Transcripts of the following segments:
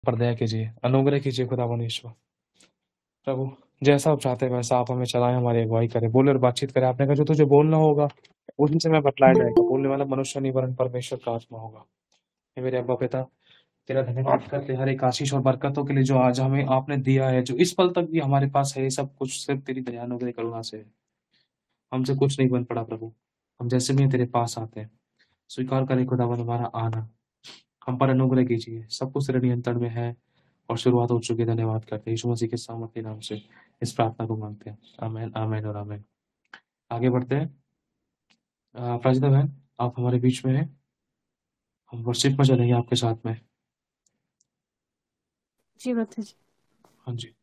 पर दया कीजिए, अनुग्रह कीजिए खुदावन ईश्वर। प्रभु, जैसा आप चाहते हैं वैसा आप हमें चलाएँ, हमारी अगुवाई करें, बोले और बातचीत करें। आपने कहा जो तुझे बोलना होगा, उसी समय बतलाया जाएगा। बोलने वाला मनुष्य नहीं वरन परमेश्वर का आत्मा होगा। हे मेरे अब्बा पिता, तेरा धन्यवाद करते हैं हर एक आशीष और बरकतों के लिए जो आज हमें आपने दिया है, जो इस पल तक भी हमारे पास है, ये सब कुछ सिर्फ तेरी दया अनुग्रह करुणा से है। हमसे कुछ नहीं बन पड़ा प्रभु, हम जैसे भी हैं तेरे पास आते हैं। स्वीकार करें खुदावन हमारा आना, हम पर अनुग्रह कीजिए। सब कुछ तेरे नियंत्रण में है और शुरुआत हो चुकी है। धन्यवाद करते हैं यीशु मसीह के सामर्थ्य नाम से इस प्रार्थना को मांगते हैं। आमीन, आमीन और आमीन। आगे बढ़ते हैं। प्राजिता बहन, आप हमारे बीच में हैं, हम वर्शिप में चलेंगे आपके साथ में। जी माता जी, हाँ जी।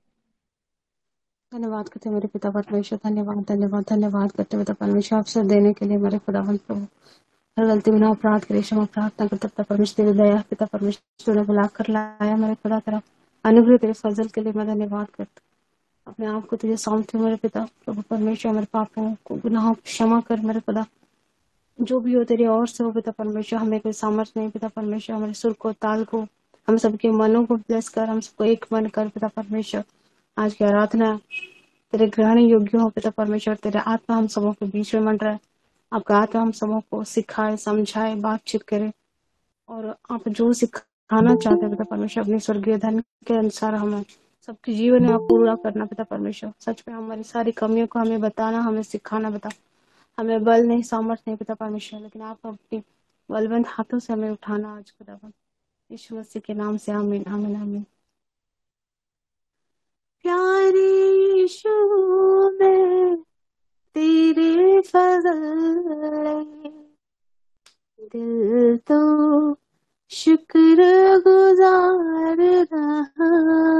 धन्यवाद करते हैं मेरे पिता परमेश्वर। धन्यवाद धन्यवाद धन्यवाद करते हैं पिता परमेश्वर, अवसर देने के लिए मेरे खुदावन प्रभु। हर गलती बिना अपराध करे क्षमा प्रार्थना करते पिता परमेश्वर। तेरी दया पिता परमेश्वर ने बुला कर लाया मेरे खुदा, तेरा अनुग्रह तेरे फजल के लिए मैं धन्यवाद करता हूँ। अपने आप को तुझे सौंपते हूँ मेरे पिता प्रभु परमेश्वर। मेरे पापों को गुनाहों को क्षमा कर मेरे खुदा। जो भी हो तेरी ओर से हो पिता परमेश्वर, हमें कोई सामर्थ्य नहीं पिता परमेश्वर। हमारे सुर को, ताल को, हम सबके मनों को ब्लेस कर, हम सबको एक मन कर पिता परमेश्वर। आज की आराधना तेरे ग्रहण योग्य हो पिता परमेश्वर। तेरे आत्मा हम सबों के बीच में मंडराए, आपका आत्मा हम सबों को सिखाए, समझाए, बातचीत करे, और आप जो सिखाना चाहते हैं पिता परमेश्वर अपने स्वर्गीय धन के अनुसार हमें सबके जीवन में आप पूरा करना पिता परमेश्वर। सच में हमारी सारी कमियों को हमें बताना, हमें सिखाना पिता। हमें बल नहीं, सामर्थ नहीं पिता परमेश्वर, लेकिन आप अपनी बलवंत हाथों से हमें उठाना आज खुदावन। यीशु मसीह के नाम से आमीन, आमीन, आमीन। प्यारे यीशु, मैं तेरे फजल दिल तो शुक्र गुजार रहा।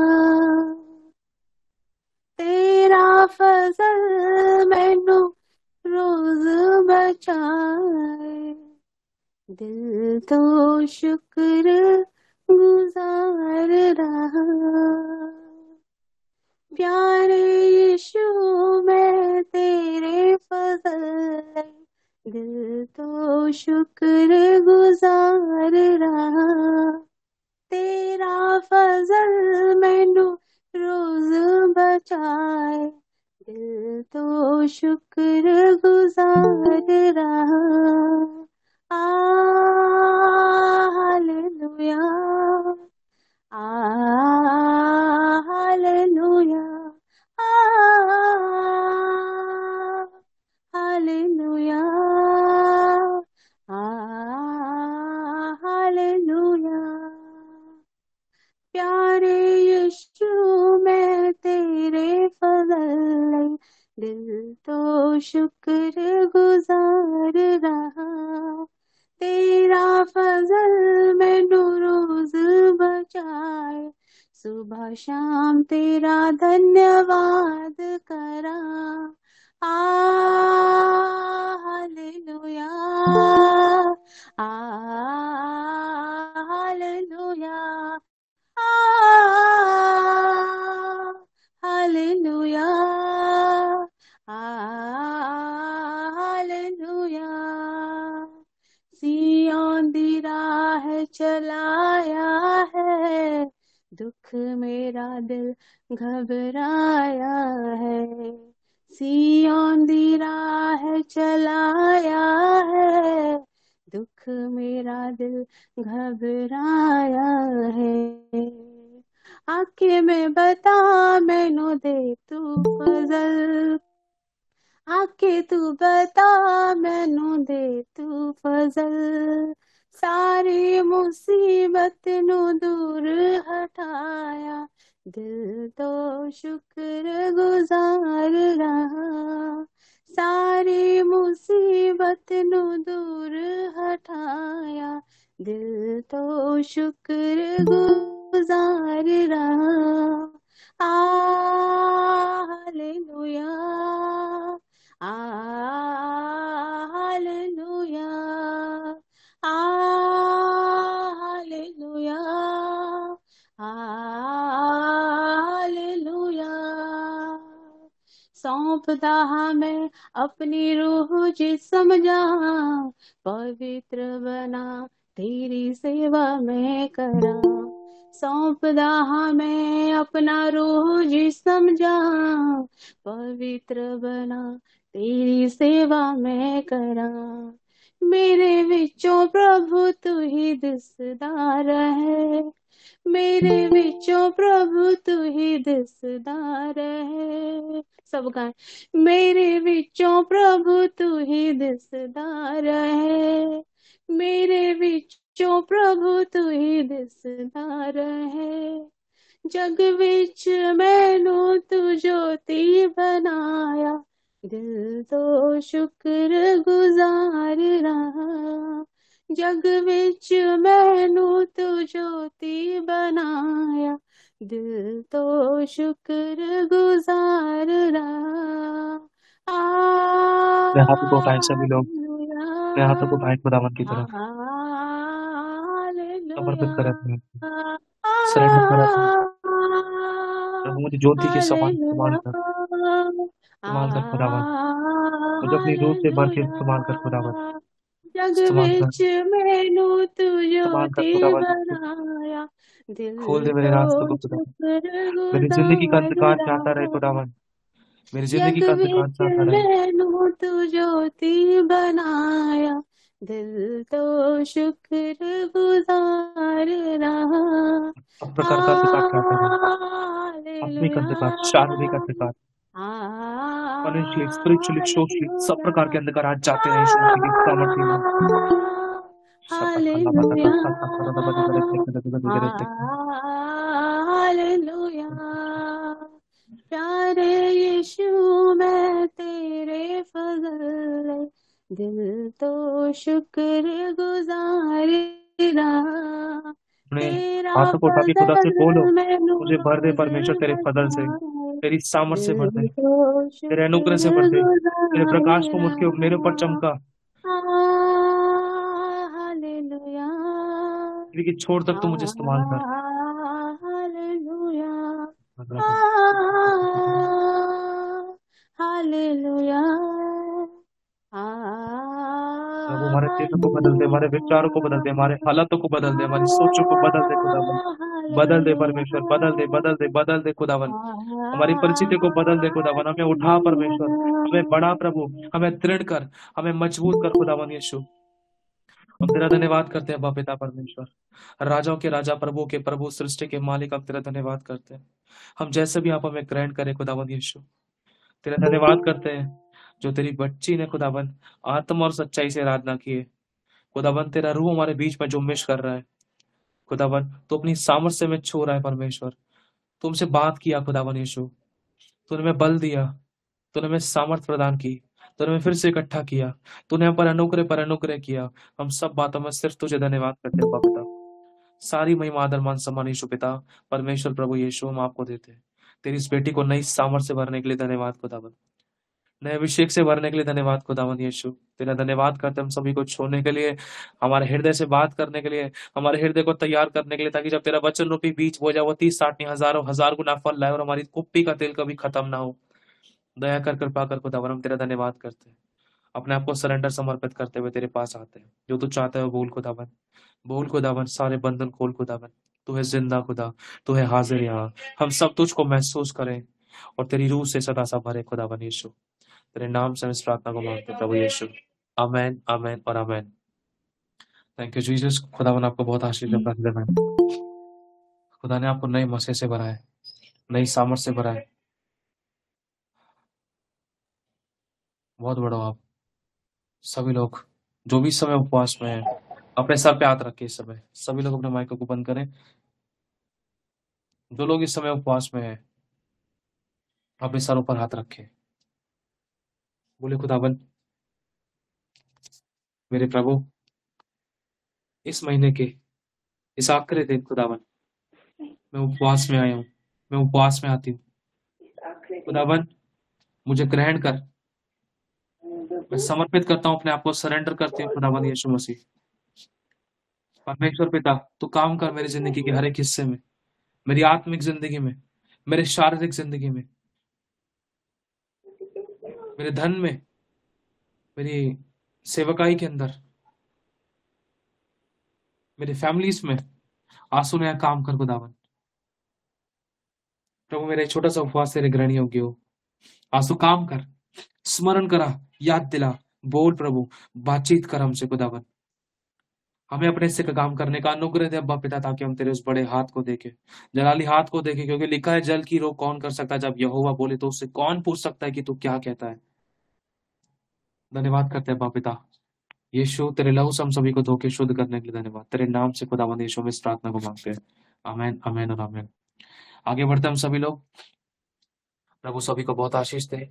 तेरा फजल मैनू रोज बचाए, दिल तो शुक्र गुजार रहा। प्यारे यीशु, मैं तेरे फजल दिल तो शुक्र गुजार रहा। तेरा फजल मैनू रोज बचाए, दिल तो शुक्र गुजार रहा। Hallelujah, hallelujah, hallelujah, hallelujah. प्यारे यीशु, मैं तेरे फजल दिल तो शुक्र गुजार रहा। तेरा फजल मैनू रोज बचाए, सुबह शाम तेरा धन्यवाद करा। Hallelujah, hallelujah, hallelujah, hallelujah. सिय्योन दी राह चलाया है, दुख मेरा दिल घबराया है। सिय्योन दी राह चलाया है, दुख मेरा दिल घबराया है। आके मैं बता मैनू दे तू फजल, आके तू बता मैनू दे तू फजल। सारी मुसीबत नू दूर हटाया, दिल तो शुक्र गुजार रहा। सारी मुसीबत नू दूर हटाया, दिल तो शुक्र गुजार रहा। Hallelujah, hallelujah, hallelujah, hallelujah. सौंपता हमें अपनी रूह जिस्म जान, पवित्र बना तेरी सेवा में करा। सौंपदा हमें अपना रूह जी समझा, पवित्र बना तेरी सेवा मैं करा। मेरे विचों प्रभु तू ही दिसदा रहे, मेरे विचों प्रभु तू ही दिसदा रहे। सब गाएं। मेरे विचों प्रभु तू ही दिसदा रहे, मेरे विचों प्रभु तू ही दिसदा रहे। जग विच मैनू तू ज्योति बनाया, दिल तो शुक्र गुजार रहा। जग विच मैनू तू ज्योति बनाया, दिल तो शुक्र गुजार रहा। अपने हाथों को उठाएं सभी लोग, अपने हाथों को उठाएं खुदावन की तरफ, समर्पित करें अपने आप को, सरेंडर करें अपने आप को। प्रभु मुझे ज्योति के समान इस्तेमाल कर खुदावन, मुझे अपनी रूह से भर के इस्तेमाल कर खुदावन, जग इस्तेमाल कर, विच मैनू तू इस्तेमाल कर ज्योति खुदावन यीशु। बनाया, खोल दिल दे मेरे तो रास्ते को खुदावन, शुक्र मेरी जिंदगी का गुजार अंधकार जाता रहे रहा। खुदावन, मेरी जिंदगी जग का अंधकार विच जाता रहे। मैनू तू ज्योति बनाया, दिल तो शुक्र गुजार रहा। सब प्रकार का अंधकार जाता रहे, आत्मिक हालेलुया, अंधकार, शारीरिक अंधकार, फाइनेंशियली, स्पिरिचुअली, सोशली, सब प्रकार के अंधकार आज जाते रहे यीशु मसीह की सामर्थ्य में। Hallelujah, hallelujah. प्यारे यीशु मैं तेरे फजल, दिल तो शुक्र गुजार रहा। अपने तेरा हाथों को उठा के खुदा से बोलो, फजल मैनू मुझे भर दे रोज परमेश्वर तेरे फजल से, बचाए, तेरी सामर्थ से भर दे, दिल तो तेरे अनुग्रह से शुक्र भर दे, तेरे प्रकाश गुजार को मुझके मेरे ऊपर रहा। चमका, हालेलुया, क्योंकि छोर तक तू मुझे इस्तेमाल कर। हालेलुया, हालेलुया, प्रभु हमारे चेहरों को बदल दे, हमारे विचारों को बदल दे, हमारे हालातों को बदल दे, हमारी सोचों को बदल दे खुदावन, बदल दे परमेश्वर, बदल दे, बदल दे, बदल दे खुदावन, हमारी परिस्थिति को बदल दे खुदावन, हमें उठा परमेश्वर, हमें बढ़ा प्रभु, हमें दृढ़ कर, हमें मजबूत कर खुदावन यीशु। हम तेरा धन्यवाद करते हैं बाप पिता परमेश्वर, राजाओं के राजा, प्रभु के प्रभु, सृष्टि के मालिक, हम तेरा धन्यवाद करते हैं। हम जैसे भी आप हमें ग्रहण करें खुदावन यीशु, तेरा धन्यवाद करते हैं जो तेरी बच्ची ने खुदावन आत्मा और सच्चाई से आराधना की है। खुदावन तेरा रूह हमारे बीच में जुम्मिश कर रहा है खुदावन, तो अपनी सामर्थ्य में छू रहा है परमेश्वर, तुमसे बात किया खुदावन यीशु, तूने हमें बल दिया, तूने हमें सामर्थ प्रदान की, तूने हमें फिर से इकट्ठा किया, तूने हम पर अनुग्रह किया। हम सब बातों में सिर्फ तुझे धन्यवाद करते हैं पिता। सारी महिमा आदर मान सम्मान यीशु पिता परमेश्वर प्रभु यीशु हम आपको देते हैं। तेरी इस बेटी को नई सामर्थ से भरने के लिए धन्यवाद खुदावन, नए अभिषेक से भरने के लिए धन्यवाद खुदावन यीशु। तेरा धन्यवाद करते हैं हम सभी को छोड़ने के लिए, हमारे हृदय से बात करने के लिए, हमारे हृदय को तैयार करने के लिए, ताकि जब तेरा वचन रूपी बीज बो जाए वो 30 60 नहीं हजारों हजार गुना फल लाए और हमारी कुप्पी का तेल कभी खत्म ना हो। दया कर कृपा कर खुदावन, हम तेरा धन्यवाद करते हैं। अपने आप को सरेंडर समर्पित करते हुए तेरे पास आते हैं। जो तू चाहता है वो बोल खुदावन, बोल खुदावन, सारे बंधन खोल खुदावन। तू है जिंदा खुदा, तू है हाजिर यहाँ। हम सब तुझको महसूस करें और तेरी रूह से सदा सा भरे खुदावन यीशु। तेरे नाम से हम इस प्रार्थना को मांगते हैं प्रभु यीशु। आमेन, आमेन और आमेन। Thank you Jesus. खुदावन आपको बहुत आशीष दे प्रार्थना में। खुदा ने आपको नए मसीह से भरा है, नई सामर्थ से भरा है। बहुत बड़ा हो आप सभी लोग जो भी इस समय उपवास में है, अपने सर पे हाथ रखे। इस समय सभी लोग अपने माइकों को बंद करें। जो लोग इस समय उपवास में है, अपने सरों पर हाथ रखें। बोले खुदावन मेरे प्रभु, इस महीने के इस आखिरी दिन खुदावन मैं उपवास में आया हूँ, मैं उपवास में आती हूँ खुदावन, मुझे ग्रहण कर। मैं समर्पित करता हूँ, अपने आप को सरेंडर करती हूँ खुदावन यीशु मसीह। परमेश्वर पिता, तू काम कर मेरी जिंदगी के हर एक हिस्से में, मेरी आत्मिक जिंदगी में, मेरे शारीरिक जिंदगी में, मेरे धन में, मेरी सेवकाई के अंदर, मेरे फैमिलीज में, आंसू नया काम कर खुदावन। प्रभु मेरा एक छोटा सा उपवास तेरे ग्रहण योग्य हो। आंसू काम कर, स्मरण करा, याद दिला, बोल प्रभु, बातचीत कर हमसे खुदावन। हमें अपने हिस्से का काम करने का अनुग्रह दे अब्बा पिता, ताकि हम तेरे उस बड़े हाथ को देखें, जलाली हाथ को देखें, क्योंकि लिखा है जल की रोक कौन कर सकता है, जब यहोवा बोले तो उससे कौन पूछ सकता है कि तू क्या कहता है। धन्यवाद करते हैं अब्बा पिता। यीशु तेरे लहू से हम सभी को धो के शुद्ध करने के लिए धन्यवाद। तेरे नाम से खुदावंद यीशु में इस प्रार्थना को मांगते हैं, आमीन, आमीन और आमीन। आगे बढ़ते हैं हम सभी लोग। प्रभु सभी को बहुत आशीष दे।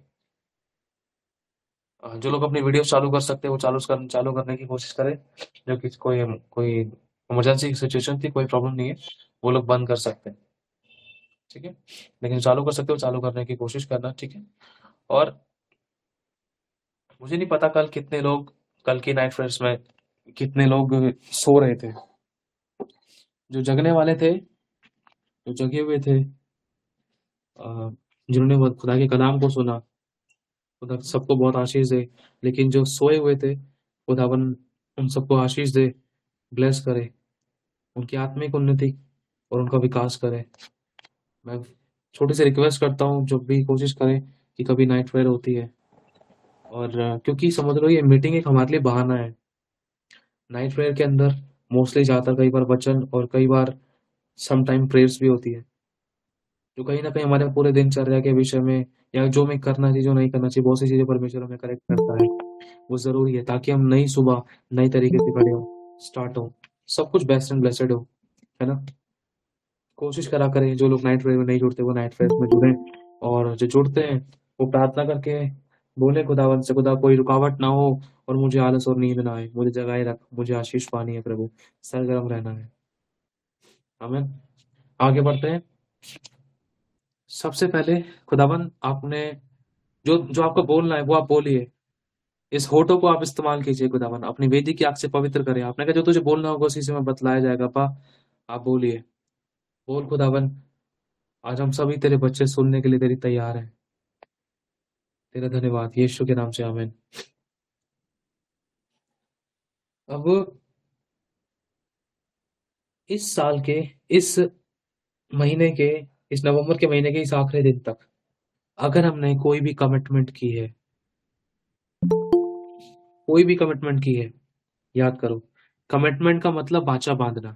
जो लोग अपनी वीडियो चालू कर सकते हैं वो चालू करने की कोशिश करें। जो कि कोई कोई इमरजेंसी सिचुएशन थी, कोई प्रॉब्लम नहीं है, वो लोग बंद कर सकते हैं, ठीक है। लेकिन चालू कर सकते हो, चालू करने की कोशिश करना, ठीक है। और मुझे नहीं पता कल की नाइट फ्रेंड्स में कितने लोग सो रहे थे। जो जगने वाले थे, जो जगे हुए थे, जिन्होंने खुदा के कलाम को सुना, खुदा सबको बहुत आशीष दे। लेकिन जो सोए हुए थे, खुदावन उन सबको आशीष दे, ब्लेस करे, उनकी आत्मिक उन्नति और उनका विकास करे। मैं छोटी सी रिक्वेस्ट करता हूँ, जब भी कोशिश करें कि कभी नाइट फेयर होती है, और क्योंकि समझ लो ये मीटिंग एक हमारे लिए बहाना है। नाइट फेयर के अंदर मोस्टली ज़्यादातर कई बार वचन और कई बार सम टाइम प्रेयर्स भी होती है, जो कहीं ना कहीं हमारे पूरे दिनचर्या के विषय में, या जो मैं करना चाहिए जो नहीं करना चाहिए, बहुत सी चीजें परमेश्वर हमें करेक्ट करता है। वो जरूरी है ताकि हम नई सुबह नई तरीके से खड़े हो, स्टार्ट हो, सब कुछ बेस्ट एंड ब्लेसेड हो, है ना। कोशिश करा करें, जो लोग नाइट फेयर में नहीं जुड़ते वो नाइट फेयर में जुड़े, और जो जुड़ते हैं वो प्रार्थना करके बोले खुदावन से, खुदा कोई रुकावट ना हो और मुझे आलस और नींद ना आए, मुझे जगाए रख, मुझे आशीष पानी है प्रभु, सरगर्म रहना है। आमीन। आगे बढ़ते हैं। सबसे पहले खुदावन आपने जो जो आपको बोलना है वो आप बोलिए। इस होठों को आप इस्तेमाल कीजिए खुदावन, अपनी वेदी की आग से पवित्र करें। आपने कहा जो तुझे बोलना होगा उसी से मैं बतलाया जाएगा। पा आप बोलिए, बोल खुदावन। आज हम सभी तेरे बच्चे सुनने के लिए तेरी तैयार हैं। तेरा धन्यवाद यीशु के नाम से, आमीन। अब इस साल के, इस महीने के, इस नवंबर के महीने के इस आखिरी दिन तक अगर हमने कोई भी कमिटमेंट की है, याद करो, कमिटमेंट का मतलब वाचा बांधना।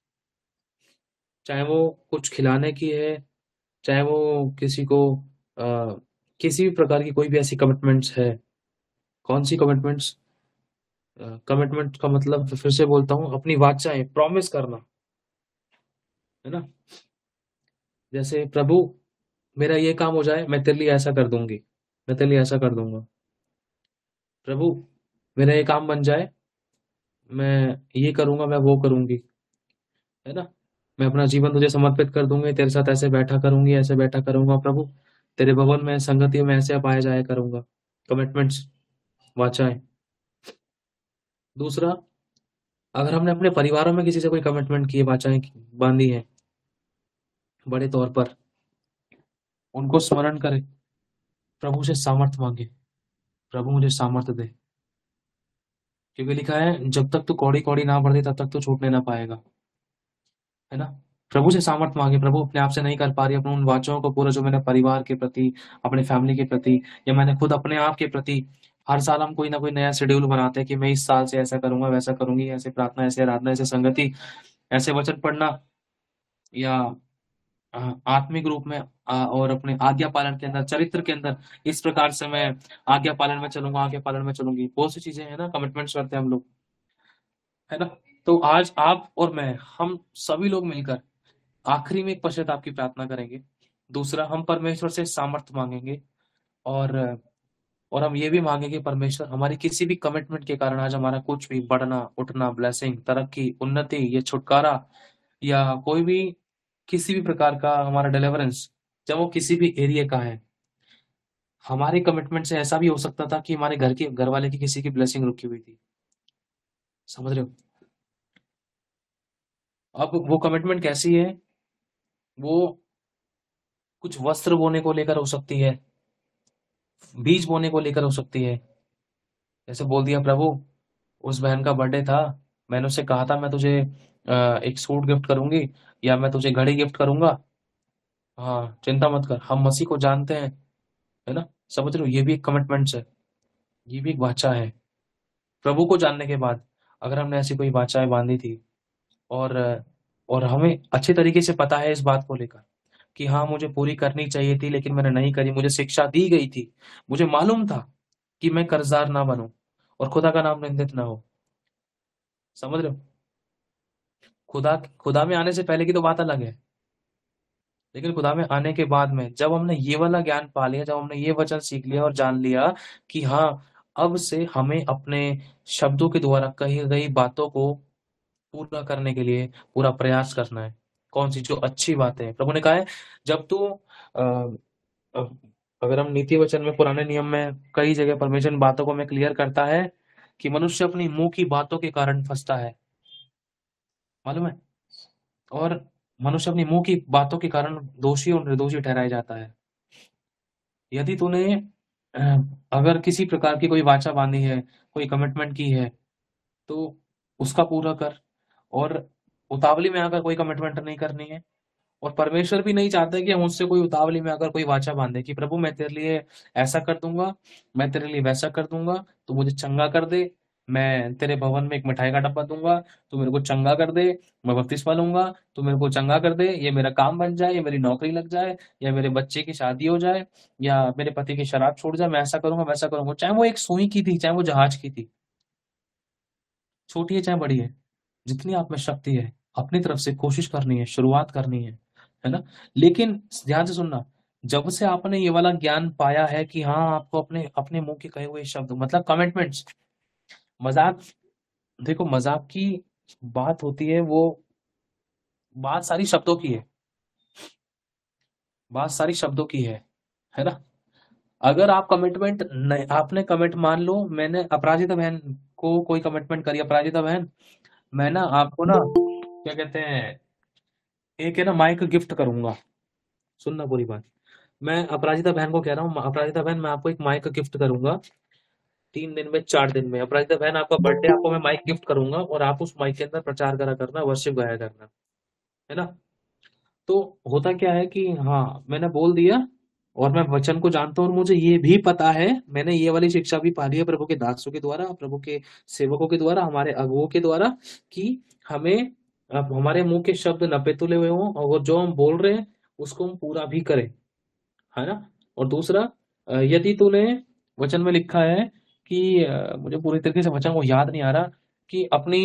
चाहे वो कुछ खिलाने की है, चाहे वो किसी को किसी भी प्रकार की कोई भी ऐसी कमिटमेंट्स है। कौन सी कमिटमेंट्स? कमिटमेंट का मतलब फिर से बोलता हूँ, अपनी वाचाएं, प्रॉमिस करना, है ना। जैसे प्रभु मेरा ये काम हो जाए, मैं तेरे लिए ऐसा कर दूंगी, मैं तेरे लिए ऐसा कर दूंगा। प्रभु मेरा ये काम बन जाए, मैं ये करूंगा, मैं वो करूंगी, है ना। मैं अपना जीवन तुझे समर्पित कर दूंगी, तेरे साथ ऐसे बैठा करूंगी, ऐसे बैठा करूंगा प्रभु, तेरे भवन में संगति में ऐसे पाया जाया करूंगा। कमिटमेंट्स, वाचाएं। दूसरा, अगर हमने अपने परिवारों में किसी से कोई कमिटमेंट की है, वाचाएं बांधी है बड़े तौर पर, उनको स्मरण करें, प्रभु से सामर्थ मांगे, प्रभु मुझे सामर्थ दे। क्योंकि लिखा है जब तक तू कौड़ी कौड़ी ना बढ़े तब तक तू छूटने ना पाएगा, है ना। प्रभु से सामर्थ मांगे, प्रभु अपने आप से नहीं कर पा रही, अपने उन वाचाओं को पूरा जो मैंने परिवार के प्रति, अपने फैमिली के प्रति, या मैंने खुद अपने आप के प्रति, हर साल हम कोई ना कोई नया शेड्यूल बनाते हैं कि मैं इस साल से ऐसा करूंगा, वैसा करूंगी, ऐसे प्रार्थना, ऐसे आराधना, ऐसे संगति, ऐसे वचन पढ़ना, या आत्मिक रूप में और अपने आज्ञा पालन के अंदर, चरित्र के अंदर, इस प्रकार से मैं आज्ञा पालन में चलूंगा, आज्ञा पालन में चलूंगी। बहुत सी चीजें है ना, कमिटमेंट्स करते हैं हम लोग, है ना। तो आज आप और मैं, हम सभी लोग मिलकर आखिरी में एक पश्चाताप की प्रार्थना करेंगे। दूसरा, हम परमेश्वर से सामर्थ्य मांगेंगे, और और हम ये भी मांगेंगे परमेश्वर हमारी किसी भी कमिटमेंट के कारण आज हमारा कुछ भी बढ़ना, उठना, ब्लेसिंग, तरक्की, उन्नति, या छुटकारा, या कोई भी किसी भी प्रकार का हमारा डिलीवरेंस, चाहे वो किसी भी एरिया का है। हमारे कमिटमेंट से ऐसा भी हो सकता था कि हमारे घर वाले की किसी की ब्लेसिंग रुकी हुई थी, समझ रहे हो। अब वो कमिटमेंट कैसी है? वो कुछ वस्त्र बोने को लेकर हो सकती है, बीज बोने को लेकर हो सकती है। जैसे बोल दिया प्रभु उस बहन का बर्थडे था, मैंने उससे कहा था मैं तुझे एक सूट गिफ्ट करूंगी या मैं तुझे घड़ी गिफ्ट करूंगा। हाँ चिंता मत कर, हम मसीह को जानते हैं, है ना। समझ रहे हो, ये भी एक कमिटमेंट है, ये भी एक वाचा है। प्रभु को जानने के बाद अगर हमने ऐसी कोई वाचाएं बांधी थी और और हमें अच्छे तरीके से पता है इस बात को लेकर कि हाँ मुझे पूरी करनी चाहिए थी लेकिन मैंने नहीं करी, मुझे शिक्षा दी गई थी, मुझे मालूम था कि मैं कर्जदार ना बनूं और खुदा का नाम निंदित ना हो। समझ रहे हो, खुदा खुदा में आने से पहले की तो बात अलग है, लेकिन खुदा में आने के बाद में जब हमने ये वाला ज्ञान पा लिया, जब हमने ये वचन सीख लिया और जान लिया कि हाँ अब से हमें अपने शब्दों के द्वारा कही गई बातों को पूरा करने के लिए पूरा प्रयास करना है। कौन सी जो अच्छी बात है, प्रभु ने कहा है जब तू अ, अगर हम नीति वचन में पुराने नियम में कई जगह परमेश्वर इन बातों को हमें क्लियर करता है कि मनुष्य अपनी मुंह की बातों के कारण फंसता है, मालूम है। और मनुष्य अपनी मुंह की बातों के कारण दोषी और निर्दोषी ठहराया जाता है। यदि तूने अ, अगर किसी प्रकार की कोई वाचा बांधी है, कोई कमिटमेंट की है, तो उसका पूरा कर। और उतावली में आकर कोई कमिटमेंट नहीं करनी है। और परमेश्वर भी नहीं चाहता कि हम उससे कोई उतावली में आकर कोई वाचा बांधे कि प्रभु मैं तेरे लिए ऐसा कर दूंगा, मैं तेरे लिए वैसा कर दूंगा, तू मुझे चंगा कर दे, मैं तेरे भवन में एक मिठाई का डब्बा दूंगा, तू मेरे को चंगा कर दे, मैं बपतिस्मा लूंगा, तू मेरे को चंगा कर दे, ये मेरा काम बन जाए, ये मेरी नौकरी लग जाए, या मेरे बच्चे की शादी हो जाए, या मेरे पति की शराब छोड़ जाए, मैं ऐसा करूंगा वैसा करूंगा, चाहे वो एक सुई की थी चाहे वो जहाज की थी, छोटी है चाहे बड़ी है, जितनी आप में शक्ति है अपनी तरफ से कोशिश करनी है, शुरुआत करनी है ना। लेकिन ध्यान से सुनना, जब से आपने ये वाला ज्ञान पाया है कि हाँ आपको अपने अपने मुंह के कहे हुए शब्द मतलब कमिटमेंट्स, मजाक, देखो मजाक की बात होती है, वो बात सारी शब्दों की है, बात सारी शब्दों की है ना। अगर आप कमिटमेंट नहीं, आपने कमिट मान लो, मैंने अपराजिता बहन को कोई कमिटमेंट करी, अपराजिता बहन मैं ना आपको ना क्या कहते हैं एक है ना माइक गिफ्ट करूंगा। सुनना पूरी बात, मैं अपराजिता बहन को कह रहा हूँ अपराजिता बहन मैं आपको एक माइक गिफ्ट करूंगा 3 दिन में 4 दिन में, अपराजिता बहन आपका बर्थडे, आपको मैं माइक गिफ्ट करूंगा और आप उस माइक के अंदर प्रचार करा करना, वर्शिप गाया करना, है ना। तो होता क्या है कि हाँ मैंने बोल दिया और मैं वचन को जानता हूँ और मुझे ये भी पता है, मैंने ये वाली शिक्षा भी पा ली है प्रभु के दासों के द्वारा, प्रभु के सेवकों के द्वारा, हमारे अगुओं के द्वारा कि हमें अब हमारे मुंह के शब्द नपे तुले हुए हों और जो हम बोल रहे हैं उसको हम पूरा भी करें, है ना। और दूसरा यदि तूने वचन में लिखा है कि मुझे पूरी तरीके से वचन को याद नहीं आ रहा कि अपनी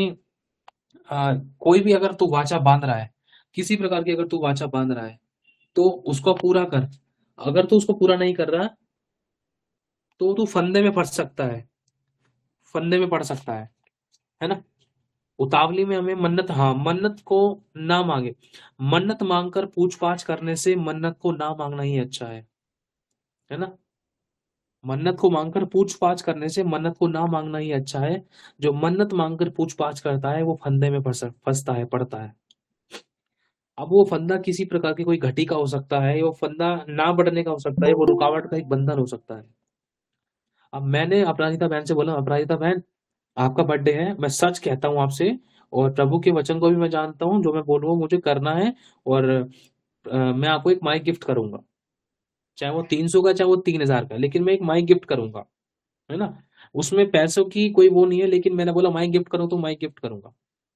कोई भी अगर तू वाचा बांध रहा है, किसी प्रकार की अगर तू वाचा बांध रहा है तो उसको पूरा कर। अगर तू उसको पूरा नहीं कर रहा तो तू फंदे में फंस सकता है, फंदे में पड़ सकता है ना। उतावली में हमें मन्नत, हाँ मन्नत को ना मांगे, मन्नत मांगकर पूछ पाछ करने से मन्नत को ना मांगना ही अच्छा है ना। मन्नत को मांगकर पूछ पाछ करने से मन्नत को ना मांगना ही अच्छा है। जो मन्नत मांगकर पूछ पाछ करता है वो फंदे में फंसता है, पड़ता है। अब वो फंदा किसी प्रकार की कोई घटी का हो सकता है, वो फंदा ना बढ़ने का हो सकता है, वो रुकावट का एक बंधन हो सकता है। अब मैंने अपराजिता बहन से बोला अपराजिता बहन आपका बर्थडे है, मैं सच कहता हूँ आपसे और प्रभु के वचन को भी मैं जानता हूँ, जो मैं बोलूँ मुझे करना है। और मैं आपको एक माइक गिफ्ट करूंगा, चाहे वो 300 का चाहे वो 3000 का, लेकिन मैं एक माइक गिफ्ट करूंगा, है ना। उसमें पैसों की कोई वो नहीं है, लेकिन मैंने बोला माइक गिफ्ट करूँ तो माइक गिफ्ट करूंगा।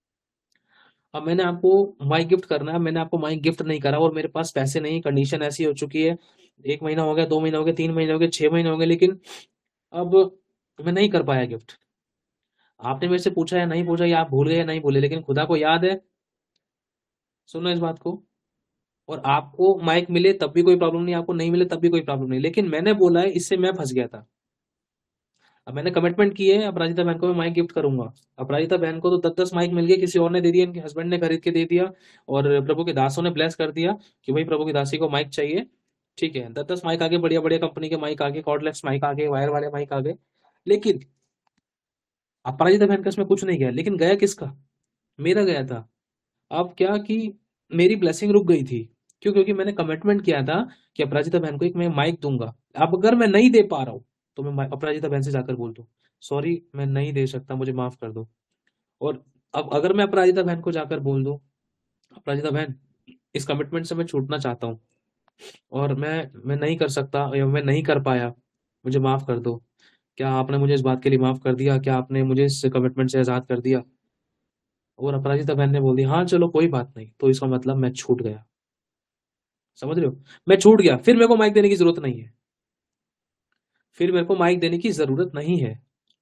अब मैंने आपको माइक गिफ्ट करना है, मैंने आपको माइक गिफ्ट नहीं करा और मेरे पास पैसे नहीं, कंडीशन ऐसी हो चुकी है, 1 महीना हो गया, 2 महीना हो गया, 3 महीने हो गए, 6 महीने हो गए, लेकिन अब मैं नहीं कर पाया गिफ्ट। आपने मेरे से पूछा या नहीं पूछा या आप भूल गए या नहीं भूले, लेकिन खुदा को याद है, सुनो इस बात को। और आपको माइक मिले तब भी कोई प्रॉब्लम नहीं, आपको नहीं मिले तब भी कोई प्रॉब्लम नहीं, लेकिन मैंने बोला है इससे मैं फंस गया था। अब मैंने कमिटमेंट की है अपराजिता बहन को मैं माइक गिफ्ट करूंगा। अपराजिता बहन को तो 10-10 माइक मिल गए, किसी और ने दे दिया, इनके हस्बैंड ने खरीद के दे दिया और प्रभु के दासों ने ब्लेस कर दिया कि भाई प्रभु की दासी को माइक चाहिए। ठीक है, 10-10 माइक आगे, बढ़िया बढ़िया कंपनी के माइक आगे, कॉर्डलेस माइक आगे, वायर वाले माइक आगे। लेकिन अपराजिता बहन का इसमें कुछ नहीं गया, लेकिन गया किसका, मेरा गया था। अब क्या कि मेरी ब्लेसिंग रुक गई थी, क्यों, क्योंकि मैंने कमिटमेंट किया था कि अपराजिता बहन को एक मैं माइक दूंगा। अब अगर मैं नहीं दे पा रहा हूँ तो मैं अपराजिता बहन से जाकर बोल दूं सॉरी मैं नहीं दे सकता, मुझे माफ कर दो। और अब अगर मैं अपराजिता बहन को जाकर बोल दूं, अपराजिता बहन, इस कमिटमेंट से मैं छूटना चाहता हूँ और मैं नहीं कर सकता या मैं नहीं कर पाया, मुझे माफ कर दो। क्या आपने मुझे इस बात के लिए माफ कर दिया? क्या आपने मुझे इस कमिटमेंट से आजाद कर दिया? और अपराजिता बहन ने बोल दिया हाँ चलो कोई बात नहीं, तो इसका मतलब मैं छूट गया। समझ रहे हो? मैं छूट गया, फिर मेरे को माइक देने की जरूरत नहीं है। फिर मेरे को माइक देने की जरूरत नहीं है।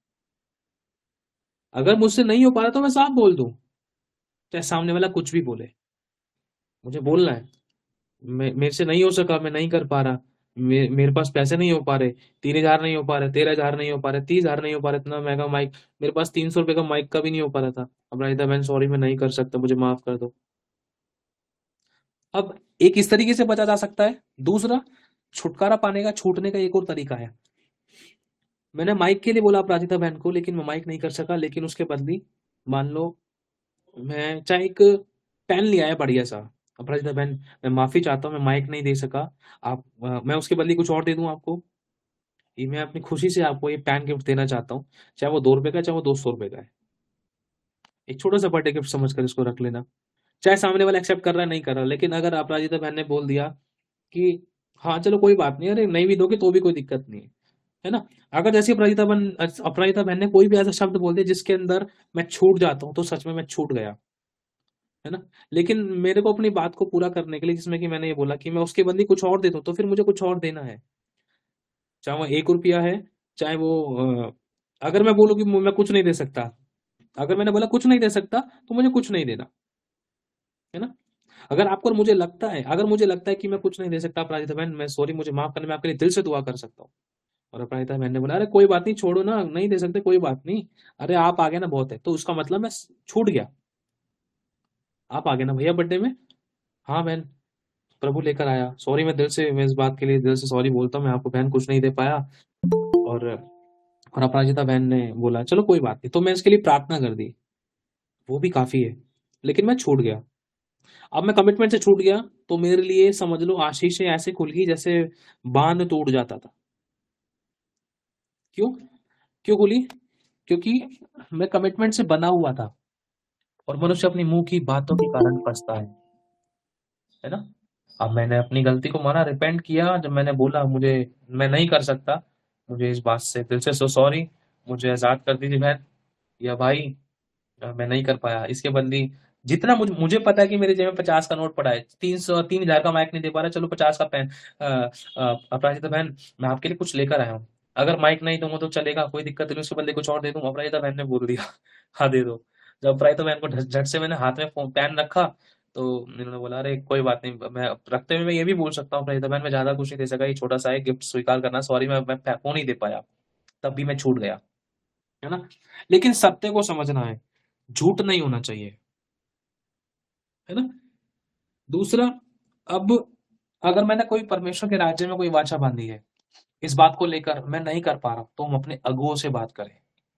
अगर मुझसे नहीं हो पा रहा तो मैं साफ बोल दूं, चाहे सामने वाला कुछ भी बोले। मुझे बोलना है मेरे से नहीं हो सका, मैं नहीं कर पा रहा, मेरे पास पैसे नहीं हो पा रहे, 3,000 नहीं हो पा रहे, 13,000 नहीं हो पा रहे, 30,000 नहीं हो पा रहे, इतना महंगा माइक, मेरे पास 300 रुपए का माइक का भी नहीं हो पा रहा था। अब राइता बहन सॉरी मैं नहीं कर सकता, मुझे माफ कर दो। अब एक इस तरीके से बचा जा सकता है। दूसरा, छुटकारा पाने का, छूटने का एक और तरीका है। मैंने माइक के लिए बोला अपराजिता बहन को, लेकिन मैं माइक नहीं कर सका, लेकिन उसके बदली मान लो मैं चाहे एक पेन ले आया बढ़िया सा। अपराजिता बहन मैं माफी चाहता हूँ, मैं माइक नहीं दे सका, आप मैं उसके बदले कुछ और दे दूं आपको। ये मैं अपनी खुशी से आपको ये पेन गिफ्ट देना चाहता हूँ, चाहे वो 2 रुपए का, चाहे वो 200 रुपए का है। एक छोटा सा बर्थडे गिफ्ट समझ कर इसको रख लेना, चाहे सामने वाला एक्सेप्ट कर रहा है नहीं कर रहा। लेकिन अगर अपराजिता बहन ने बोल दिया कि हाँ चलो कोई बात नहीं, अरे नहीं भी दोगे तो भी कोई दिक्कत नहीं है ना। अगर जैसे अपराजिता बहन ने कोई भी ऐसा शब्द बोल दिया जिसके अंदर मैं छूट जाता हूँ, तो सच में मैं छूट गया, है ना। लेकिन मेरे को अपनी बात को पूरा करने के लिए, जिसमें कि मैंने ये बोला कि मैं उसके बदले कुछ और देता हूँ, तो फिर मुझे कुछ और देना है, चाहे वो 1 रुपया है, चाहे वो अगर मैं बोलूँ कि मैं कुछ नहीं दे सकता, अगर मैंने बोला कुछ नहीं दे सकता, तो मुझे कुछ नहीं देना, है ना। अगर आपको और मुझे लगता है, अगर मुझे लगता है कि मैं कुछ नहीं दे सकता अपराजिता बहन, मैं सॉरी, मुझे माफ करने में आपके लिए दिल से दुआ कर सकता हूँ। और अपराजिता बहन ने बोला अरे कोई बात नहीं, छोड़ो ना, नहीं दे सकते कोई बात नहीं, अरे आप आ गए ना बहुत है, तो उसका मतलब मैं छूट गया। आप आ गए ना भैया बर्थडे में, हाँ बहन, प्रभु लेकर आया, सॉरी, मैं दिल से, मैं इस बात के लिए दिल से सॉरी बोलता हूँ, मैं आपको बहन कुछ नहीं दे पाया। और अपराजिता बहन ने बोला चलो कोई बात नहीं, तो मैं इसके लिए प्रार्थना कर दी, वो भी काफी है, लेकिन मैं छूट गया। अब मैं कमिटमेंट से छूट गया, तो मेरे लिए समझ लो आशीषें ऐसे खुल गई जैसे बांध टूट जाता था। क्यों? क्यों खुली? क्योंकि मैं कमिटमेंट से बना हुआ था, और मनुष्य अपनी मुंह की बातों के कारण फंसता है ना। अब मैंने अपनी गलती को माना, रिपेंट किया, जब मैंने बोला मुझे, मैं नहीं कर सकता, मुझे इस बात से दिल से सॉरी, मुझे आजाद कर दीजिए बहन या भाई, मैं नहीं कर पाया। इसके बदली जितना मुझे पता है कि मेरे जेब में 50 का नोट पड़ा है, 300 3,000 का माइक नहीं दे पा रहा, चलो 50 का पेन, अपराजिता बहन मैं आपके लिए कुछ लेकर आया हूँ, अगर माइक नहीं दूंगा तो चलेगा, कोई दिक्कत नहीं, उसके बदले कुछ और दे दूंगा। अपराजिता बहन ने बोल दिया हाँ दे दो। जब अपराजिता बहन को झट से मैंने हाथ में पेन रखा, तो इन्होंने बोला अरे कोई बात नहीं, मैं रखते हुए मैं ये भी बोल सकता हूँ अपराजिता बहन, मैं ज्यादा कुछ नहीं दे सका, ये छोटा सा है, गिफ्ट स्वीकार करना, सॉरी मैं फोन नहीं दे पाया, तब भी मैं छूट गया, है ना। लेकिन सत्य को समझना है, झूठ नहीं होना चाहिए, है ना। दूसरा, अब अगर मैंने कोई परमेश्वर के राज्य में कोई वाचा बांधी है, इस बात को लेकर मैं नहीं कर पा रहा, तो हम अपने अगुओं से बात करें,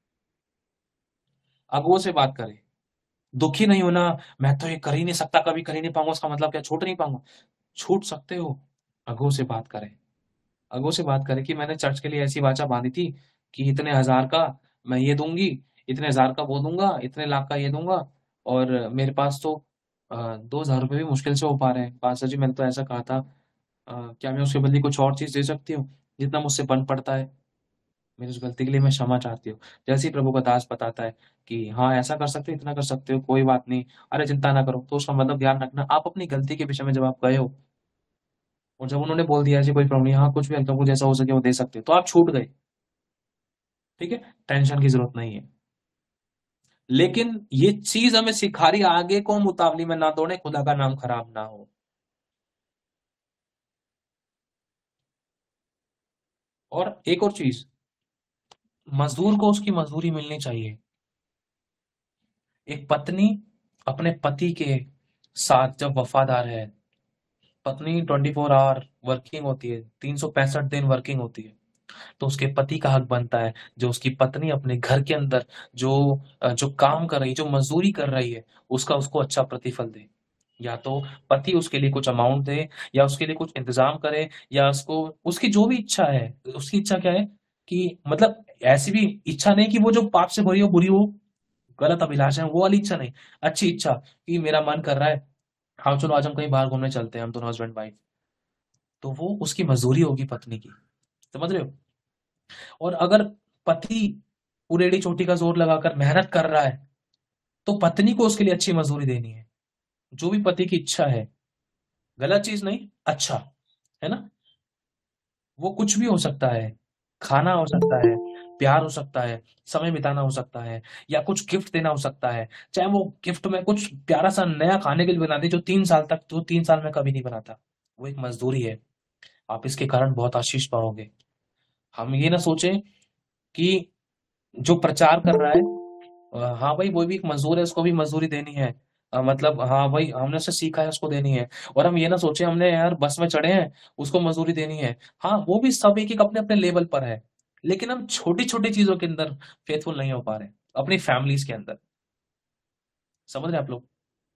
अगुओं से बात करें। दुखी नहीं होना, मैं तो ये कर ही नहीं सकता, कभी कर ही नहीं पाऊंगा, उसका मतलब क्या छूट नहीं पाऊंगा? छूट सकते हो। अगुओं से बात करें, अगुओं से बात करें कि मैंने चर्च के लिए ऐसी वाचा बांधी थी कि इतने हजार का मैं ये दूंगी, इतने हजार का वो दूंगा, इतने लाख का ये दूंगा, और मेरे पास तो 2,000 रुपये भी मुश्किल से हो पा रहे हैं, पास्टर जी मैंने तो ऐसा कहा था, क्या मैं उसके बदले कुछ और चीज दे सकती हूँ जितना मुझसे बन पड़ता है? मेरी उस गलती के लिए मैं क्षमा चाहती हूँ। जैसे ही प्रभु का दास बताता है कि हाँ ऐसा कर सकते हो, इतना कर सकते हो, कोई बात नहीं, अरे चिंता ना करो, तो उसका मतलब ध्यान रखना, आप अपनी गलती के विषय में जब आप गए हो, और जब उन्होंने बोल दिया जी कोई प्रॉब्लम नहीं, हाँ कुछ भी हल्का कुछ जैसा हो सके वो दे सकते हो, तो आप छूट गए, ठीक है, टेंशन की जरूरत नहीं है। लेकिन ये चीज हमें सिखा रही है, आगे को हम उतावली में ना दौड़े, खुदा का नाम खराब ना हो। और एक और चीज, मजदूर को उसकी मजदूरी मिलनी चाहिए। एक पत्नी अपने पति के साथ जब वफादार है, पत्नी 24 आवर वर्किंग होती है, 365 दिन वर्किंग होती है, तो उसके पति का हक बनता है, जो उसकी पत्नी अपने घर के अंदर जो जो काम कर रही है, जो मजदूरी कर रही है, उसका उसको अच्छा प्रतिफल दे। या तो पति उसके लिए कुछ अमाउंट दे, या उसके लिए कुछ इंतजाम करे, या उसको, उसकी जो भी इच्छा है, उसकी इच्छा क्या है कि मतलब ऐसी भी इच्छा नहीं कि वो जो पाप से भरी हो बुरी हो, गलत अभिलाषा है, वो वाली इच्छा नहीं, अच्छी इच्छा कि मेरा मन कर रहा है, हाँ चलो आज हम कहीं बाहर घूमने चलते हैं, हम दोनों हस्बैंड वाइफ, तो वो उसकी मजदूरी होगी पत्नी की, समझ रहे हो। और अगर पति उरेड़ी चोटी का जोर लगाकर मेहनत कर रहा है, तो पत्नी को उसके लिए अच्छी मजदूरी देनी है। जो भी पति की इच्छा है, गलत चीज नहीं, अच्छा, है ना। वो कुछ भी हो सकता है, खाना हो सकता है, प्यार हो सकता है, समय बिताना हो सकता है, या कुछ गिफ्ट देना हो सकता है। चाहे वो गिफ्ट में कुछ प्यारा सा नया खाने के लिए बना दे, जो 3 साल तक, जो 3 साल में कभी नहीं बनाता, वो एक मजदूरी है। आप इसके कारण बहुत आशीष पाओगे। हम ये ना सोचें कि जो प्रचार कर रहा है, हाँ भाई वो भी एक मजदूर है, उसको भी मजदूरी देनी है। मतलब हाँ भाई हमने उससे सीखा है, उसको देनी है। और हम ये ना सोचे हमने यार बस में चढ़े हैं, उसको मजदूरी देनी है। हाँ वो भी सब एक एक अपने अपने लेवल पर है, लेकिन हम छोटी छोटी चीजों के अंदर फेथफुल नहीं हो पा रहे, अपनी फैमिलीज के अंदर। समझ रहे हैं आप लोग।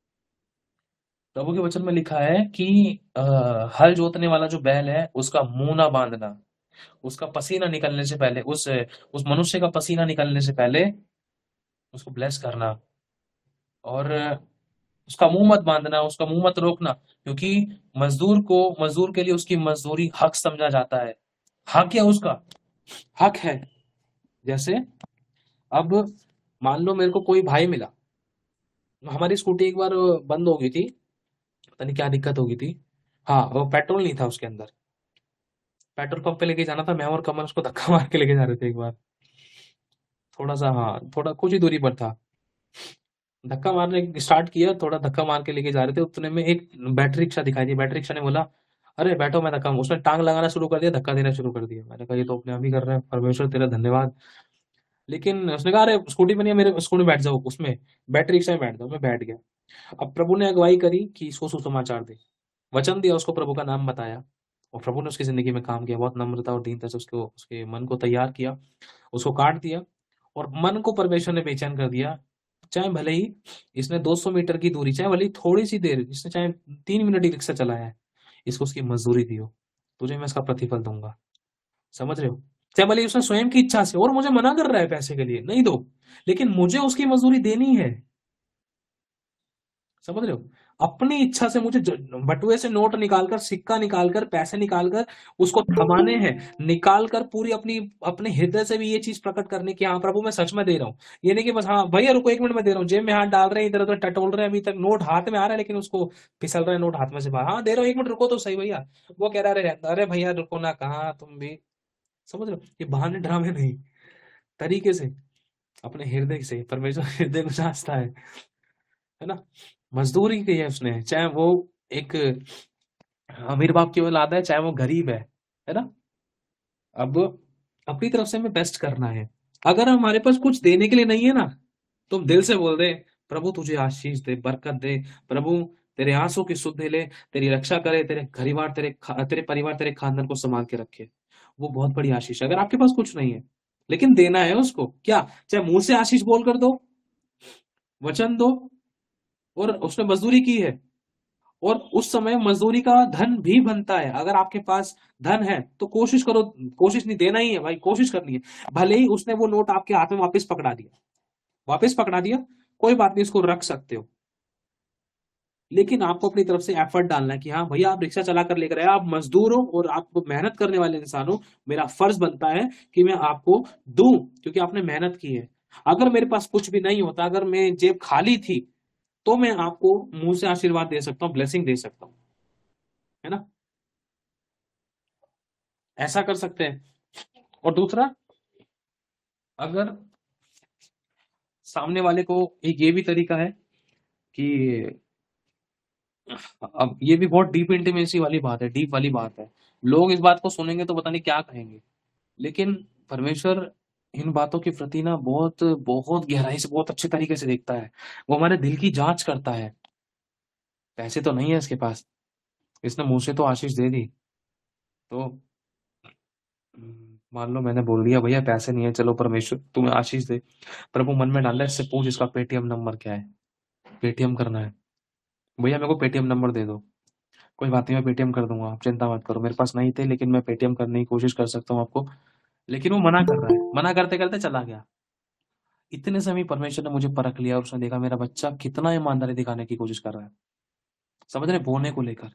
प्रभु के वचन में लिखा है कि हल जोतने वाला जो बैल है उसका मुंह ना बांधना, उसका पसीना निकलने से पहले, उस मनुष्य का पसीना निकलने से पहले उसको ब्लेस करना। और उसका मुंह मत बांधना, उसका मुंह मत रोकना, क्योंकि मजदूर के लिए उसकी मजदूरी हक समझा जाता है। हक है उसका, हक है। जैसे अब मान लो मेरे को कोई भाई मिला, हमारी स्कूटी एक बार बंद हो गई थी, पता नहीं क्या दिक्कत हो गई थी। हाँ वो पेट्रोल नहीं था उसके अंदर, पेट्रोल पंप पे लेके जाना था, मैं और कमल उसको धक्का मार के लेके जा रहे थे एक बार, थोड़ा सा, हाँ थोड़ा कुछ ही दूरी पर था। धक्का मारने स्टार्ट किया, थोड़ा धक्का मार के लेके जा रहे थे, उतने में एक बैटरी रिक्शा दिखाई दी। बैटरी रिक्शा ने बोला अरे बैठो, मैं धक्का, उसने टांग लगाना शुरू कर दिया, धक्का देना शुरू कर दिया। मैंने कहा ये तो अपने आप ही कर रहे हैं, परमेश्वर तेरा धन्यवाद। लेकिन उसने कहा अरे स्कूटी में नहीं है, मेरे स्कूटी में बैठ जाओ, उसमें बैटरी रिक्शा में बैठ जाओ। मैं बैठ गया। अब प्रभु ने अगुवाई करी कि इसको सुसमाचार दे, वचन दिया उसको, प्रभु का नाम बताया, और प्रभु ने उसकी जिंदगी में काम किया। बहुत नम्रता और दीनता से उसको, उसके मन को तैयार किया, उसको काट दिया, और मन को परमेश्वर ने बेचैन कर दिया। चाहे भले ही इसने 200 मीटर की दूरी, चाहे भले ही थोड़ी सी देर, इसने चाहे 3 मिनट ही रिक्शा चलाया है, इसको उसकी मजदूरी दियो, तुझे मैं इसका प्रतिफल दूंगा। समझ रहे हो। चाहे भले ही उसने स्वयं की इच्छा से, और मुझे मना कर रहा है पैसे के लिए, नहीं दो, लेकिन मुझे उसकी मजदूरी देनी है। समझ रहे हो। अपनी इच्छा से मुझे बटुए से नोट निकालकर, सिक्का निकालकर, पैसे निकालकर उसको थमाने हैं, निकालकर पूरी अपनी, अपने हृदय से भी ये चीज प्रकट करने की, हाँ प्रभु मैं सच में दे रहा हूँ। ये नहीं कि बस हाँ भैया रुको 1 मिनट में दे रहा हूँ, जेब में हाथ डाल रहे हैं, इधर उधर टटोल रहे हैं, अभी तक नोट हाथ में आ रहा है लेकिन उसको फिसल रहा है नोट हाथ में से बाहर। हाँ दे रहा हूँ, 1 मिनट रुको तो सही भैया। वो कह रहा है अरे अरे भैया रुको ना, कहाँ तुम भी। समझ रहे हो, ये बहाने ड्रामे नहीं, तरीके से, अपने हृदय से। परमेश्वर हृदय को जांचता है ना। मजदूरी की है उसने, चाहे वो एक अमीर बाप की औलाद है, चाहे वो गरीब है ना। अब अपनी तरफ से हमें बेस्ट करना है। अगर हमारे पास कुछ देने के लिए नहीं है ना, तुम दिल से बोल दे प्रभु तुझे आशीष दे, बरकत दे, प्रभु तेरे आंसू की सुध ले, तेरी रक्षा करे, तेरे परिवार, तेरे परिवार, तेरे खानदान को संभाल के रखे। वो बहुत बड़ी आशीष है। अगर आपके पास कुछ नहीं है लेकिन देना है उसको, क्या, चाहे मुंह से आशीष बोल कर दो, वचन दो, और उसने मजदूरी की है, और उस समय मजदूरी का धन भी बनता है। अगर आपके पास धन है तो कोशिश करो, कोशिश नहीं, देना ही है भाई, कोशिश करनी है। भले ही उसने वो नोट आपके हाथ में वापस पकड़ा दिया, वापस पकड़ा दिया, कोई बात नहीं, इसको रख सकते हो। लेकिन आपको अपनी तरफ से एफर्ट डालना है कि हाँ भैया आप रिक्शा चला कर लेकर आए, आप मजदूर हो और आप मेहनत करने वाले इंसान हो, मेरा फर्ज बनता है कि मैं आपको दूं, क्योंकि आपने मेहनत की है। अगर मेरे पास कुछ भी नहीं होता, अगर मैं जेब खाली थी, तो मैं आपको मुंह से आशीर्वाद दे सकता हूँ, ब्लेसिंग दे सकता हूँ, है ना। ऐसा कर सकते हैं। और दूसरा, अगर सामने वाले को, एक ये भी तरीका है कि, अब ये भी बहुत डीप इंटीमेसी वाली बात है, डीप वाली बात है। लोग इस बात को सुनेंगे तो पता नहीं क्या कहेंगे, लेकिन परमेश्वर इन बातों के प्रति ना बहुत बहुत गहराई से, बहुत अच्छे तरीके से देखता है। वो हमारे दिल की जांच करता है। पैसे तो नहीं है इसके पास, इसने मुंह से तो आशीष दे दी, तो मान लो मैंने बोल दिया भैया पैसे नहीं है, चलो परमेश्वर तुम्हें आशीष दे। प्रभु मन में डाल रहा है, इससे पूछ इसका पेटीएम नंबर क्या है, पेटीएम करना है, भैया मेरे को पेटीएम नंबर दे दो। कोई बात नहीं, मैं पेटीएम कर दूंगा, आप चिंता मत करो, मेरे पास नहीं थे लेकिन मैं पेटीएम करने की कोशिश कर सकता हूँ आपको। लेकिन वो मना कर रहा है, मना करते करते चला गया। इतने समय परमेश्वर ने मुझे परख लिया और उसने देखा मेरा बच्चा कितना ईमानदारी दिखाने की कोशिश कर रहा है, समझ रहे, बोलने को लेकर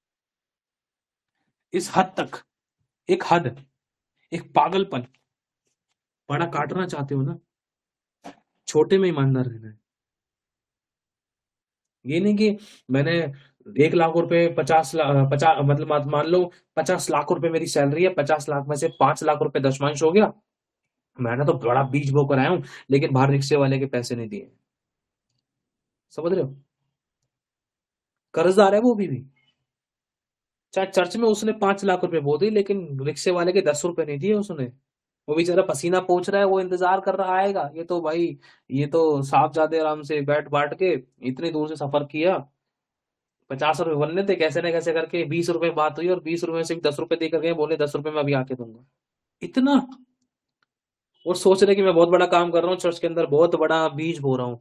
इस हद तक, एक हद, एक पागलपन। बड़ा काटना चाहते हो ना, छोटे में ईमानदार रहना है। ये नहीं कि मैंने 1 लाख रुपए 50 लाख 50 मतलब मान लो 50 लाख रुपए मेरी सैलरी है, 50 लाख में से 5 लाख रुपए दशमांश हो गया, मैंने तो बड़ा बीज बोकर आया हूं, लेकिन बाहर रिक्शे वाले के पैसे नहीं दिए, समझ रहे हो, कर्जदार है वो भी। चाहे चर्च में उसने 5 लाख रुपए बो दी, लेकिन रिक्शे वाले के 10 रुपए नहीं दिए उसने। वो बेचारा पसीना पोंछ रहा है, वो इंतजार कर रहा आएगा, ये तो भाई, ये तो साहब जादे आराम से बैठ बाट के इतनी दूर से सफर किया, 50 रुपए बनने थे, कैसे ना कैसे करके 20 रुपए बात हुई और 20 रुपए में से 10 रुपए देकर गए, बोले 10 रुपए में अभी आके दूंगा, इतना। और सोच रहे कि मैं बहुत बड़ा काम कर रहा हूँ चर्च के अंदर, बहुत बड़ा बीज बो रहा हूँ।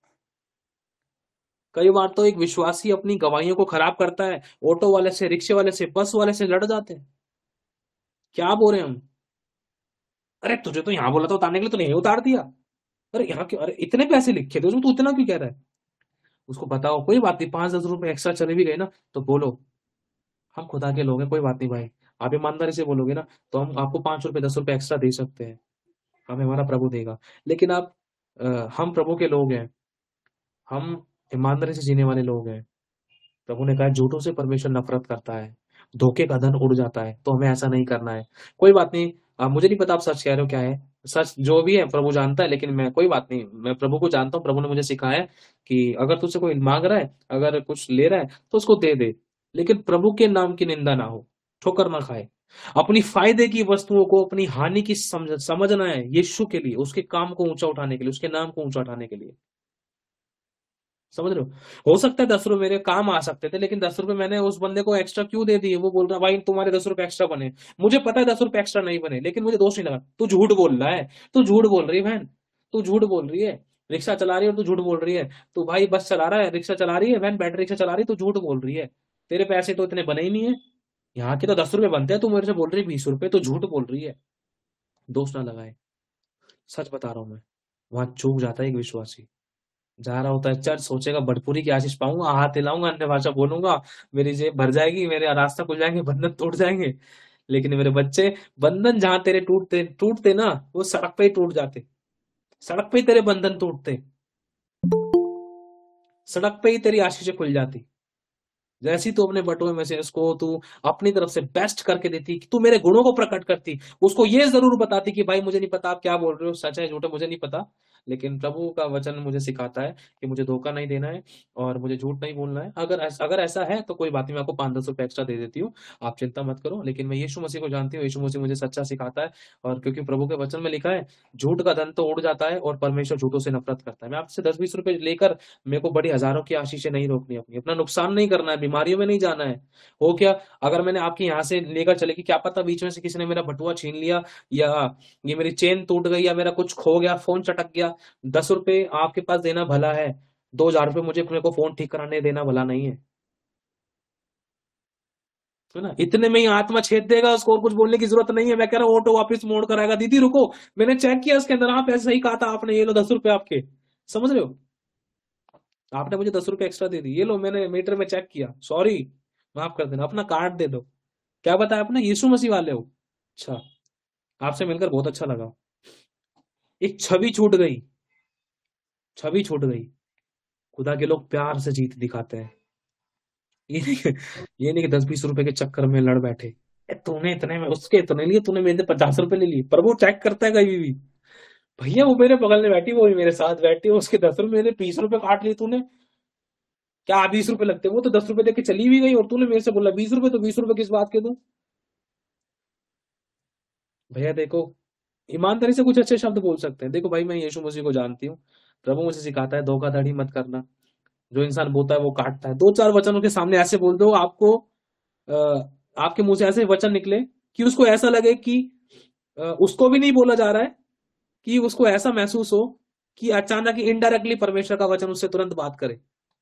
कई बार तो एक विश्वासी अपनी गवाहियों को खराब करता है, ऑटो वाले से, रिक्शे वाले से, बस वाले से लड़ जाते हैं। क्या बोल रहे हैं हम? अरे तुझे तो यहाँ बोला था उतारने के लिए, तूने यहीं उतार दिया। अरे यहाँ क्यों, अरे इतने पैसे लिखे थे उसमें, तू इतना क्यों कह रहा है? उसको बताओ कोई बात नहीं, 5-10 रुपए एक्स्ट्रा चले भी गए ना, तो बोलो हम खुदा के लोग हैं, कोई बात नहीं भाई। आप ईमानदारी से बोलोगे ना, तो हम आपको 5 रुपए 10 रुपए एक्स्ट्रा दे सकते हैं, हमें हमारा प्रभु देगा। लेकिन आप हम प्रभु के लोग हैं, हम ईमानदारी से जीने वाले लोग हैं। प्रभु ने कहा झूठों से परमेश्वर नफरत करता है, धोखे का धन उड़ जाता है, तो हमें ऐसा नहीं करना है। कोई बात नहीं, मुझे नहीं पता आप सच कह रहे हो क्या है, सच जो भी है प्रभु जानता है, लेकिन मैं, कोई बात नहीं, मैं प्रभु को जानता हूँ। प्रभु ने मुझे सिखाया है कि अगर तुझसे कोई मांग रहा है, अगर कुछ ले रहा है, तो उसको दे दे, लेकिन प्रभु के नाम की निंदा ना हो, ठोकर ना खाए। अपनी फायदे की वस्तुओं को अपनी हानि की समझना है, यीशु के लिए, उसके काम को ऊंचा उठाने के लिए, उसके नाम को ऊंचा उठाने के लिए, समझ रहे हो सकता है 10 रुपए मेरे काम आ सकते थे, लेकिन 10 रुपए मैंने उस बंदे को एक्स्ट्रा क्यों दे दिए? वो बोल रहा भाई तुम्हारे 10 रुपए एक्स्ट्रा बने, मुझे पता है 10 रुपए एक्स्ट्रा नहीं बने, लेकिन मुझे दोष नहीं लगा। तू झूठ बोल रहा है, तू झूठ बोल रही है बहन, तू झूठ बोल रही है। रिक्शा चला रही है और तू झूठ बोल रही है। तू भाई बस चला रहा है, रिक्शा चला रही है बहन, बैटरी रिक्शा चला रही है, तू झूठ बोल रही है। तेरे पैसे तो इतने बने ही नहीं है, यहाँ के तो 10 रुपए बनते हैं, तू मेरे से बोल रही है 20 रुपए, तो झूठ बोल रही है। दोष ना लगाए, सच बता रहा हूं मैं। वहां चूक जाता है एक विश्वासी, जा रहा होता है चर्च, सोचेगा भरपूरी की आशीष पाऊंगा, हाथ हिलाऊंगा, अन्य भाषा बोलूंगा, मेरी जेब भर जाएगी, मेरे रास्ता खुल जाएंगे, बंधन टूट जाएंगे। लेकिन मेरे बच्चे, बंधन जहां तेरे टूटते टूटते ना, वो सड़क पे ही टूट जाते, सड़क पे ही तेरे बंधन टूटते, सड़क पे ही तेरी आशीषें खुल जाती। जैसी तू अपने बटुए में से उसको तू अपनी तरफ से बेस्ट करके देती, कि तू मेरे गुणों को प्रकट करती, उसको ये जरूर बताती कि भाई मुझे नहीं पता आप क्या बोल रहे हो, सच है झूठ है मुझे नहीं पता, लेकिन प्रभु का वचन मुझे सिखाता है कि मुझे धोखा नहीं देना है और मुझे झूठ नहीं बोलना है। अगर ऐसा है तो कोई बात नहीं, मैं आपको 5-10 रुपए एक्स्ट्रा दे देती हूँ, आप चिंता मत करो। लेकिन मैं यीशु मसीह को जानती हूँ, यीशु मसीह मुझे सच्चा सिखाता है, और क्योंकि प्रभु के वचन में लिखा है झूठ का धन तो उड़ जाता है और परमेश्वर झूठों से नफरत करता है। मैं आपसे 10-20 रुपए लेकर मेरे को बड़ी हजारों की आशीषें नहीं रोकनी, अपनी अपना नुकसान नहीं करना है, बीमारियों में नहीं जाना है। हो क्या, अगर मैंने आपकी यहाँ से लेकर चले कि क्या पता बीच में से किसी ने मेरा बटुआ छीन लिया, या ये मेरी चेन टूट गई, या मेरा कुछ खो गया, फोन चटक गया, 10 रुपए आपके पास देना भला है, 2,000 रुपए मुझे अपने को फोन ठीक कराने देना भला नहीं है ना? इतने में ही आत्मा छेद देगा उसको, और कुछ बोलने की जरूरत नहीं है। मैं कह रहा हूँ ऑटो वापस मोड़ कर आएगा, दीदी रुको, मैंने चेक किया उसके अंदर, हाँ पैसे सही कहा था आपने, ये लो 10 रुपए आपके, समझ रहे हो, आपने मुझे 10 रुपए एक्स्ट्रा दे दी, ये लो मैंने मीटर में चेक किया, सॉरी, माफ कर देना, अपना कार्ड दे दो। क्या बताया आपने, यीशु मसीह वाले हो? अच्छा, आपसे मिलकर बहुत अच्छा लगा। एक छवि छूट गई, छवि छूट गई। खुदा के लोग प्यार से जीत दिखाते हैं, ये नहीं कि, ये नहीं कि 10-20 रुपए के चक्कर में लड़ बैठे। तूने इतने में, उसके इतने लिए, तूने मेरे 50 रुपए ले लिए। प्रभु चेक करता है कभी भी, भैया वो मेरे बगल में बैठी, वो भी मेरे साथ बैठी, उसके 10 रुपए, मेरे 20 रुपए काट लिए तूने। क्या 20 रुपए लगते, वो तो 10 रुपए देके चली भी गई, और तूने मेरे से बोला 20 रुपए, तो 20 रुपए किस बात के दूं? भैया देखो, ईमानदारी से कुछ अच्छे शब्द बोल सकते हैं। देखो भाई, मैं यीशु मसीह को जानती हूँ, प्रभु मुझे सिखाता है धोखाधड़ी मत करना, जो इंसान बोता है वो काटता है। 2-4 वचनों के सामने ऐसे बोल दो, आपको आपके मुंह से ऐसे वचन निकले कि उसको ऐसा लगे कि उसको भी नहीं बोला जा रहा है, कि उसको ऐसा महसूस हो कि अचानक ही इनडायरेक्टली परमेश्वर का वचन उससे तुरंत बात करे।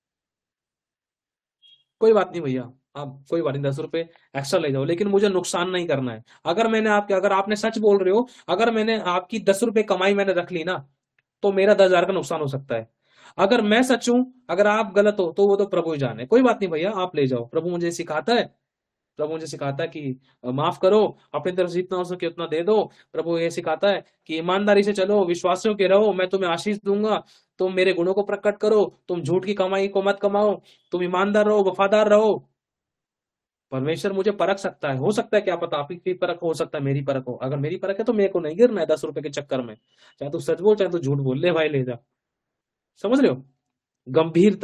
कोई बात नहीं भैया, आप कोई बात नहीं, 10 रुपए एक्स्ट्रा ले जाओ, लेकिन मुझे नुकसान नहीं करना है। अगर आपने सच बोल रहे हो, अगर मैंने आपकी 10 रुपए कमाई मैंने रख ली ना, तो मेरा 10,000 का नुकसान हो सकता है। अगर मैं सच हूं, अगर आप गलत हो, तो वो तो प्रभु ही जाने। कोई बात नहीं भैया, आप ले जाओ। प्रभु मुझे सिखाता है, प्रभु मुझे सिखाता है कि माफ करो, अपनी तरफ से जितना हो सके उतना दे दो। प्रभु ये सिखाता है कि ईमानदारी से चलो, विश्वासियों के रहो, मैं तुम्हें आशीष दूंगा। तुम मेरे गुणों को प्रकट करो, तुम झूठ की कमाई को मत कमाओ, तुम ईमानदार रहो, वफादार रहो। परमेश्वर मुझे परख सकता है, हो सकता है क्या पता आपकी परख हो सकता है मेरी परख हो। अगर मेरी परख है तो मेरे को नहीं गिरना है 10 रुपए के चक्कर में। चाहे तू सच बोल, चाहे तू झूठ बोल, ले भाई ले जा। समझ रहे हो गंभीरता।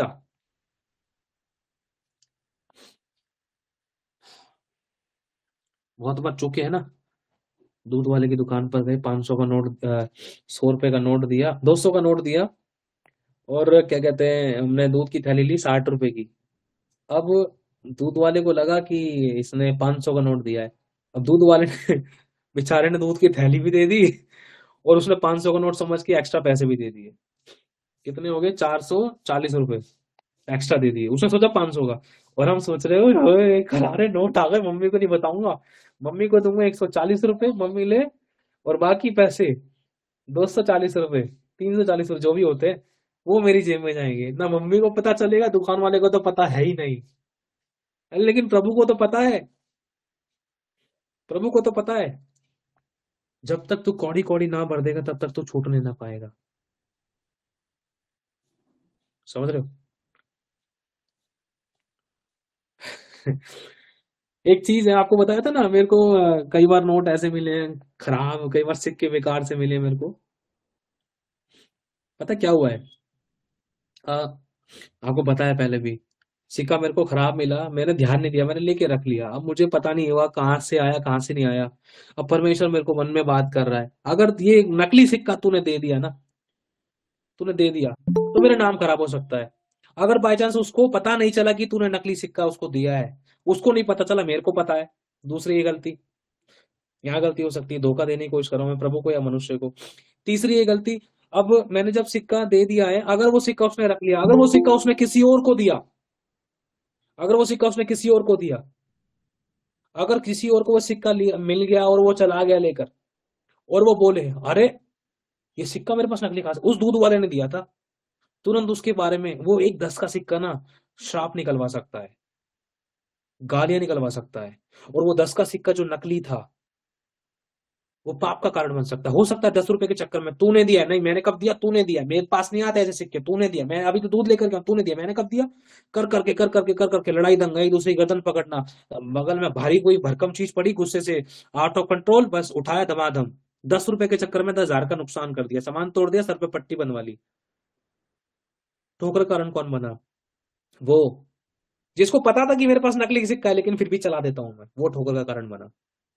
बहुत बार चूके है ना, दूध वाले की दुकान पर गए, 500 का नोट 100 रुपए का नोट दिया, 200 का नोट दिया, और क्या कहते हैं, हमने दूध की थैली ली 60 रुपए की। अब दूध वाले को लगा कि इसने 500 का नोट दिया है। अब दूध वाले ने बेचारे ने दूध की थैली भी दे दी, और उसने 500 का नोट समझ के एक्स्ट्रा पैसे भी दे दिए। कितने हो गए, 440 रुपए एक्स्ट्रा दे दिए। उसने सोचा 500 का, और हम सोच रहे हो ओए, खरारे नोट आ गए, मम्मी को नहीं बताऊंगा, मम्मी को दूंगा 140 रुपए, मम्मी ले, और बाकी पैसे 240 रुपए, 340 रुपए जो भी होते हैं, वो मेरी जेब में जाएंगे। ना मम्मी को पता चलेगा, दुकान वाले को तो पता है ही नहीं। लेकिन प्रभु को तो पता है, प्रभु को तो पता है, जब तक तू कौड़ी कौड़ी ना भर देगा तब तक तू छूटने ना पाएगा। समझ रहे हो एक चीज है, आपको बताया था ना मेरे को, कई बार नोट ऐसे मिले हैं खराब, कई बार सिक्के बेकार से मिले मेरे को। पता क्या हुआ है, अ, आपको पता है पहले भी, सिक्का मेरे को खराब मिला, मैंने ध्यान नहीं दिया, मैंने लेके रख लिया। अब मुझे पता नहीं हुआ कहाँ से आया कहाँ से नहीं आया। अब परमेश्वर मेरे को मन में बात कर रहा है, अगर ये नकली सिक्का तूने दे दिया ना, तूने दे दिया, तो मेरा नाम खराब हो सकता है। अगर बाई चांस उसको पता नहीं चला कि तूने नकली सिक्का उसको दिया है, उसको नहीं पता चला, मेरे को पता है, दूसरी ये गलती, यहाँ गलती हो सकती है, धोखा देने की कोशिश कर रहा हूं मैं प्रभु को या मनुष्य को। तीसरी ये गलती, अब मैंने जब सिक्का दे दिया है, अगर वो सिक्का उसने रख लिया, अगर वो सिक्का उसने किसी और को दिया, अगर वो सिक्का उसने किसी और को दिया, अगर किसी और को वो सिक्का मिल गया और वो चला गया लेकर, और वो बोले अरे ये सिक्का मेरे पास नकली कहां से, उस दूध वाले ने दिया था, तुरंत उसके बारे में वो एक 10 का सिक्का ना श्राप निकलवा सकता है, गालियां निकलवा सकता है। और वो 10 का सिक्का जो नकली था, वो पाप का कारण बन सकता है। हो सकता है 10 रुपए के चक्कर में तूने दिया है, नहीं मैंने कब दिया, तूने दिया, मेरे पास नहीं आते ऐसे सिक्के, तूने दिया, मैं अभी तो दूध लेकर गया, तूने दिया, मैंने कब दिया, कर करके लड़ाई दंगा, एक दूसरे की गर्दन पकड़ना, बगल में भारी कोई भरकम चीज पड़ी, गुस्से से आउट ऑफ कंट्रोल, बस उठाया धमाधम, 10 रुपए के चक्कर में 10,000 का नुकसान कर दिया, सामान तोड़ दिया, सर पे पट्टी बनवा ली। ठोकर का कारण कौन बना, वो जिसको पता था कि मेरे पास नकली सिक्का है लेकिन फिर भी चला देता हूं मैं, वो ठोकर का कारण बना।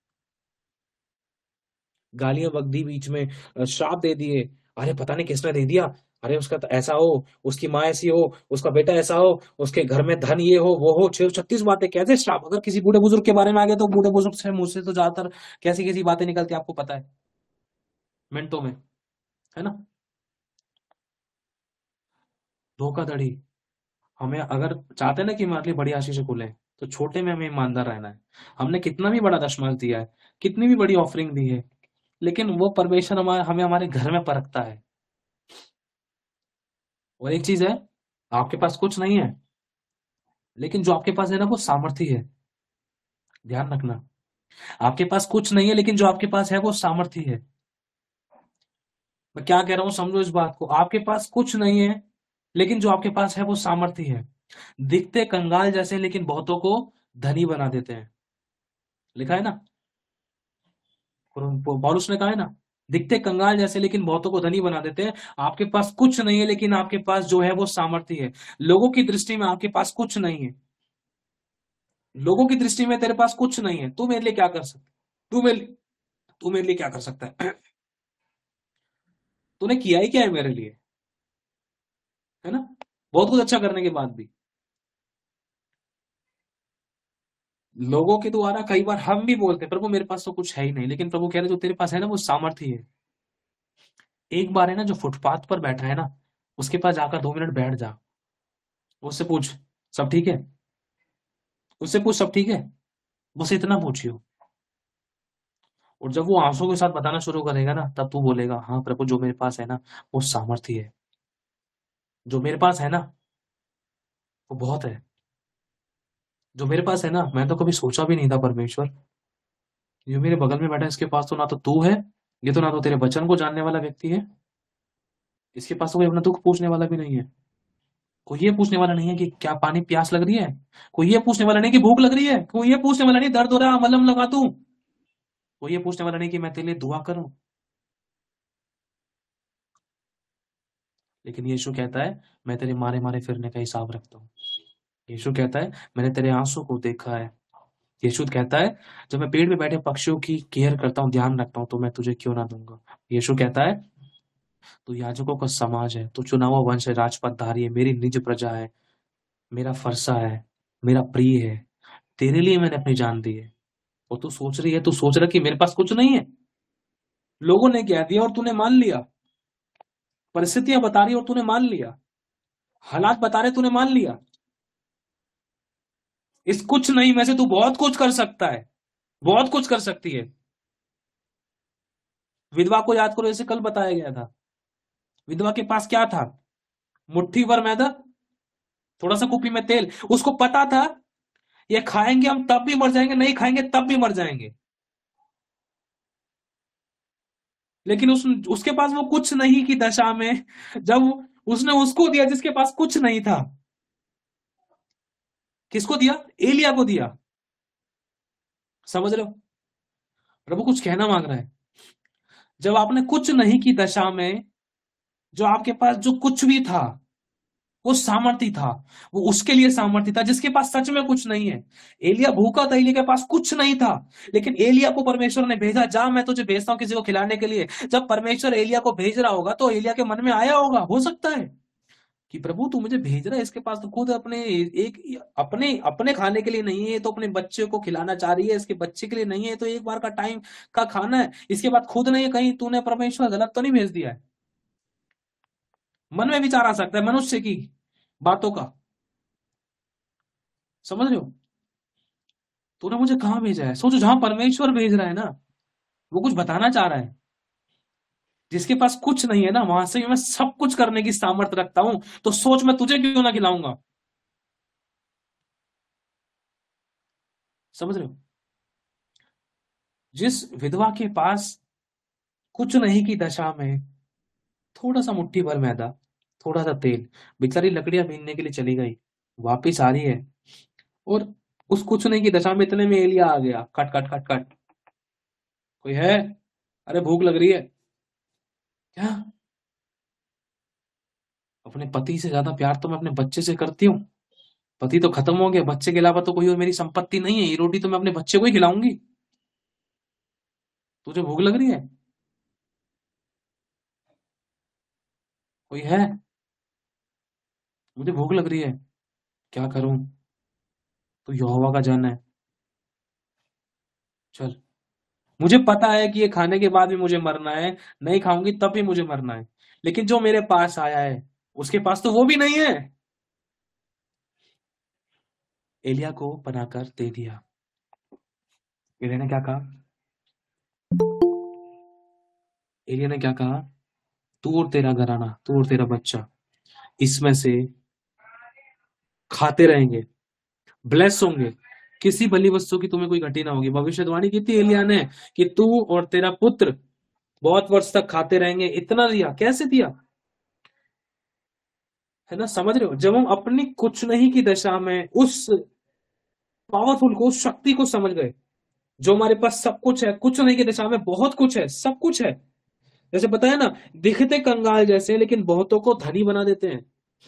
गालियां बक दी बीच में, श्राप दे दिए, अरे पता नहीं किसने दे दिया, अरे उसका तो ऐसा हो, उसकी माँ ऐसी हो, उसका बेटा ऐसा हो, उसके घर में धन ये हो वो हो, 636 बातें, कैसे श्राप। अगर किसी बूढ़े बुजुर्ग के बारे में आ गया तो बूढ़े बुजुर्ग से मुंह से तो ज्यादातर कैसी कैसी बातें निकलती है आपको पता है, मिनटों में, है ना। धोखाधड़ी, हमें अगर चाहते हैं ना कि हमारे लिए बड़ी आशीष खुले, तो छोटे में हमें ईमानदार रहना है। हमने कितना भी बड़ा दशमांश दिया है, कितनी भी बड़ी ऑफरिंग दी है, लेकिन वो परमेश्वर हमें हमारे घर में परखता है। और एक चीज है, आपके पास कुछ नहीं है, लेकिन जो आपके पास है ना वो सामर्थ्य है। ध्यान रखना, आपके पास कुछ नहीं है लेकिन जो आपके पास है वो सामर्थ्य है। मैं क्या कह रहा हूं समझो इस बात को, आपके पास कुछ नहीं है लेकिन जो आपके पास है वो सामर्थ्य है। दिखते कंगाल जैसे लेकिन बहुतों को धनी बना देते हैं, लिखा है ना, पौलुस ने कहा है ना, दिखते कंगाल जैसे लेकिन बहुतों को धनी बना देते हैं। आपके पास कुछ नहीं है लेकिन आपके पास जो है वो सामर्थ्य है। लोगों की दृष्टि में आपके पास कुछ नहीं है, लोगों की दृष्टि में तेरे पास कुछ नहीं है, तू मेरे लिए क्या कर सकता, तू मेरे लिए क्या कर सकता है, तूने किया ही क्या है मेरे लिए, है ना, बहुत कुछ अच्छा करने के बाद भी। लोगों के द्वारा कई बार हम भी बोलते हैं प्रभु मेरे पास तो कुछ है ही नहीं, लेकिन प्रभु कह रहे जो तेरे पास है ना वो सामर्थ्य है। एक बार है ना जो फुटपाथ पर बैठा है ना, उसके पास जाकर 2 मिनट बैठ जा, उससे पूछ सब ठीक है, उससे पूछ सब ठीक है, बस इतना पूछियो। और जब वो आंसू के साथ बताना शुरू करेगा ना, तब तू बोलेगा, हाँ प्रभु, जो मेरे पास है ना वो सामर्थ्य है, जो मेरे पास है ना वो बहुत है, जो मेरे पास है ना मैं तो कभी सोचा भी नहीं था परमेश्वर, जो मेरे बगल में बैठा है इसके पास तो ना तो तू है, ये तो ना तो तेरे वचन को जानने वाला व्यक्ति है, इसके पास तो कोई अपना दुख पूछने वाला भी नहीं है, कोई ये पूछने वाला नहीं है कि क्या पानी प्यास लग रही है, कोई ये पूछने वाला नहीं कि भूख लग रही है, कोई ये पूछने वाला नहीं दर्द हो रहा है मलहम लगा दूं, कोई ये पूछने वाला नहीं कि मैं तेरे लिए दुआ करूं। लेकिन यीशु कहता है, मैं तेरे मारे मारे फिरने का हिसाब रखता हूँ। यीशु कहता है, मैंने तेरे आंसू को देखा है। यीशु कहता है, जब मैं पेड़ पे बैठे पक्षियों की केयर करता हूँ, ध्यान रखता हूँ, तो मैं तुझे क्यों ना दूंगा। यीशु कहता है, तू याजकों का समाज है, तू चुनावा वंश है, राजपथधारी है, मेरी निज प्रजा है, मेरा फरसा है, मेरा प्रिय है, तेरे लिए मैंने अपनी जान दी है। और तू सोच रही है, तू सोच रहा कि मेरे पास कुछ नहीं है, लोगों ने कह दिया और तूने मान लिया, परिस्थितियां बता रही और तूने मान लिया, हालात बता रहे तूने मान लिया। इस कुछ नहीं में से तू बहुत कुछ कर सकता है, बहुत कुछ कर सकती है। विधवा को याद करो, जैसे कल बताया गया था, विधवा के पास क्या था, मुट्ठी भर मैदा, थोड़ा सा कुपी में तेल। उसको पता था ये खाएंगे हम तब भी मर जाएंगे, नहीं खाएंगे तब भी मर जाएंगे, लेकिन उसके पास वो कुछ नहीं की दशा में, जब उसने उसको दिया जिसके पास कुछ नहीं था, किसको दिया, एलिया को दिया। समझ रहे हो, प्रभु कुछ कहना मांग रहा है, जब आपने कुछ नहीं की दशा में, जो आपके पास जो कुछ भी था वो सामर्थ्य था, वो उसके लिए सामर्थ्य था जिसके पास सच में कुछ नहीं है। एलिया भूखा था, एलिया के पास कुछ नहीं था, लेकिन एलिया को परमेश्वर ने भेजा, जा मैं तुझे भेजता हूं किसी को खिलाने के लिए। जब परमेश्वर एलिया को भेज रहा होगा तो एलिया के मन में आया होगा, हो सकता है कि प्रभु तू मुझे भेज रहा है, इसके पास तो खुद अपने एक अपने अपने खाने के लिए नहीं है, तो अपने बच्चे को खिलाना चाह रही है, इसके बच्चे के लिए नहीं है, तो एक बार का टाइम का खाना है, इसके बाद खुद नहीं है, कहीं तूने परमेश्वर गलत तो नहीं भेज दिया है। मन में विचार आ सकता है मनुष्य की बातों का, समझ रहे हो। तूने मुझे कहां भेजा है, सोचो, जहां परमेश्वर भेज रहा है ना, वो कुछ बताना चाह रहा है। जिसके पास कुछ नहीं है ना, वहां से मैं सब कुछ करने की सामर्थ्य रखता हूं, तो सोच मैं तुझे क्यों ना खिलाऊंगा। समझ रहे हो, जिस विधवा के पास कुछ नहीं की दशा में थोड़ा सा मुट्ठी भर मैदा, थोड़ा सा तेल, बेचारी लकड़ियां बीनने के लिए चली गई, वापिस आ रही है, और उस कुछ नहीं की दशा में इतने में एलिया आ गया, कट कट कट कट, कोई है, अरे भूख लग रही है क्या, अपने पति से ज्यादा प्यार तो मैं अपने बच्चे से करती हूँ, पति तो खत्म हो गया, बच्चे के अलावा तो कोई और मेरी संपत्ति नहीं है, ये रोटी तो मैं अपने बच्चे को ही खिलाऊंगी, तुझे भूख लग रही है, कोई है, मुझे भूख लग रही है, क्या करूं, तू यहोवा का जन है, चल, मुझे पता है कि ये खाने के बाद भी मुझे मरना है, नहीं खाऊंगी तब भी मुझे मरना है, लेकिन जो मेरे पास आया है उसके पास तो वो भी नहीं है। एलिया को बनाकर दे दिया। एलिया ने क्या कहा, एलिया ने क्या कहा, तू और तेरा घराना, तू और तेरा बच्चा इसमें से खाते रहेंगे, ब्लेस होंगे, किसी भली वस्तु की तुम्हें कोई घटी ना होगी। भविष्यवाणी की थी एलिया ने कि तू और तेरा पुत्र बहुत वर्ष तक खाते रहेंगे। इतना दिया, कैसे दिया, है ना, समझ रहे हो। जब हम अपनी कुछ नहीं की दशा में उस पावरफुल को, उस शक्ति को समझ गए, जो हमारे पास सब कुछ है, कुछ नहीं की दशा में बहुत कुछ है, सब कुछ है। जैसे बताया ना, दिखते कंगाल जैसे लेकिन बहुतों को धनी बना देते हैं।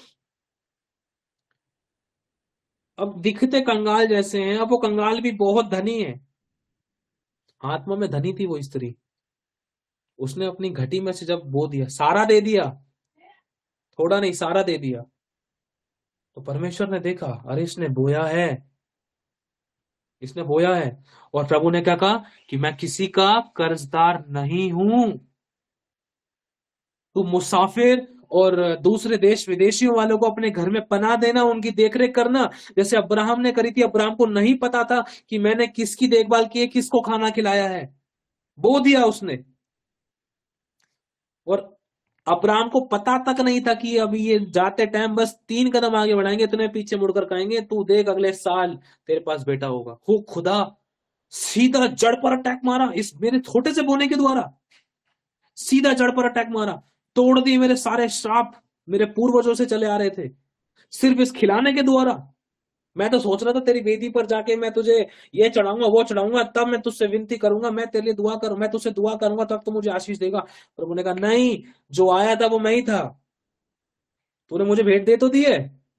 अब दिखते कंगाल जैसे हैं, अब वो कंगाल भी बहुत धनी है। आत्मा में धनी थी वो स्त्री, उसने अपनी घटी में से जब बो दिया, सारा दे दिया, थोड़ा नहीं सारा दे दिया, तो परमेश्वर ने देखा, अरे इसने बोया है, इसने बोया है। और प्रभु ने क्या कहा कि मैं किसी का कर्जदार नहीं हूं, तू मुसाफिर और दूसरे देश विदेशियों वालों को अपने घर में पनाह देना, उनकी देखरेख करना, जैसे अब्राहम ने करी थी। अब्राहम को नहीं पता था कि मैंने किसकी देखभाल की है, किसको खाना खिलाया है, बो दिया उसने। और अब्राहम को पता तक नहीं था कि अभी ये जाते टाइम बस 3 कदम आगे बढ़ाएंगे, इतने पीछे मुड़कर कहेंगे तू देख अगले साल तेरे पास बेटा होगा। हो खुदा, सीधा जड़ पर अटैक मारा इस मेरे छोटे से बोने के द्वारा, सीधा जड़ पर अटैक मारा, तोड़ दिए मेरे सारे श्राप, मेरे पूर्वजों से चले आ रहे थे, सिर्फ इस खिलाने के द्वारा। मैं तो सोच रहा था तेरी वेदी पर जाके मैं तुझे ये चढ़ाऊंगा वो चढ़ाऊंगा, तब मैं तुझसे विनती करूंगा, मैं तेरे लिए दुआ करूं, मैं तुझसे दुआ करूंगा तब तो मुझे आशीष देगा। प्रभु ने कहा नहीं, जो आया था वो मैं ही था, तूने मुझे भेंट दे तो दिए।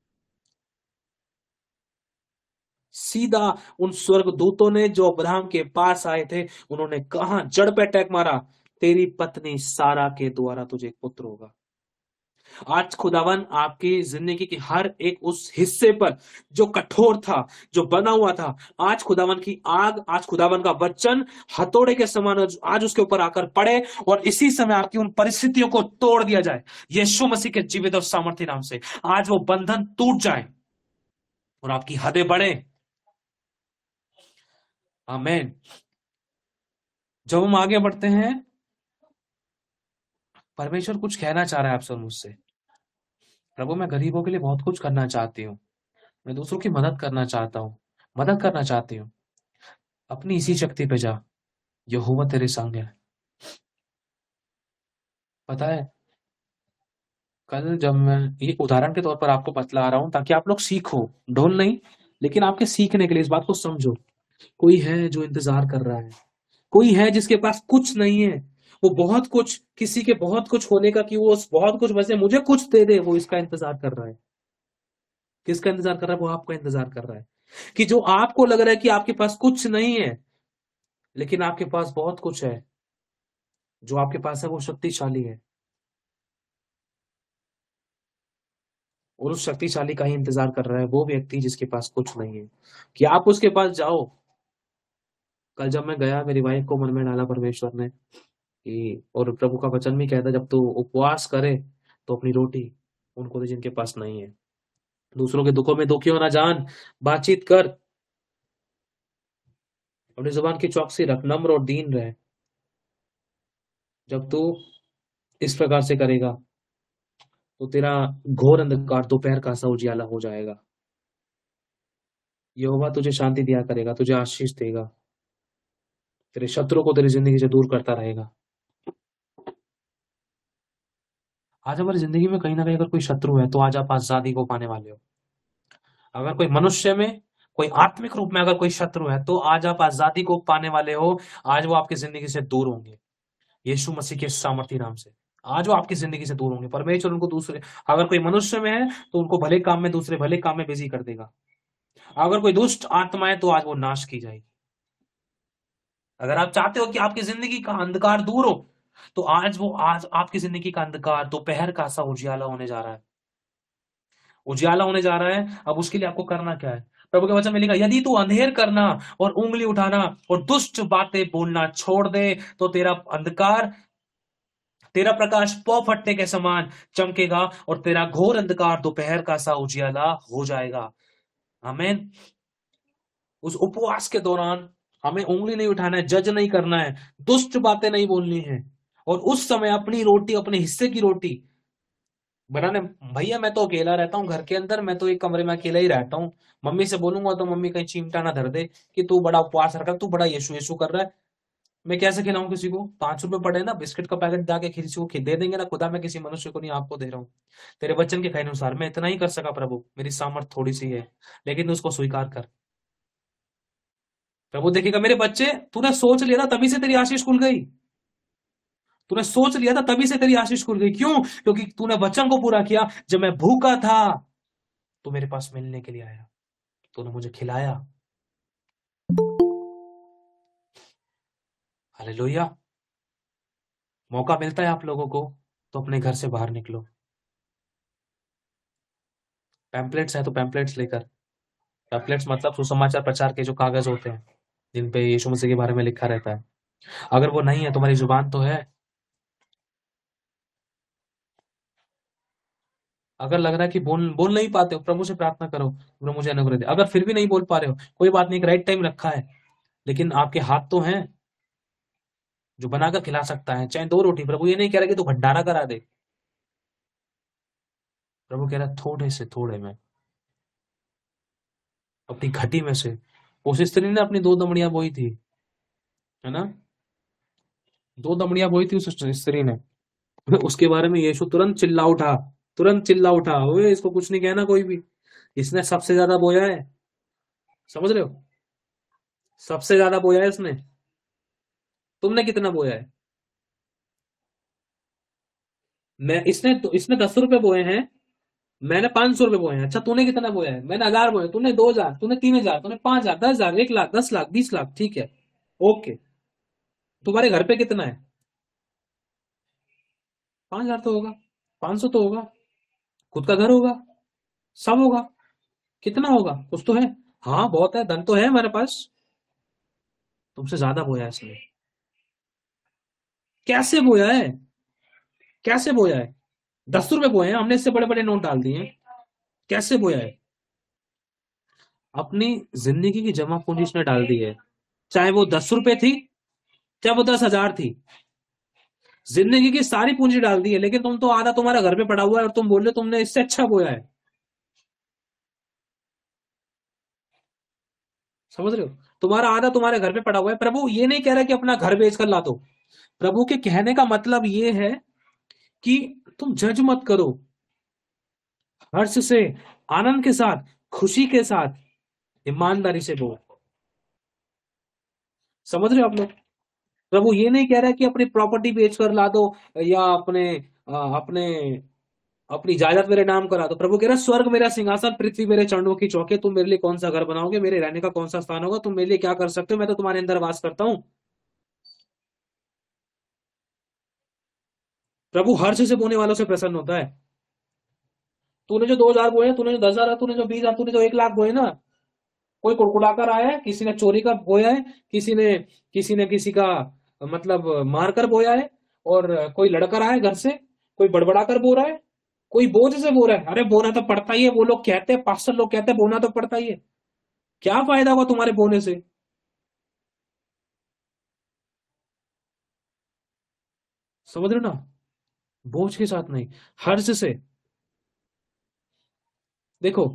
सीधा उन स्वर्ग दूतों ने जो अब्राहम के पास आए थे, उन्होंने कहा जड़ पे अटैक मारा, तेरी पत्नी सारा के द्वारा तुझे एक पुत्र होगा। आज खुदावन आपकी जिंदगी की हर एक उस हिस्से पर जो कठोर था, जो बना हुआ था, आज खुदावन की आग, आज खुदावन का वचन हथौड़े के समान आज उसके ऊपर आकर पड़े, और इसी समय आपकी उन परिस्थितियों को तोड़ दिया जाए यीशु मसीह के जीवित और सामर्थ्य नाम से। आज वो बंधन टूट जाए और आपकी हदें बढ़े। आमीन। जब हम आगे बढ़ते हैं, परमेश्वर कुछ कहना चाह रहा है आपसे और मुझसे। प्रभु मैं गरीबों के लिए बहुत कुछ करना चाहती हूँ, मैं दूसरों की मदद करना चाहता हूँ, मदद करना चाहती हूँ। अपनी इसी शक्ति पे जा, यहोवा तेरे संग है। पता है, कल जब मैं ये उदाहरण के तौर पर आपको बतला रहा हूं ताकि आप लोग सीखो, ढोल नहीं, लेकिन आपके सीखने के लिए इस बात को समझो। कोई है जो इंतजार कर रहा है, कोई है जिसके पास कुछ नहीं है, वो बहुत कुछ, किसी के बहुत कुछ होने का कि वो उस बहुत कुछ में से मुझे कुछ दे दे, वो इसका इंतजार कर रहा है। किसका इंतजार कर रहा है? वो आपका इंतजार कर रहा है। कि जो आपको लग रहा है कि आपके पास कुछ नहीं है, लेकिन आपके पास बहुत कुछ है। जो आपके पास है वो शक्तिशाली है, और उस शक्तिशाली का ही इंतजार कर रहा है वो व्यक्ति जिसके पास कुछ नहीं है, कि आप उसके पास जाओ। कल जब मैं गया, मेरी वाइफ को मन में डाला परमेश्वर ने कि, और प्रभु का वचन भी कहता है जब तू उपवास करे तो अपनी रोटी उनको दे जिनके पास नहीं है, दूसरों के दुखों में दुखी होना जान, बातचीत कर, अपनी जुबान की चौकसी रख, नम्र और दीन रहे। जब तू इस प्रकार से करेगा तो तेरा घोर अंधकार दोपहर का सा उजियाला हो जाएगा। यहोवा तुझे शांति दिया करेगा, तुझे आशीष देगा, तेरे शत्रुओं को तेरी जिंदगी से दूर करता रहेगा। आज हमारी जिंदगी में कहीं ना कहीं अगर कोई शत्रु है तो आज आप आजादी को पाने वाले हो। अगर कोई मनुष्य में, कोई आत्मिक रूप में अगर कोई शत्रु है तो आज आप आजादी को पाने वाले हो। आज वो आपकी जिंदगी से दूर होंगे यीशु मसीह के सामर्थी नाम से। आज वो आपकी जिंदगी से दूर होंगे। परमेश्वर उनको दूसरे, अगर कोई मनुष्य में है तो उनको भले काम में, दूसरे भले काम में बिजी कर देगा। अगर कोई दुष्ट आत्मा है तो आज वो नाश की जाएगी। अगर आप चाहते हो कि आपकी जिंदगी का अंधकार दूर हो तो आज आपकी जिंदगी का अंधकार दोपहर का सा उजियाला होने जा रहा है, उजियाला होने जा रहा है। अब उसके लिए आपको करना क्या है? प्रभु के वचन में लिखा, यदि तू अंधेर करना और उंगली उठाना और दुष्ट बातें बोलना छोड़ दे तो तेरा अंधकार, तेरा प्रकाश पौ फटने के समान चमकेगा और तेरा घोर अंधकार दोपहर का सा उजियाला हो जाएगा। आमीन। उस उपवास के दौरान हमें उंगली नहीं उठाना है, जज नहीं करना है, दुष्ट बातें नहीं बोलनी है, और उस समय अपनी रोटी, अपने हिस्से की रोटी बनाने। भैया मैं तो अकेला रहता हूँ घर के अंदर, मैं तो एक कमरे में अकेला ही रहता हूँ। मम्मी से बोलूंगा तो मम्मी कहीं चिमटा ना धर दे कि तू बड़ा उपवास रखा, तू बड़ा यीशु यीशु कर रहा है। मैं कैसे खिलाऊं किसी को? 5 रुपए पड़े ना, बिस्किट का पैकेट जाके किसी को दे देंगे ना, खुदा मैं किसी मनुष्य को नहीं, आपको दे रहा हूँ। तेरे वचन के कहे अनुसार मैं इतना ही कर सका प्रभु, मेरी सामर्थ थोड़ी सी है, लेकिन तू उसको स्वीकार कर। प्रभु देखेगा मेरे बच्चे, तूने सोच लिया था तभी से तेरी आशीष खुल गई, तूने सोच लिया था तभी से तेरी आशीष खुल गई। क्यों? क्योंकि तूने वचन को पूरा किया। जब मैं भूखा था तो मेरे पास मिलने के लिए आया, तूने मुझे खिलाया। हालेलुया। मौका मिलता है आप लोगों को तो अपने घर से बाहर निकलो। पैम्पलेट्स है तो पैम्पलेट्स लेकर, पैम्पलेट्स मतलब सुसमाचार प्रचार के जो कागज होते हैं जिन पे यीशु मसीह के बारे में लिखा रहता है, अगर वो नहीं है, तुम्हारी जुबान तो है। अगर लग रहा है कि बोल बोल नहीं पाते हो, प्रभु से प्रार्थना करो, प्रभु मुझे अनुग्रह दे। अगर फिर भी नहीं बोल पा रहे हो, कोई बात नहीं, एक राइट टाइम रखा है, लेकिन आपके हाथ तो हैं। जो बनाकर खिला सकता है, चाहे 2 रोटी। प्रभु ये नहीं कह रहा कि तू भंडारा करा दे। प्रभु कह रहा है थोड़े से थोड़े में, अपनी घटी में से। उस स्त्री ने अपनी 2 दमड़ियां बोई थी, है ना, 2 दमड़ियां बोई थी उस स्त्री ने। उसके बारे में यीशु तुरंत चिल्ला उठा, तुरंत चिल्ला उठा, ओए इसको कुछ नहीं कहना कोई भी, इसने सबसे ज्यादा बोया है। समझ रहे हो, सबसे ज्यादा बोया है इसने। तुमने कितना बोया है? मैं इसने 10 रुपए बोए हैं, मैंने 500 रुपए बोए हैं। अच्छा तूने कितना बोया है? मैंने 1000 बोए, तूने 2000, तूने 3000, तूने 5000, 10,000, 1 लाख, 10 लाख, 20 लाख, ठीक है, ओके। तुम्हारे घर पे कितना है? 5,000 तो होगा, 500 तो होगा, खुद का घर होगा, सब होगा। कितना होगा? कुछ तो है। हाँ बहुत है, धन तो है मेरे पास। तुमसे ज्यादा बोया है इसने। कैसे बोया है? कैसे बोया है? 10 रुपए बोए हैं हमने, इससे बड़े बड़े नोट डाल दिए हैं। कैसे बोया है? अपनी जिंदगी की जमा पूंजी इसने डाल दी है, चाहे वो 10 रुपए थी, चाहे वो 10,000 थी। जिंदगी की सारी पूंजी डाल दी है, लेकिन तुम तो आधा तुम्हारा घर पे पड़ा हुआ है और तुम बोल रहे हो तुमने इससे अच्छा बोया है। समझ रहे हो, तुम्हारा आधा तुम्हारे घर पे पड़ा हुआ है। प्रभु ये नहीं कह रहा कि अपना घर बेच कर ला दो। प्रभु के कहने का मतलब ये है कि तुम जज मत करो, हर्ष से, आनंद के साथ, खुशी के साथ, ईमानदारी से बोल। समझ रहे हो आप लोग? प्रभु ये नहीं कह रहा कि अपनी प्रॉपर्टी बेच कर ला दो, या अपने अपनी जायदाद मेरे नाम करा दो। प्रभु कह रहा है स्वर्ग मेरा सिंहासन, पृथ्वी मेरे चरणों की चौकी। तुम मेरे लिए कौन सा घर बनाओगे? मेरे रहने का कौन सा स्थान होगा? तुम मेरे लिए क्या कर सकते हो? मैं तो तुम्हारे अंदर वास करता हूं। प्रभु हर्ष से बोने वालों से प्रसन्न होता है। तूने जो 2,000 बोए, तूने जो 10,000, तूने जो 20,000, तूने जो 1 लाख बोए ना, कोई कुड़कुड़ाकर आया है, किसी ने चोरी का बोया है, किसी ने किसी का मतलब मार कर बोया है, और कोई लड़कर आया है घर से, कोई बड़बड़ा कर बो रहा है, कोई बोझ से बो रहा है। अरे बोना तो पड़ता ही है, वो लोग कहते हैं, पास्टर लोग कहते हैं बोना तो पड़ता ही है। क्या फायदा हुआ तुम्हारे बोने से? समझ रहे हो ना, बोझ के साथ नहीं, हर्ष से। देखो,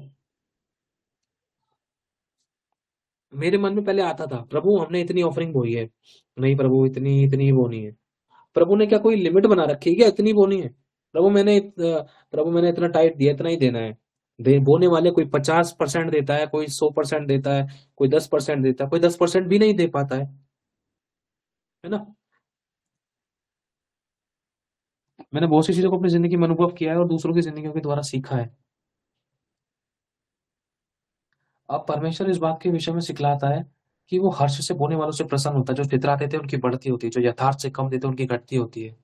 मेरे मन में पहले आता था प्रभु हमने इतनी ऑफरिंग बोई है, नहीं प्रभु इतनी इतनी ही बोनी है। प्रभु ने क्या कोई लिमिट बना रखी है क्या? इतनी बोनी है? प्रभु मैंने इतना टाइट दिया, इतना ही देना है। बोने वाले कोई 50% देता है, कोई 100% देता है, कोई 10% देता है, कोई 10% भी नहीं दे पाता है ना। मैंने बहुत सी चीजों को अपनी जिंदगी में अनुभव किया है और दूसरों की जिंदगियों के द्वारा सीखा है। अब परमेश्वर इस बात के विषय में सिखलाता है कि वो हर्ष से बोने वालों से प्रसन्न होता है। जो चितराते थे उनकी बढ़ती होती है, जो यथार्थ से कम देते उनकी घटती होती है।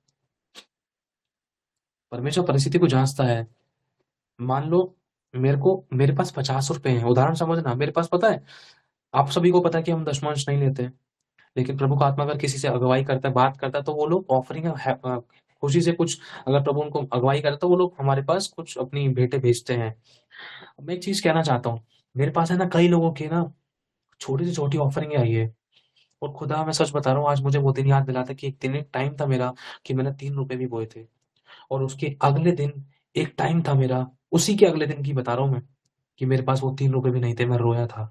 परमेश्वर परिस्थिति को जांचता है। मान लो मेरे पास 50 रुपए हैं, उदाहरण समझना। मेरे पास पता है, आप सभी को पता है कि हम दशमांश नहीं लेते हैं, लेकिन प्रभु का आत्मा अगर किसी से अगुवाई करता है, बात करता है, तो वो लोग ऑफरिंग खुशी से कुछ, अगर प्रभु उनको अगुवाई करे तो वो लोग हमारे पास कुछ अपनी भेंटें भेजते हैं। अब मैं एक चीज कहना चाहता हूँ, मेरे पास है ना कई लोगों की ना छोटी से छोटी ऑफरिंग आई है, और खुदा मैं सच बता रहा हूँ, आज मुझे वो दिन याद दिलाता कि एक दिन, एक टाइम था मेरा कि मैंने 3 रुपए भी बोए थे, और उसके अगले दिन एक टाइम था मेरा, उसी के अगले दिन की बता रहा हूँ मैं, कि मेरे पास वो 3 रुपए भी नहीं थे, मैं रोया था।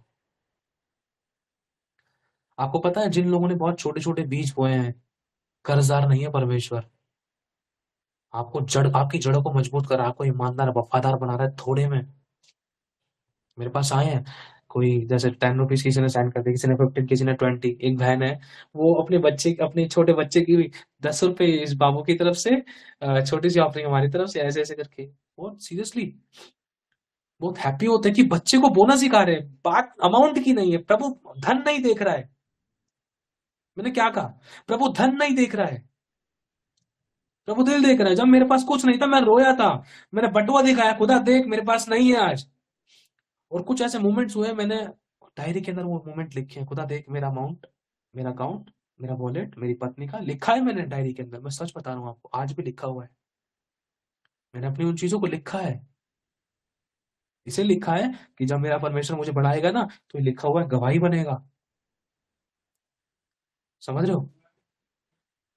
आपको पता है जिन लोगों ने बहुत छोटे छोटे बीज बोए हैं, कर्जदार नहीं है परमेश्वर। आपको आपकी जड़ों को मजबूत कर रहा है, आपको ईमानदार वफादार बना रहा है थोड़े में। मेरे पास आए हैं, कोई जैसे 10 रुपीज किसी ने सेंड कर दिया, किसी ने 15, किसी ने 20। एक बहन है, वो अपने छोटे बच्चे की 10 रुपए इस बाबू की तरफ से, छोटी सी ऑफरिंग हमारी तरफ से, ऐसे ऐसे करके बहुत सीरियसली बहुत हैप्पी होते हैं कि बच्चे को बोनस सिखा रहे हैं। बात अमाउंट की नहीं है, प्रभु धन नहीं देख रहा है। मैंने क्या कहा? प्रभु धन नहीं देख रहा है, प्रभु दिल देख रहा है। जब मेरे पास कुछ नहीं था मैं रोया था, मैंने बटुआ दिखाया, खुदा देख मेरे पास नहीं है आज। और कुछ ऐसे मोमेंट्स हुए, मैंने डायरी के अंदर वो मोमेंट लिखे हैं, खुदा देख मेरा अमाउंट, मेरा अकाउंट, मेरा वॉलेट, मेरी पत्नी का लिखा है मैंने डायरी के अंदर। मैं सच बता रहा हूँ आपको, आज भी लिखा हुआ है। मैंने अपनी उन चीजों को लिखा है, इसे लिखा है कि जब मेरा परमेश्वर मुझे बढ़ाएगा ना, तो ये लिखा हुआ है गवाही बनेगा। समझ रहे हो?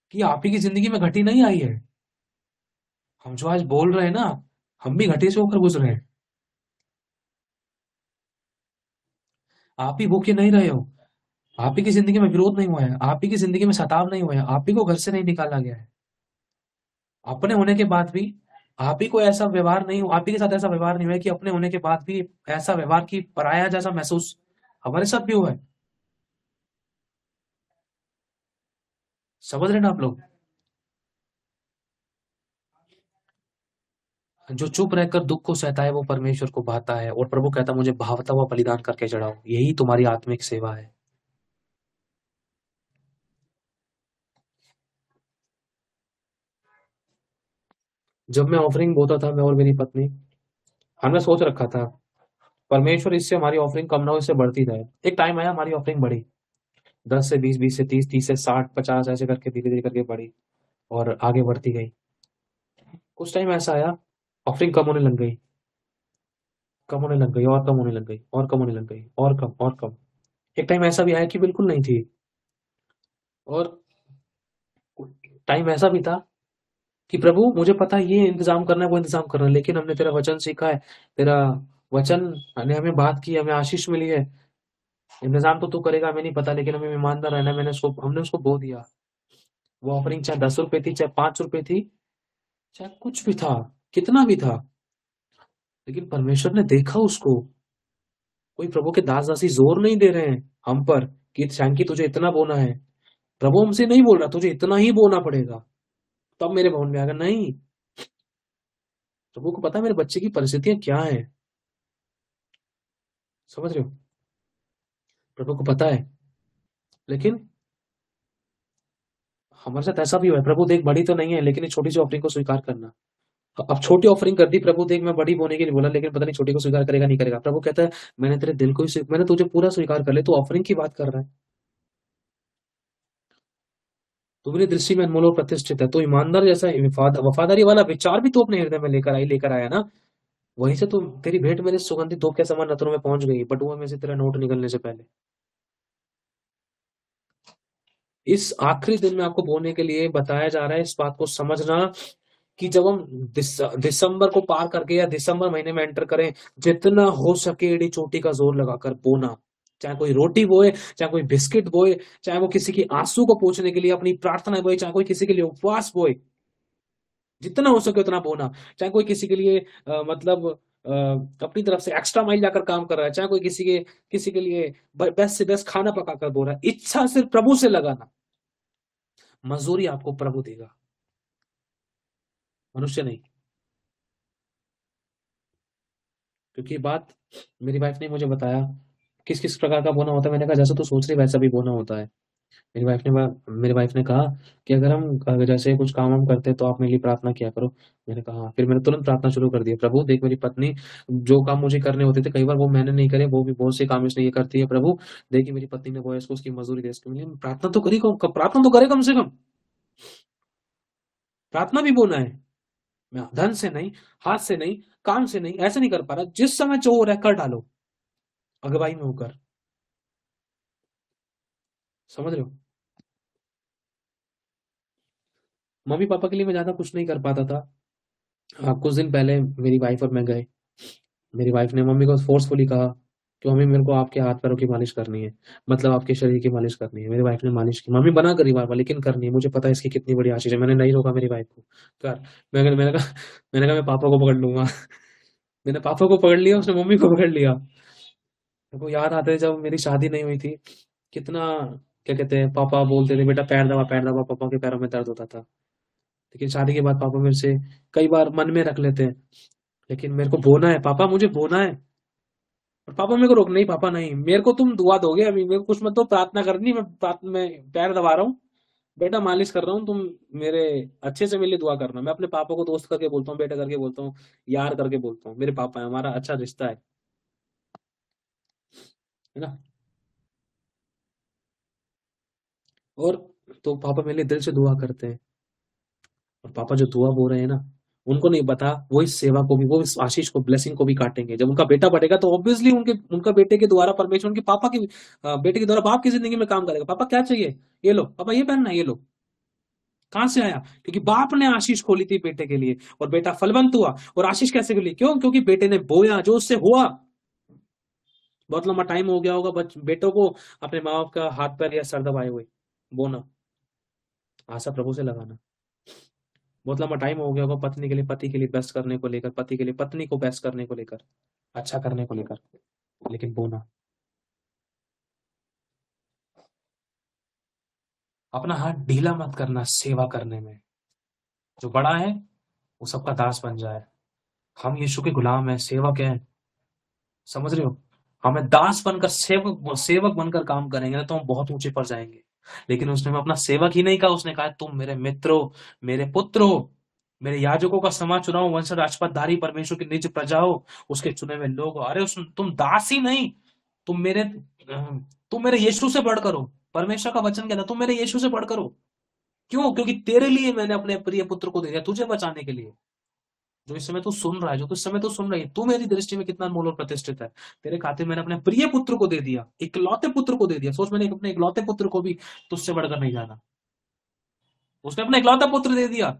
कि आप ही की जिंदगी में घटी नहीं आई है। हम जो आज बोल रहे हैं ना, हम भी घटी से होकर गुजरे हैं। आप ही भूखे नहीं रहे हो, आप ही की जिंदगी में विरोध नहीं हुआ है, आप ही की जिंदगी में सताव नहीं हुआ है, आप ही को घर से नहीं निकाला गया है। अपने होने के बाद भी आप ही को ऐसा व्यवहार नहीं हुआ, आप ही के साथ ऐसा व्यवहार नहीं हुआ है कि अपने होने के बाद भी ऐसा व्यवहार की पराया जैसा महसूस हमारे साथ भी हुआ है। समझ रहे ना आप लोग? जो चुप रहकर दुख को सहता है वो परमेश्वर को भाता है, और प्रभु कहता है मुझे भावता हुआ बलिदान करके चढ़ाओ, यही तुम्हारी आत्मिक सेवा है। जब मैं ऑफरिंग बोता था, मैं और मेरी पत्नी, हमने सोच रखा था परमेश्वर इससे हमारी ऑफरिंग कम ना हो, इससे बढ़ती जाए। एक टाइम आया हमारी ऑफरिंग बढ़ी, 10 से 20, 20 से 30, 30 से 60, 50 ऐसे करके धीरे धीरे करके बढ़ी और आगे बढ़ती गई। कुछ टाइम ऐसा आया ऑफरिंग कम होने लग गई, कम होने लग गई और कम होने लग गई और कम होने लग गई और कम और कम। एक टाइम ऐसा भी आया कि बिल्कुल नहीं थी, और टाइम ऐसा भी था कि प्रभु मुझे पता है ये इंतजाम करना है वो इंतजाम करना है, लेकिन हमने तेरा वचन सीखा है, तेरा वचन ने हमें बात की, हमें आशीष मिली है, इंतजाम तो तू करेगा हमें नहीं पता, लेकिन हमें ईमानदार रहना है। हमने उसको बो दिया। वो ऑफरिंग चाहे 10 रुपए थी, चाहे 5 रुपए थी, चाहे कुछ भी था, कितना भी था, लेकिन परमेश्वर ने देखा उसको। कोई प्रभु के दास दासी जोर नहीं दे रहे हैं हम पर कि शैंकी तुझे इतना बोना है। प्रभु हमसे नहीं बोल रहा तुझे इतना ही बोना पड़ेगा तब मेरे भवन में आएगा, नहीं। प्रभु को पता है मेरे बच्चे की परिस्थितियां क्या है, समझ रहे हो? प्रभु को पता है, लेकिन हमारे साथ ऐसा भी हुआ है, प्रभु देख बड़ी तो नहीं है लेकिन इस छोटी सी ऑफरिंग को स्वीकार करना। अब छोटी ऑफरिंग कर दी, प्रभु देख मैं बड़ी बोने के लिए बोला, लेकिन पता नहीं छोटी को स्वीकार करेगा नहीं करेगा। प्रभु कहता है मैंने तेरे दिल को ही मैंने तुझे पूरा स्वीकार कर लिया, तू ऑफरिंग की बात कर रहा है, तू मेरी दृष्टि में अनमोल और प्रतिष्ठित है, तो ईमानदार जैसा वफादारी वाला विचार भी तू अपने हृदय में लेकर आया ना, वहीं से तो तेरी भेंट मेरे सुगंधित धूप के समान नथनों में पहुंच गई, बटुआ में से तेरा नोट निकलने से पहले। इस आखिरी दिन में आपको बोलने के लिए बताया जा रहा है, इस बात को समझना कि जब हम दिसंबर को पार करके या दिसंबर महीने में एंटर करें, जितना हो सके एड़ी चोटी का जोर लगाकर बोना, चाहे कोई रोटी बोए, चाहे कोई बिस्किट बोए, चाहे वो किसी की आंसू को पोंछने के लिए अपनी प्रार्थना बोए, चाहे कोई किसी के लिए उपवास बोए, जितना हो सके उतना बोना। चाहे कोई किसी के लिए मतलब अपनी तरफ से एक्स्ट्रा माइल जाकर काम कर रहा है, चाहे कोई किसी के लिए बेस्ट से बेस्ट खाना पकाकर बोल रहा है, इच्छा सिर्फ प्रभु से लगाना, मजदूरी आपको प्रभु देगा, मनुष्य नहीं। क्योंकि ये बात मेरी वाइफ ने मुझे बताया किस किस प्रकार का बोना होता है। मैंने कहा जैसा तू सोच रही वैसा भी बोना होता है। मेरी वाइफ ने कहा कि अगर हम जैसे कुछ काम हम करते हैं तो आप मेरे लिए प्रार्थना किया करो। मैंने कहा हाँ। फिर मैंने तुरंत प्रार्थना शुरू कर दी, प्रभु देख मेरी पत्नी जो काम मुझे करने होते थे कई बार वो मैंने नहीं करे, वो भी बहुत से काम इसने ये करती है, प्रभु देखिए मेरी पत्नी ने बोया इसको उसकी मजदूरी दे, इसको प्रार्थना तो करी, प्रार्थना तो करे कम से कम, प्रार्थना भी बोना है। मैं धन से नहीं, हाथ से नहीं, काम से नहीं, ऐसे नहीं कर पा रहा, जिस समय जो हो रहा है कर डालो अगुवाई में होकर, समझ रहे हो? मम्मी पापा के लिए मैं ज्यादा कुछ नहीं कर पाता था। कुछ दिन पहले मेरी वाइफ और मैं गए, मेरी वाइफ ने मम्मी को फोर्सफुली कहा कि मम्मी मेरे को आपके हाथ पैरों की मालिश करनी है, मतलब आपके शरीर की मालिश करनी है। मेरी वाइफ ने मालिश की, मम्मी बना करी बार बार, लेकिन करनी है, मुझे पता है इसकी कितनी बड़ी आशीष है। मैंने नहीं रोका मेरी वाइफ को, कर। मैंने कहा मैं पापा को पकड़ लूंगा। मैंने पापा को पकड़ लिया, उसने मम्मी को पकड़ लिया। मेरे को याद आता है जब मेरी शादी नहीं हुई थी, कितना क्या कहते हैं पापा बोलते थे बेटा पैर दबा, पापा के पैरों में दर्द होता था। लेकिन शादी के बाद पापा मेरे से कई बार मन में रख लेते हैं, लेकिन मेरे को बोना है, पापा मुझे बोना है। और पापा मेरे को रोक, नहीं पापा नहीं, मेरे को तुम दुआ दोगे, अभी मेरे को कुछ मत दो, प्रार्थना करनी, मैं पैर दबा रहा हूँ, बेटा मालिश कर रहा हूँ, तुम मेरे अच्छे से मेरे लिए दुआ करना। मैं अपने पापा को दोस्त करके बोलता हूँ, बेटा करके बोलता हूँ, यार करके बोलता हूँ, मेरे पापा है, हमारा अच्छा रिश्ता है ना। और तो पापा मेरे लिए दिल से दुआ करते हैं, और पापा जो दुआ बोल रहे हैं ना, उनको नहीं पता वो इस सेवा को भी, वो इस आशीष को, ब्लेसिंग को भी काटेंगे। जब उनका बेटा बढ़ेगा तो ऑब्वियसली उनका बेटे के द्वारा परमेश्वर उनके पापा की बेटे के द्वारा बाप की जिंदगी में काम करेगा। पापा क्या चाहिए, ये लो, पापा ये पहनना है, ये लो। कहां से आया? क्योंकि बाप ने आशीष खोली थी बेटे के लिए, और बेटा फलवंत हुआ। और आशीष कैसे खोली? क्यों? क्योंकि बेटे ने बोया, जो उससे हुआ। बहुत लंबा टाइम हो गया होगा बेटों को अपने माँ बाप का हाथ पैर या सर दबाए हुए। बोना, आशा प्रभु से लगाना। बहुत लंबा टाइम हो गया होगा पत्नी के लिए, पति के लिए बेस्ट करने को लेकर, पति के लिए पत्नी को बेस्ट करने को लेकर, अच्छा करने को लेकर, लेकिन बोना। अपना हाथ ढीला मत करना सेवा करने में। जो बड़ा है वो सबका दास बन जाए। हम यीशु के गुलाम हैं, सेवक हैं। समझ रहे हो? हमें दास बनकर, सेवक सेवक बनकर काम करेंगे ना, तो हम बहुत ऊंचे पर जाएंगे। लेकिन उसने अपना सेवक ही नहीं कहा, उसने कहा तुम मेरे मित्र हो, मेरे पुत्र हो, मेरे याजकों का समाज चुनाव, वंश राजपथधारी, परमेश्वर की निज प्रजा हो, उसके चुने हुए लोग हो। अरे तुम दास ही नहीं, तुम मेरे तुम मेरे यीशु से बढ़कर हो। परमेश्वर का वचन कहता तुम मेरे यीशु से बढ़कर हो। क्यों? क्योंकि तेरे लिए मैंने अपने प्रिय पुत्र को दे दिया, तुझे बचाने के लिए। जो इस समय तू सुन रहा है, जो इस समय तू सुन रही है, तू मेरी दृष्टि में कितना अनमोल और प्रतिष्ठित है। तेरे खातिर मैंने अपने प्रिय पुत्र को दे दिया, इकलौते पुत्र को दे दिया। सोच, मैंने अपने इकलौते पुत्र को भी तुझसे बढ़कर नहीं जाना। उसने अपना इकलौता पुत्र दे दिया।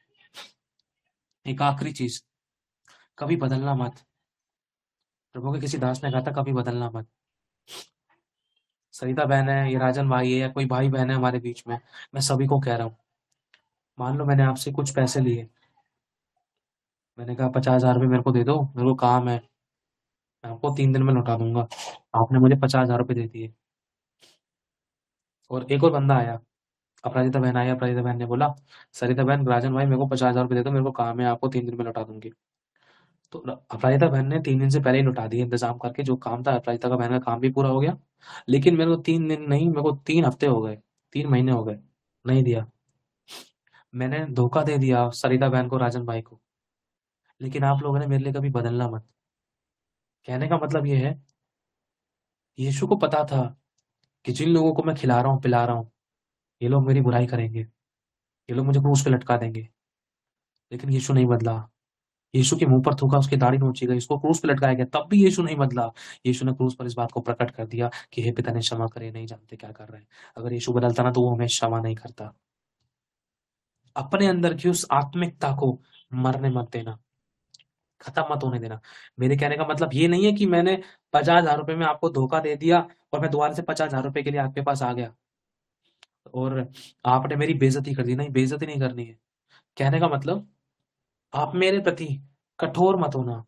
एक आखिरी चीज, कभी बदलना मत। प्रभु के किसी दास ने कहा था, कभी बदलना मत। सरिता बहन है, ये राजन भाई है, या कोई भाई बहन है हमारे बीच में, मैं सभी को कह रहा हूं, मान लो मैंने आपसे कुछ पैसे लिए, मैंने कहा 50,000 रुपये मेरे को दे दो, मेरे को काम है, मैं आपको 3 दिन में लौटा दूंगा। आपने मुझे 50,000 रुपये दे दिए। और एक और बंदा आया, अपराजिता बहन आई, अपराजिता बहन ने बोला, सरिता बहन, राजन भाई मेरे को 50,000 रुपये दे दो, मेरे को काम है, आपको 3 दिन में लौटा दूंगी। तो अपराजिता बहन ने 3 दिन से पहले ही लौटा दिया, इंतजाम करके। जो काम था, अपराजिता का बहन का काम भी पूरा हो गया। लेकिन मेरे को 3 दिन नहीं, मेरे को 3 हफ्ते हो गए, 3 महीने हो गए, नहीं दिया। मैंने धोखा दे दिया सरिता बहन को, राजन भाई को। लेकिन आप लोगों ने मेरे लिए कभी बदलना मत। कहने का मतलब ये है, यीशु को पता था कि जिन लोगों को मैं खिला रहा हूँ, पिला रहा हूँ, ये लोग मेरी बुराई करेंगे, ये लोग मुझे क्रूस पे लटका देंगे। लेकिन यीशु नहीं बदला। यीशु के मुंह पर थूका, उसकी दाढ़ी नोची गई, उसको क्रूस पे लटकाया गया, तब भी यीशु नहीं बदला। यीशु ने क्रूस पर इस बात को प्रकट कर दिया कि हे पिता ने क्षमा करे, नहीं जानते क्या कर रहे हैं। अगर यीशु बदलता ना, तो वो हमें क्षमा नहीं करता। अपने अंदर की उस आत्मिकता को मरने मत देना, खत्म मत होने देना। मेरे कहने का मतलब ये नहीं है कि मैंने 50,000 रुपए में आपको धोखा दे दिया और मैं दोबारा से 50,000 रुपए के लिए आपके पास आ गया और आपने मेरी बेइज्जती कर दी। नहीं, बेइज्जती नहीं करनी है। कहने का मतलब, आप मेरे प्रति कठोर मत होना।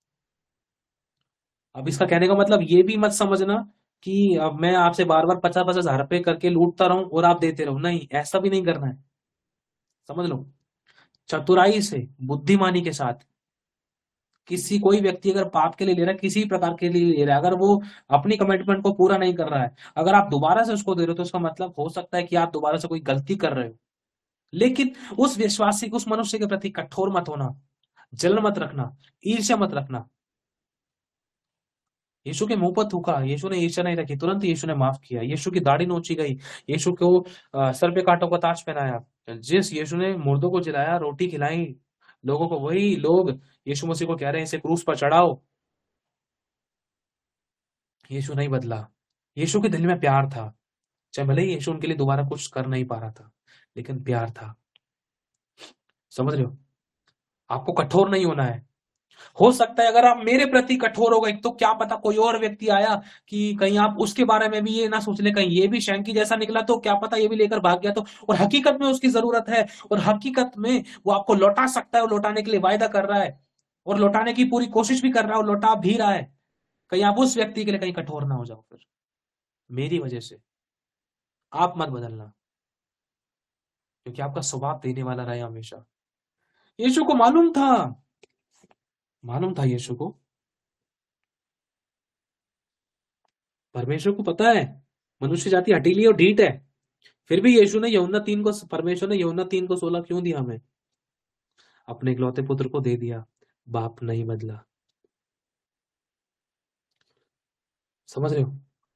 अब इसका कहने का मतलब ये भी मत समझना कि अब मैं आपसे बार बार 50-50 हजार रुपए करके लूटता रहूं और आप देते रहो। नहीं, ऐसा भी नहीं करना है। समझ लो, चतुराई से, बुद्धिमानी के साथ, किसी कोई व्यक्ति अगर पाप के लिए ले रहा है, किसी प्रकार के लिए ले रहा है, अगर वो अपनी कमिटमेंट को पूरा नहीं कर रहा है, अगर आप दोबारा से उसको दे रहे हो, तो उसका मतलब हो सकता है कि आप दोबारा से कोई गलती कर रहे हो। लेकिन उस विश्वासी, उस मनुष्य के प्रति कठोर मत होना, जलन मत रखना, ईर्ष्या मत रखना। यीशु के मुंह पर थूका, यीशु ने ईर्ष्या नहीं रखी, तुरंत यीशु ने माफ किया। यीशु की दाढ़ी नोची गई, यीशु को सर पे कांटों का ताज पहनाया। जिस यीशु ने मुर्दों को जिलाया, रोटी खिलाई लोगों को, वही लोग यीशु मसीह को कह रहे हैं इसे क्रूस पर चढ़ाओ। यीशु नहीं बदला। यीशु के दिल में प्यार था। चाहे भले ही यीशु उनके लिए दोबारा कुछ कर नहीं पा रहा था, लेकिन प्यार था। समझ रहे हो? आपको कठोर नहीं होना है। हो सकता है अगर आप मेरे प्रति कठोर हो गए, तो क्या पता कोई और व्यक्ति आया कि कहीं आप उसके बारे में भी ये ना सोच ले, कहीं ये भी शैंकी जैसा निकला, तो क्या पता ये भी लेकर भाग गया तो। और हकीकत में उसकी जरूरत है, और हकीकत में वो आपको लौटा सकता है, वो लौटाने के लिए वायदा कर रहा है, और लौटाने की पूरी कोशिश भी कर रहा है, और लौटा भी रहा है। कहीं आप उस व्यक्ति के लिए कहीं कठोर ना हो जाओ फिर, मेरी वजह से। आप मत बदलना, क्योंकि आपका स्वभाव देने वाला रहे हमेशा। यीशु को मालूम था, मालूम था यीशु को, परमेश्वर को पता है मनुष्य जाति हटीली और ढीठ है। फिर भी यीशु ने यूहन्ना 3 को, परमेश्वर ने यूहन्ना 3 को 16 क्यों दिया हमें? अपने इकलौते पुत्र को दे दिया। बाप नहीं बदला। समझ रहे हो?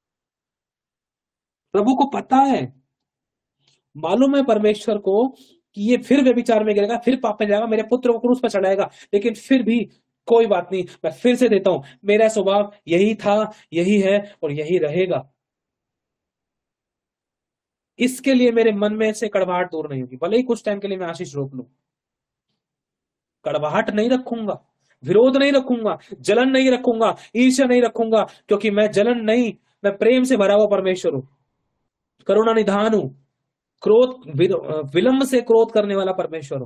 प्रभु को पता है, मालूम है परमेश्वर को कि ये फिर व्यभिचार में गिरेगा, फिर पाप में जाएगा, मेरे पुत्र को क्रूस पर चढ़ाएगा। लेकिन फिर भी कोई बात नहीं, मैं फिर से देता हूं। मेरा स्वभाव यही था, यही है और यही रहेगा। इसके लिए मेरे मन में से कड़वाहट दूर नहीं होगी, भले ही कुछ टाइम के लिए मैं आशीष रोक लूं, कड़वाहट नहीं रखूंगा, विरोध नहीं रखूंगा, जलन नहीं रखूंगा, ईर्ष्या नहीं रखूंगा, क्योंकि मैं जलन नहीं, मैं प्रेम से भरा हुआ परमेश्वर हूं, करुणा निधान हूं, विलंब से क्रोध करने वाला परमेश्वर हूं,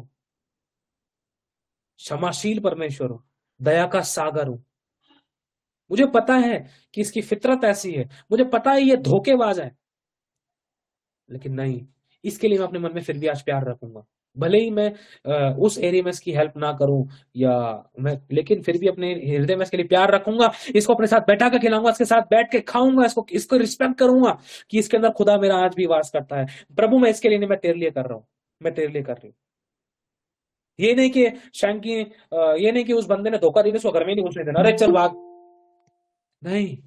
क्षमाशील परमेश्वर हूं, दया का सागर हूं। मुझे पता है कि इसकी फितरत ऐसी है, मुझे पता है ये धोखेबाज है, लेकिन नहीं, इसके लिए मैं अपने मन में फिर भी आज प्यार रखूंगा, भले ही मैं उस एरिया में इसकी हेल्प ना करूं, या मैं, लेकिन फिर भी अपने हृदय में इसके लिए प्यार रखूंगा, इसको अपने साथ बैठा कर खिलाऊंगा, इसके साथ बैठ के खाऊंगा, इसको इसको रिस्पेक्ट करूंगा कि इसके अंदर खुदा मेरा आज भी वास करता है। प्रभु मैं इसके लिए नहीं, मैं तेरे लिए कर रहा हूं, मैं तेरे लिए कर रही हूँ। ये नहीं कि ये नहीं कि उस बंदे ने धोखा दिया, उसको घर में नहीं घुसने देना, अरे चल भाग, नहीं,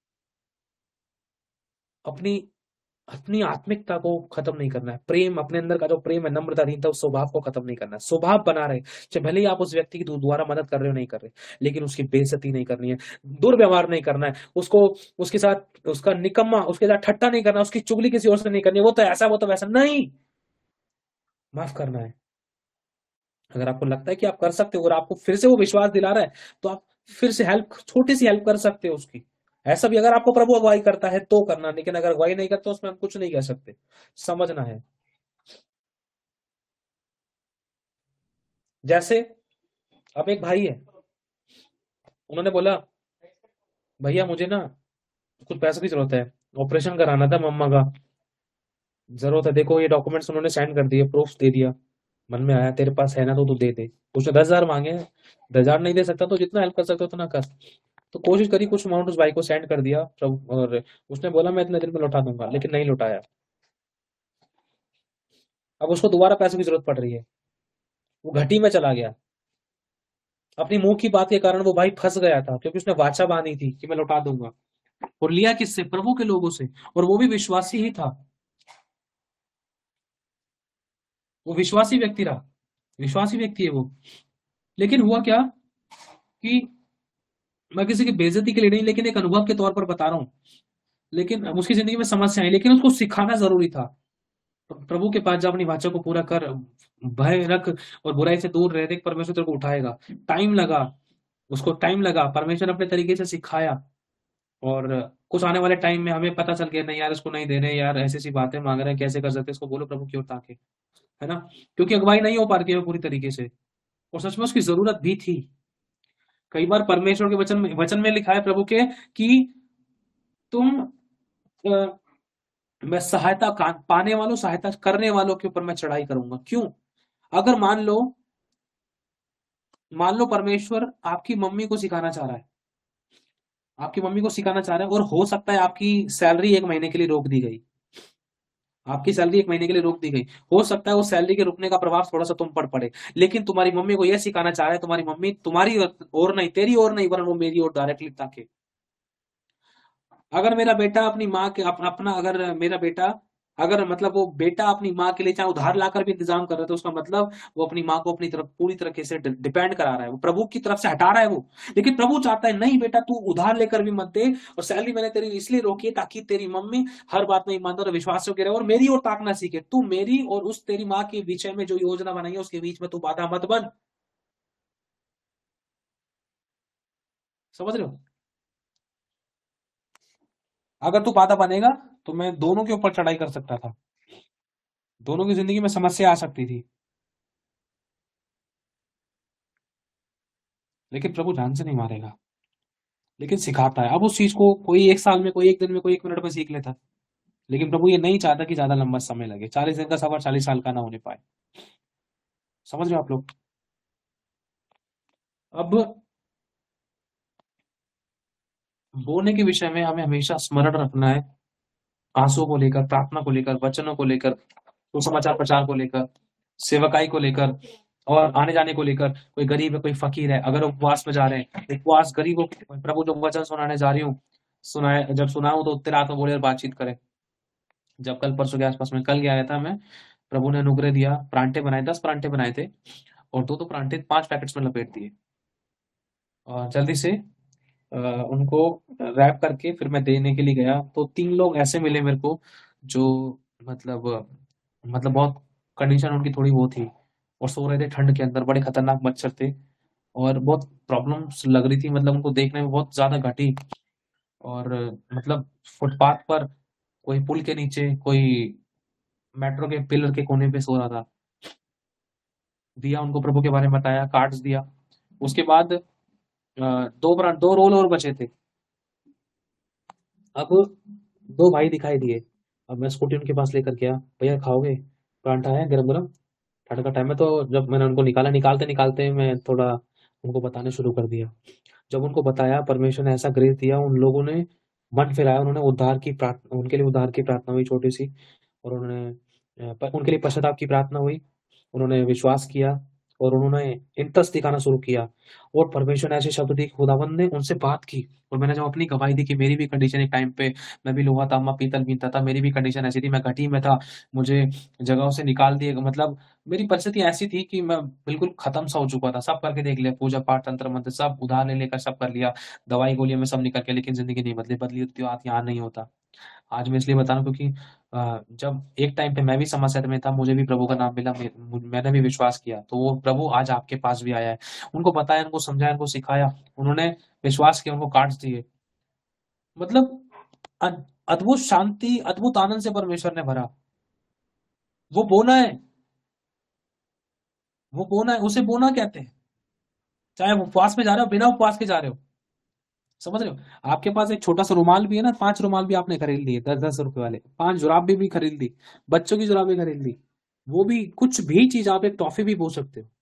अपनी अपनी आत्मिकता को खत्म नहीं करना है, प्रेम, अपने अंदर का जो प्रेम है, नम्रता, दीनता, उस स्वभाव को खत्म नहीं करना है, स्वभाव बना रहे, चाहे भले ही आप उस व्यक्ति की दोबारा मदद कर रहे हो नहीं कर रहे, लेकिन उसकी बेइज्जती नहीं करनी है, दुर्व्यवहार नहीं करना है, उसको, उसके साथ उसका निकम्मा, उसके साथ ठट्टा नहीं करना, उसकी चुगली किसी और से नहीं करनी है, वो तो ऐसा, वो तो वैसा नहीं, माफ करना है। अगर आपको लगता है कि आप कर सकते हो और आपको फिर से वो विश्वास दिला रहा है, तो आप फिर से हेल्प, छोटी सी हेल्प कर सकते हो उसकी। ऐसा भी अगर आपको प्रभु अगुवाई करता है तो करना, लेकिन अगर अगुवाई नहीं करता उसमें हम कुछ नहीं कह सकते, समझना है। जैसे अब एक भाई है, उन्होंने बोला भैया मुझे ना कुछ पैसों की जरूरत है, ऑपरेशन कराना था मम्मा का, जरूरत है, देखो ये डॉक्यूमेंट्स उन्होंने सेंड कर दिए, प्रूफ दे दिया, मन में आया तेरे पास है ना तो तू दे दे। उसने 10,000 मांगे, 10,000 नहीं दे सकता तो जितना हेल्प कर सकते हो उतना कर। तो कोशिश करी, कुछ अमाउंट उस भाई को सेंड कर दिया प्रभु, और उसने बोला मैं इतने दिन में लौटा दूंगा, लेकिन नहीं लौटाया। अब उसको दोबारा पैसों की जरूरत पड़ रही है, वो घटी में चला गया, अपनी मुंह की बात के कारण वो भाई फंस गया था, क्योंकि उसने वाचा बांधी थी कि मैं लौटा दूंगा, और लिया किससे, प्रभु के लोगों से, और वो भी विश्वासी ही था, वो विश्वासी व्यक्ति रहा, विश्वासी व्यक्ति है वो। लेकिन हुआ क्या कि, मैं किसी की बेइज्जती के लिए नहीं, लेकिन एक अनुभव के तौर पर बता रहा हूं, लेकिन उसकी जिंदगी में समस्या आई, लेकिन उसको सिखाना जरूरी था। प्रभु के पास जा, अपनी वाचा को पूरा कर, भय रख और बुराई से दूर रह, देख परमेश्वर तेरे को उठाएगा। टाइम लगा, उसको टाइम लगा, परमेश्वर अपने तरीके से सिखाया, और कुछ आने वाले टाइम में हमें पता चल गया नहीं यार इसको नहीं दे रहे, यार ऐसी ऐसी बातें मांग रहे हैं, कैसे कर सकते हैं, इसको बोलो प्रभु की ओर ताके, है ना, क्योंकि अगुवाई नहीं हो पा रही है पूरी तरीके से, और सच में उसकी जरूरत भी थी। कई बार परमेश्वर के वचन में लिखा है प्रभु के कि तुम अ, मैं सहायता पाने वालों, सहायता करने वालों के ऊपर मैं चढ़ाई करूंगा। क्यों? अगर मान लो परमेश्वर आपकी मम्मी को सिखाना चाह रहा है, आपकी मम्मी को सिखाना चाह रहा है, और हो सकता है आपकी सैलरी 1 महीने के लिए रोक दी गई, आपकी सैलरी 1 महीने के लिए रोक दी गई, हो सकता है वो सैलरी के रुकने का प्रभाव थोड़ा सा तुम पर पड़े, लेकिन तुम्हारी मम्मी को यह सिखाना चाह रहा है, तुम्हारी मम्मी तुम्हारी और नहीं, तेरी और नहीं, वरन वो मेरी ओर डायरेक्टली ताके। अगर मेरा बेटा अपनी माँ के अपना अगर मेरा बेटा अगर मतलब वो बेटा अपनी माँ के लिए चाहे उधार लाकर भी इंतजाम कर रहा है, तो उसका मतलब वो अपनी माँ को अपनी तरफ पूरी तरीके से डिपेंड करा रहा है, वो प्रभु की तरफ से हटा रहा है वो। लेकिन प्रभु चाहता है नहीं बेटा, तू उधार लेकर भी मत दे, और सैलरी मैंने तेरी इसलिए रोकी है ताकि तेरी मम्मी हर बात में ईमानदार और विश्वास योग्य रहे, और मेरी ओर ताकना सीखे। तू मेरी और उस तेरी माँ के विषय में जो योजना बनाई है उसके बीच में तू बाधा मत बन। समझ रहे हो? अगर तू बाधा बनेगा तो मैं दोनों के ऊपर चढ़ाई कर सकता था, दोनों की जिंदगी में समस्या आ सकती थी, लेकिन प्रभु जान से नहीं मारेगा, लेकिन सिखाता है। अब उस चीज को कोई 1 साल में, कोई 1 दिन में, कोई 1 मिनट में सीख लेता, लेकिन प्रभु ये नहीं चाहता कि ज्यादा लंबा समय लगे, 40 दिन का सफर 40 साल का ना होने पाए। समझ रहे हो आप लोग? अब बोलने के विषय में हमें हमेशा स्मरण रखना है, आंसुओं को लेकर, प्रार्थना को लेकर, वचनों को लेकर, सुसमाचार प्रचार को लेकर, सेवकाई को लेकर, और आने जाने को लेकर। कोई गरीब है, कोई फकीर है, अगर उपवास में जा रहे हैं, उपवास गरीबों प्रभु जो वचन सुनाने जा रही हूँ, सुनाए, जब सुनाऊं तो उत्तर आत्मा बोले और बातचीत करें। जब कल परसों के आसपास में, कल गया था मैं, प्रभु ने अनुग्रह दिया, परांठे बनाए, 10 परांठे बनाए थे, और दो दो परांठे 5 पैकेट्स में लपेट दिए, और जल्दी से उनको रैप करके फिर मैं देने के लिए गया, तो 3 लोग ऐसे मिले मेरे को जो मतलब मतलब बहुत कंडीशन उनकी थोड़ी वो थी, और सो रहे थे ठंड के अंदर, बड़े खतरनाक मच्छर थे, और बहुत प्रॉब्लम्स लग रही थी, मतलब उनको देखने में बहुत ज्यादा घटी। और मतलब फुटपाथ पर, कोई पुल के नीचे, कोई मेट्रो के पिलर के कोने पे सो रहा था। दिया उनको प्रभु के बारे में बताया, कार्ड्स दिया। उसके बाद दो रोल और बचे थे। अब दो भाई दिखाई दिए। अब मैं स्कूटी उनके पास लेकर गया, भैया खाओगे, परांठा है गरम गरम, ठंड का टाइम है। तो जब मैंने उनको निकाला, निकालते निकालते मैं थोड़ा उनको बताने शुरू कर दिया। जब उनको बताया, परमेश्वर ने ऐसा ग्रेस दिया, उन लोगों ने मन फिराया, उन्होंने उद्धार की प्रार्थना, उनके लिए उद्धार की प्रार्थना हुई छोटी सी, और उन्होंने उनके लिए पश्चाताप की प्रार्थना हुई, उन्होंने विश्वास किया, और उन्होंने इंटरेस्ट दिखाना शुरू किया। और परमेश्वर ने ऐसे शब्द दिए, खुदावंद ने उनसे बात की। और मैंने जब अपनी गवाही दी कि मेरी भी कंडीशन एक टाइम पे, मैं भी लोहा तांबा पीतल बीनता था, मेरी भी कंडीशन ऐसी थी, मैं घटी में था, मुझे जगहों से निकाल दिए, मतलब मेरी परिस्थिति ऐसी थी कि मैं बिल्कुल खत्म सा हो चुका था, सब करके देख लिया, पूजा पाठ तंत्र मंत्र सब उधार ले लेकर सब कर लिया, दवाई गोलियों में सब निकल के, लेकिन जिंदगी नहीं बदली, बदली तो बात यहाँ नहीं होता। आज मैं इसलिए बता रहा हूँ क्योंकि जब एक टाइम पे मैं भी समस्या में था, मुझे भी प्रभु का नाम मिला, मैंने भी विश्वास किया, तो वो प्रभु आज आपके पास भी आया है। उनको बताया, उनको समझाया, उनको सिखाया, उन्होंने विश्वास किया, उनको कार्ड्स दिए। मतलब अद्भुत शांति, अद्भुत आनंद से परमेश्वर ने भरा। वो बोना है, वो बोना है, उसे बोना कहते हैं। चाहे आप उपवास में जा रहे हो, बिना उपवास के जा रहे हो, समझ रहे हो। आपके पास एक छोटा सा रुमाल भी है ना, 5 रुमाल भी आपने खरीद लिए, 10-10 रुपए वाले, 5 जुराब भी खरीद ली, बच्चों की जुराबें खरीद ली, वो भी कुछ भी चीज, आप एक टॉफी भी बोल सकते हो।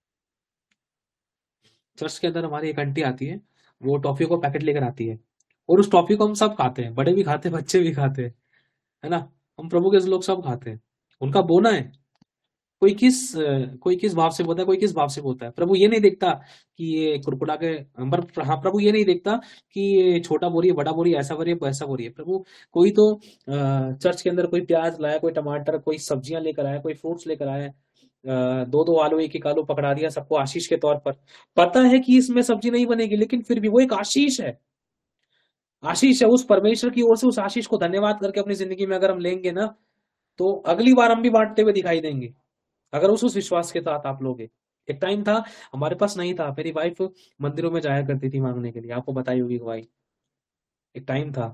चर्च के अंदर हमारी एक आंटी आती है, वो टॉफी को पैकेट लेकर आती है, और उस टॉफी को हम सब खाते हैं, बड़े भी खाते हैं, बच्चे भी खाते हैं, है ना। हम प्रभु के लोग सब खाते हैं। उनका बोना है, कोई किस भाव से बोलता है, कोई किस भाव से बोलता है। प्रभु ये नहीं देखता कि ये कुरकुरा के, हाँ, प्रभु ये नहीं देखता कि ये छोटा बोरी है, बड़ा बोरी है, ऐसा बोरी है, वैसा बोरी है। प्रभु कोई तो चर्च के अंदर कोई प्याज लाया, कोई टमाटर, कोई सब्जियां लेकर आया, कोई फ्रूट्स लेकर आया, दो दो आलू, एक एक आलू पकड़ा दिया सबको आशीष के तौर पर। पता है कि इसमें सब्जी नहीं बनेगी, लेकिन फिर भी वो एक आशीष है। आशीष है उस परमेश्वर की ओर से, उस आशीष को धन्यवाद करके अपनी जिंदगी में अगर हम लेंगे ना, तो अगली बार हम भी बांटते हुए दिखाई देंगे, अगर उस विश्वास के साथ आप लोगे। एक टाइम था, हमारे पास नहीं था, मेरी वाइफ मंदिरों में जाया करती थी मांगने के लिए, आपको बताई होगी गवाही। एक टाइम था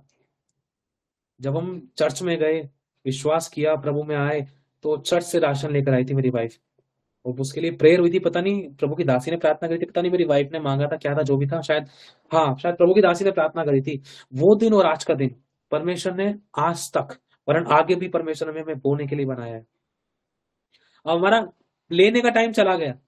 जब हम चर्च में गए, विश्वास किया, प्रभु में आए, तो चर्च से राशन लेकर आई थी मेरी वाइफ, और उसके लिए प्रेयर हुई थी, पता नहीं प्रभु की दासी ने प्रार्थना करी थी, पता नहीं मेरी वाइफ ने मांगा था क्या था, जो भी था, शायद, हाँ शायद प्रभु की दासी ने प्रार्थना करी थी। वो दिन और आज का दिन, परमेश्वर ने आज तक, वरन आगे भी परमेश्वर ने हमें बोने के लिए बनाया है। अब हमारा लेने का टाइम चला गया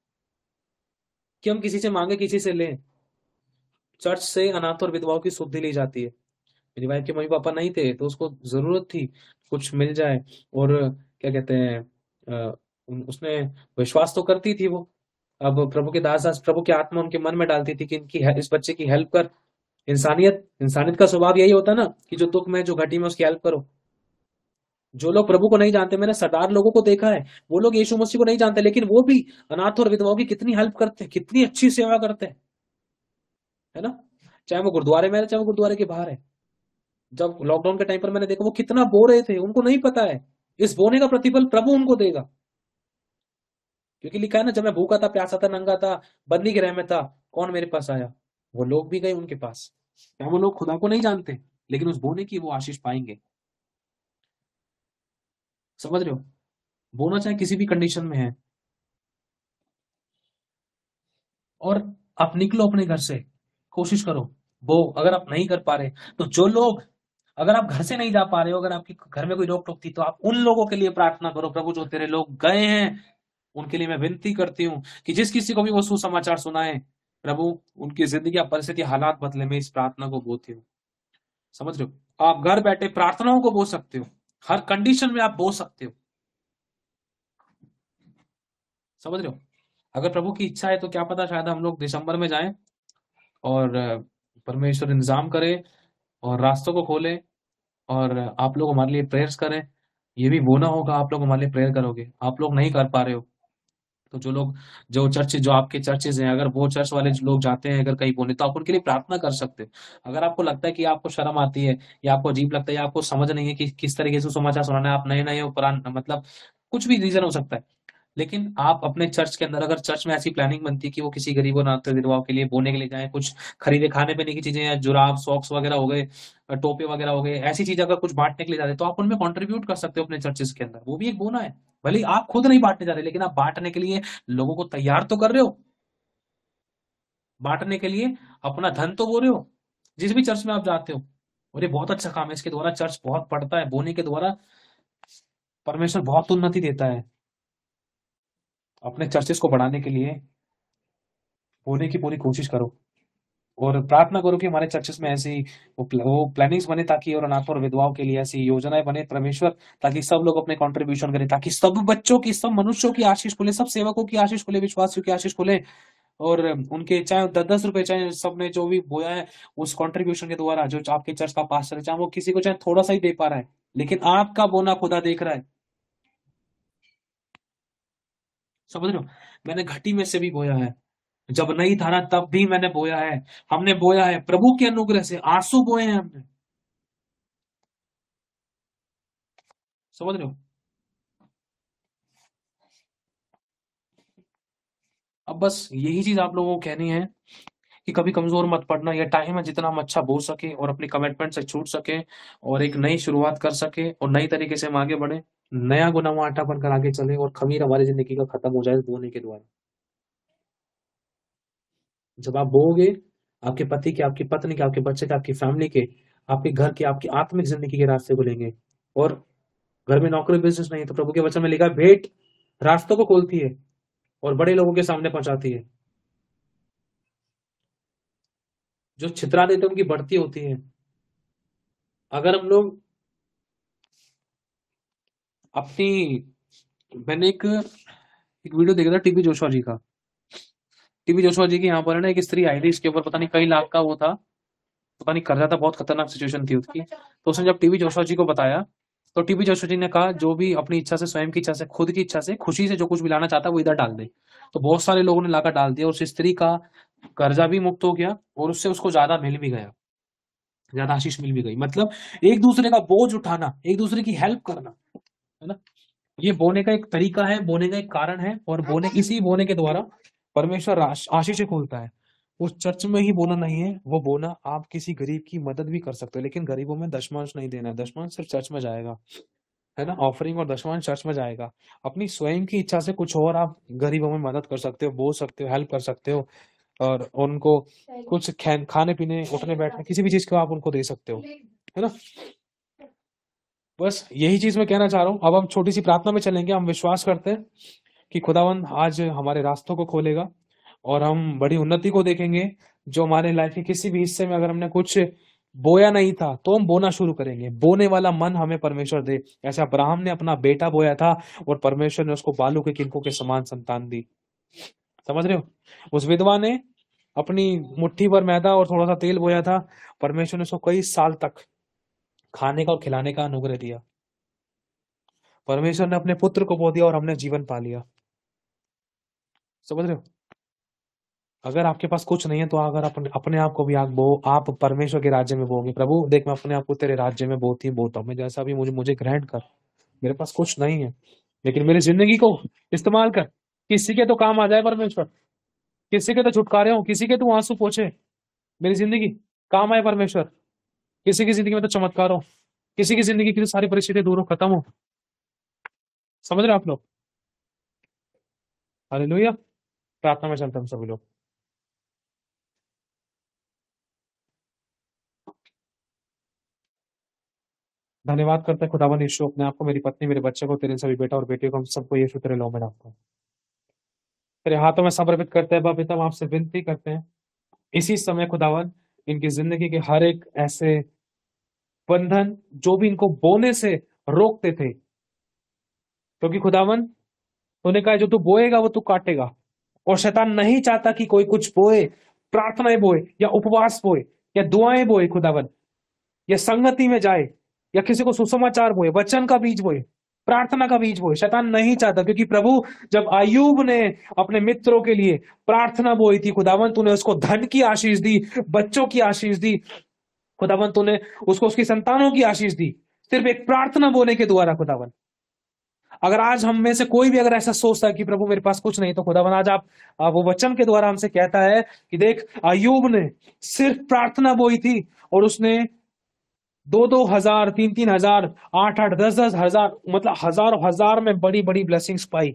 कि हम किसी से मांगे, किसी से लें। चर्च से अनाथ और विधवाओं की शुद्धि ली जाती है। मेरी वाइफ के मम्मी पापा नहीं थे, तो उसको जरूरत थी कुछ मिल जाए, और क्या कहते हैं, उसने विश्वास तो करती थी वो। अब प्रभु के दास दास, प्रभु की आत्मा उनके मन में डालती थी कि इस बच्चे की हेल्प कर। इंसानियत, इंसानियत का स्वभाव यही होता है ना, कि जो दुख में, जो घटी में, उसकी हेल्प करो। जो लोग प्रभु को नहीं जानते, मैंने सरदार लोगों को देखा है, वो लोग यीशु मसीह को नहीं जानते, लेकिन वो भी अनाथ और विधवाओं की कितनी हेल्प करते हैं, कितनी अच्छी सेवा करते हैं, है ना। चाहे वो गुरुद्वारे में है, चाहे वो गुरुद्वारे के बाहर है। जब लॉकडाउन के टाइम पर मैंने देखा, वो कितना बो रहे थे, उनको नहीं पता है इस बोने का प्रतिफल प्रभु उनको देगा। क्योंकि लिखा है ना, जब मैं भूखा था, प्यासा था, नंगा था, बंदी गृह में था, कौन मेरे पास आया। वो लोग भी गए उनके पास। क्या वो लोग खुदा को नहीं जानते, लेकिन उस बोने की वो आशीष पाएंगे। समझ रहे हो। बोना चाहे किसी भी कंडीशन में है, और आप निकलो अपने घर से, कोशिश करो। वो अगर आप नहीं कर पा रहे, तो जो लोग, अगर आप घर से नहीं जा पा रहे हो, अगर आपके घर में कोई रोक टोक थी, तो आप उन लोगों के लिए प्रार्थना करो। प्रभु जो तेरे लोग गए हैं, उनके लिए मैं विनती करती हूँ कि जिस किसी को भी वो सुसमाचार सुनाए, प्रभु उनकी जिंदगी, परिस्थिति, हालात बदले। मैं इस प्रार्थना को बोलती हूँ। समझ रहे हो। आप घर बैठे प्रार्थनाओं को बोल सकते हो, हर कंडीशन में आप बोल सकते हो। समझ रहे हो। अगर प्रभु की इच्छा है, तो क्या पता शायद हम लोग दिसंबर में जाएं, और परमेश्वर इंतजाम करे और रास्तों को खोले, और आप लोग हमारे लिए प्रेयर्स करें। ये भी वो ना होगा, आप लोग हमारे लिए प्रेयर करोगे, आप लोग नहीं कर पा रहे हो, तो जो चर्च जो आपके चर्चेज हैं, अगर वो चर्च वाले जो लोग जाते हैं अगर कहीं बोले, तो आप उनके लिए प्रार्थना कर सकते हैं। अगर आपको लगता है कि आपको शर्म आती है या आपको अजीब लगता है या आपको समझ नहीं है कि किस तरीके से समाचार सुनाना है, आप नए नए हो, पुरान मतलब कुछ भी रीजन हो सकता है, लेकिन आप अपने चर्च के अंदर अगर चर्च में ऐसी प्लानिंग बनती है कि वो किसी गरीब और अनाथ विधवाओं के लिए बोने के लिए जाए, कुछ खरीदे खाने पीने की चीजें या जुराब सॉक्स वगैरह हो गए, टोपे वगैरह हो गए, ऐसी चीज अगर कुछ बांटने के लिए जाते हैं, तो आप उनमें कंट्रीब्यूट कर सकते हो अपने चर्चेस के अंदर। वो भी एक बोना है। भले ही आप खुद नहीं बांटने जा रहे, लेकिन आप बांटने के लिए लोगों को तैयार तो कर रहे हो, बांटने के लिए अपना धन तो बो रहे हो, जिस भी चर्च में आप जाते हो। और ये बहुत अच्छा काम है, इसके द्वारा चर्च बहुत बढ़ता है, बोने के द्वारा परमेश्वर बहुत उन्नति देता है। अपने चर्चेस को बढ़ाने के लिए बोने की पूरी कोशिश करो और प्रार्थना करो कि हमारे चर्चेस में ऐसी वो प्लानिंग्स बने, ताकि और अनाथों और विधवाओं के लिए ऐसी योजनाएं बने परमेश्वर, ताकि सब लोग अपने कंट्रीब्यूशन करें, ताकि सब बच्चों की, सब मनुष्यों की आशीष खुले, सब सेवकों की आशीष खुले, विश्वासियों की आशीष खुले। और उनके चाहे 10-10 रुपए, चाहे सबने जो भी बोया है उस कंट्रीब्यूशन के द्वारा, जो आपके चर्च का पास्टर है, चाहे वो किसी को चाहे थोड़ा सा ही दे पा रहा है, लेकिन आपका बोना खुदा देख रहा है। समझ रहे हो? मैंने घटी में से भी बोया है, जब नहीं था ना तब भी मैंने बोया है। हमने बोया है प्रभु के अनुग्रह से, आंसू बोए हैं हमने। समझ रहे हो? अब बस यही चीज आप लोगों को कहनी है कि कभी कमजोर मत पड़ना। यह टाइम है जितना हम अच्छा बोल सके और अपनी कमिटमेंट से छूट सके और एक नई शुरुआत कर सके और नई तरीके से हम आगे बढ़े, नया गुनाह आटा बनकर आगे चले और खमीर हमारी जिंदगी का खत्म हो जाए बोने के द्वारा। जब आप बोओगे, आपके पति के, आपकी पत्नी के, आपके बच्चे के, आपकी फैमिली के, आपके घर के, आपकी आत्मिक जिंदगी के रास्ते खुलेंगे। और घर में नौकरी बिजनेस नहीं है, तो प्रभु के वचन में लिखा है, भेंट रास्तों को खोलती है और बड़े लोगों के सामने पहुंचाती है। जो छितरा देते हैं उनकी बढ़ती होती है। अगर हम लोग अपनी, मैंने एक वीडियो देखा था टीबी जोशुआ जी का। टीबी जोशुआ जी के यहाँ पर है ना, एक स्त्री आई थी, इसके ऊपर पता नहीं कई लाख का वो था, पता नहीं कर्जा था, बहुत खतरनाक सिचुएशन थी उसकी। तो उसने जब टीबी जोशुआ जी को बताया, तो टीबी जोशुआ जी ने कहा, जो भी अपनी इच्छा से, स्वयं की इच्छा से, खुद की इच्छा से, खुशी से जो कुछ भी लाना चाहता है वो इधर डाल दे। तो बहुत सारे लोगों ने लाकर डाल दिया, उस स्त्री का कर्जा भी मुक्त हो गया और उससे उसको ज्यादा मिल भी गया, ज्यादा आशीष मिल भी गई। मतलब एक दूसरे का बोझ उठाना, एक दूसरे की हेल्प करना, है ना? ये बोने का एक तरीका है, बोने का एक कारण है, और बोने, इसी बोने के द्वारा परमेश्वर आशीष खोलता है। उस चर्च में ही बोना नहीं है, वो बोना आप किसी गरीब की मदद भी कर सकते हो, लेकिन गरीबों में दशमांश नहीं देना है। दशमांश सिर्फ चर्च में जाएगा, है ना? ऑफरिंग और दशमांश चर्च में जाएगा। अपनी स्वयं की इच्छा से कुछ और आप गरीबों में मदद कर सकते हो, बोल सकते हो, हेल्प कर सकते हो, और उनको कुछ खाने पीने, उठने बैठने, किसी भी चीज को आप उनको दे सकते हो, है ना? बस यही चीज मैं कहना चाह रहा हूँ। अब हम छोटी सी प्रार्थना में चलेंगे। हम विश्वास करते हैं कि खुदावन आज हमारे रास्तों को खोलेगा और हम बड़ी उन्नति को देखेंगे। जो हमारे लाइफ के किसी भी हिस्से में अगर हमने कुछ बोया नहीं था, तो हम बोना शुरू करेंगे। बोने वाला मन हमें परमेश्वर दे। ऐसे अब्राहम ने अपना बेटा बोया था और परमेश्वर ने उसको बालू के किनकों के समान संतान दी। समझ रहे हो? उस विधवा ने अपनी मुट्ठी भर मैदा और थोड़ा सा तेल बोया था, परमेश्वर ने उसको कई साल तक खाने का और खिलाने का अनुग्रह दिया। परमेश्वर ने अपने पुत्र को बो दिया और हमने जीवन पा लिया। समझ रहे हो? अगर आपके पास कुछ नहीं है, तो अगर अपने आप को भी आग बो, आप परमेश्वर के राज्य में बोगे। प्रभु देख, मैं अपने आप को तेरे राज्य में बोता हूँ, मैं जैसा भी, मुझे मुझे ग्रहण कर। मेरे पास कुछ नहीं है, लेकिन मेरी जिंदगी को इस्तेमाल कर, किसी के तो काम आ जाए परमेश्वर, किसी के तो छुटकारे हो, किसी के तो आंसू पोछे, मेरी जिंदगी काम आए परमेश्वर। किसी की जिंदगी में तो चमत्कार हो, किसी की जिंदगी की तो सारी परिस्थितियां दूर हो, खत्म हो। समझ रहे हो आप लोग? हालेलुया। प्रार्थना में चलते हैं हम सभी लोग। धन्यवाद करते हैं खुदावन यीशु, अपने आप को, मेरी पत्नी, मेरे बच्चे को, तेरे सभी बेटा और बेटी को, हम सबको यीशु तेरे लो में डालते हैं, तेरे हाथों में समर्पित करते हैं। बाप पिता, हम आपसे विनती करते हैं इसी समय खुदावन, इनकी जिंदगी के हर एक ऐसे बंधन जो भी इनको बोने से रोकते थे, क्योंकि खुदावन तूने कहा, जो तू बोएगा वो तू काटेगा। और शैतान नहीं चाहता कि कोई कुछ बोए, प्रार्थनाएं बोए या उपवास बोए या दुआएं बोए खुदावन, या संगति में जाए, या किसी को सुसमाचार बोए, वचन का बीज बोए। प्रार्थना का बीज बोए। शैतान नहीं चाहता, क्योंकि प्रभु जब अय्यूब ने अपने मित्रों के लिए प्रार्थना बोई थी, खुदावन तूने उसको धन की आशीष दी, बच्चों की आशीष दी, खुदावन तूने उसको उसकी संतानों की आशीष दी, सिर्फ एक प्रार्थना बोने के द्वारा। खुदावन अगर आज हम में से कोई भी अगर ऐसा सोचता है कि प्रभु मेरे पास कुछ नहीं, तो खुदावन आज आप वो वचन के द्वारा हमसे कहता है कि देख, अय्यूब ने सिर्फ प्रार्थना बोई थी और उसने 2-2 हजार, 3-3 हजार, 8-8, 10-10 हजार, मतलब हजारों हजार में बड़ी बड़ी ब्लेसिंग्स पाई।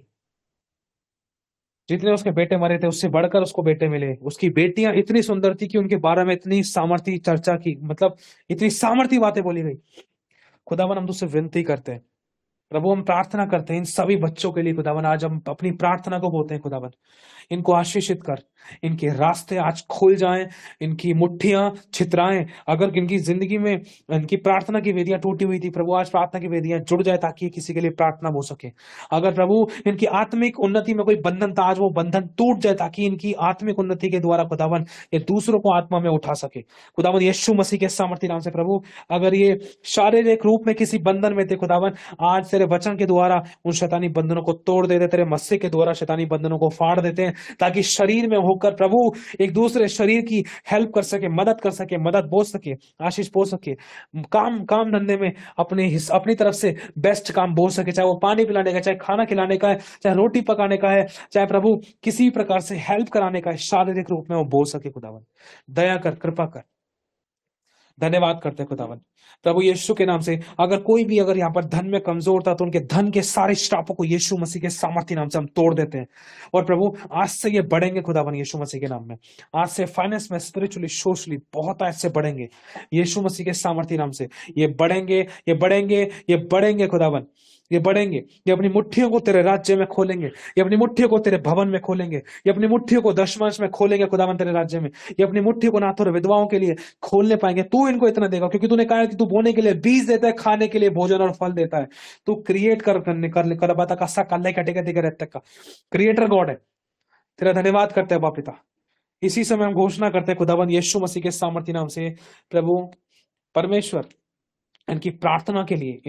जितने उसके बेटे मरे थे उससे बढ़कर उसको बेटे मिले। उसकी बेटियां इतनी सुंदर थी कि उनके बारे में इतनी सामर्थ्य चर्चा की, मतलब इतनी सामर्थ्य बातें बोली गई। खुदावन हम तुझसे विनती करते हैं प्रभु, हम प्रार्थना करते हैं इन सभी बच्चों के लिए। खुदावन आज हम अपनी प्रार्थना को बोलते हैं, खुदावन इनको आशीषित कर, इनके रास्ते आज खुल जाएं, इनकी मुट्ठियां छितराएं। अगर इनकी जिंदगी में इनकी प्रार्थना की वेदियां टूटी हुई थी, प्रभु आज प्रार्थना की वेदियां जुड़ जाए ताकि किसी के लिए प्रार्थना हो सके। अगर प्रभु इनकी आत्मिक उन्नति में कोई बंधन था, आज वो बंधन टूट जाए ताकि इनकी आत्मिक उन्नति के द्वारा खुदावन ये दूसरों को आत्मा में उठा सके। खुदावन यीशु मसीह के सामर्थ्य नाम से प्रभु, अगर ये शारीरिक रूप में किसी बंधन में थे, खुदावन आज तेरे वचन के द्वारा उन शैतानी बंधनों को तोड़ देते, तेरे मसीह के द्वारा शैतानी बंधनों को फाड़ देते हैं, ताकि शरीर में होकर प्रभु एक दूसरे शरीर की हेल्प कर सके, मदद कर सके, मदद बोल सके, आशीष बोल सके, काम धंधे में अपनी तरफ से बेस्ट काम बोल सके, चाहे वो पानी पिलाने का, चाहे खाना खिलाने का है, चाहे रोटी पकाने का है, चाहे प्रभु किसी भी प्रकार से हेल्प कराने का है, शारीरिक रूप में वो बोल सके। खुदावन दया कर, कृपा कर, धन्यवाद करते हैं खुदावन प्रभु यीशु के नाम से। अगर कोई भी अगर यहाँ पर धन में कमजोर था, तो उनके धन के सारे श्रापों को यीशु मसीह के सामर्थ्य नाम से हम तोड़ देते हैं। और प्रभु आज से ये बढ़ेंगे खुदावन यीशु मसीह के नाम में। आज से फाइनेंस में, स्पिरिचुअली, सोशली बहुत ऐसे बढ़ेंगे यीशु मसीह के सामर्थ्य नाम से। ये बढ़ेंगे, ये बढ़ेंगे, ये बढ़ेंगे खुदावन, ये बढ़ेंगे। ये अपनी मुट्ठियों को तेरे राज्य में खोलेंगे, ये अपनी मुट्ठियों को तेरे भवन में खोलेंगे, ये अपनी मुट्ठियों को दशमांश में खोलेंगे खुदावन तेरे राज्य में। ये अपनी मुट्ठियों को नाथों और विधवाओं के लिए खोलने पाएंगे। तू इनको इतना देगा, क्योंकि तूने कहा है कि तू बोने के लिए बीज देता है, खाने के लिए भोजन और फल देता है। तू क्रिएट कर बाता का सा कल्ले कटेगा देगा रहता का क्रिएटर गॉड है। तेरा धन्यवाद करते हैं बाप पिता। इसी समय हम घोषणा करते हैं खुदावन यीशु मसीह के सामर्थ्य नाम से, प्रभु परमेश्वर इनकी प्रार्थना के लिए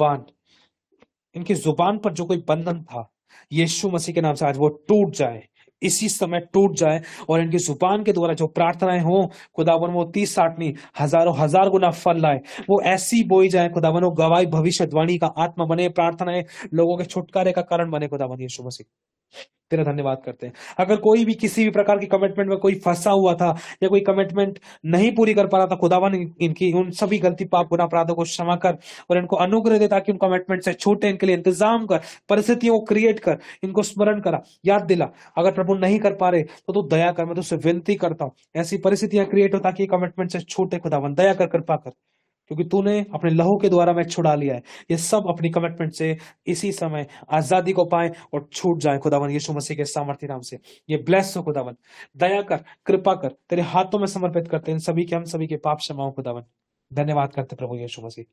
इनकी जुबान पर जो कोई बंधन था, यीशु मसीह के नाम से आज वो टूट जाए, इसी समय टूट जाए। और इनकी जुबान के द्वारा जो प्रार्थनाएं हो खुदावन, वो 30-60 नहीं, हजारों हजार गुना फल लाए, वो ऐसी बोई जाए खुदावन, वो गवाही भविष्यवाणी का आत्मा बने, प्रार्थनाएं लोगों के छुटकारे का कारण बने खुदावन यीशु मसीह। तेरा धन्यवाद करते हैं। अगर कोई भी किसी भी प्रकार की कमिटमेंट में कोई फंसा हुआ था, या कोई कमिटमेंट नहीं पूरी कर पा रहा था, खुदावन इनकी उन सभी गलती, पाप, गुनाह, अपराधों को क्षमा कर और इनको अनुग्रह दे, ताकि उन कमिटमेंट से छूटे। इनके लिए इंतजाम कर, परिस्थितियों को क्रिएट कर, इनको स्मरण करा, याद दिला। अगर प्रभु नहीं कर पा रहे तो तू दया कर, मैं तुझसे विनती करता हूँ ऐसी परिस्थितियां क्रिएट हो ताकि कमिटमेंट से छूटे। खुदावन दया कर, कृपा कर, क्योंकि तूने अपने लहू के द्वारा मैं छुड़ा लिया है। ये सब अपनी कमिटमेंट से इसी समय आजादी को पाए और छूट जाए खुदावन यीशु मसीह के सामर्थ्य नाम से। ये ब्लेस हो खुदावन, दया कर, कृपा कर, तेरे हाथों में समर्पित करते हैं इन सभी के, हम सभी के पाप क्षमा हो खुदावन। धन्यवाद करते प्रभु यीशु मसीह,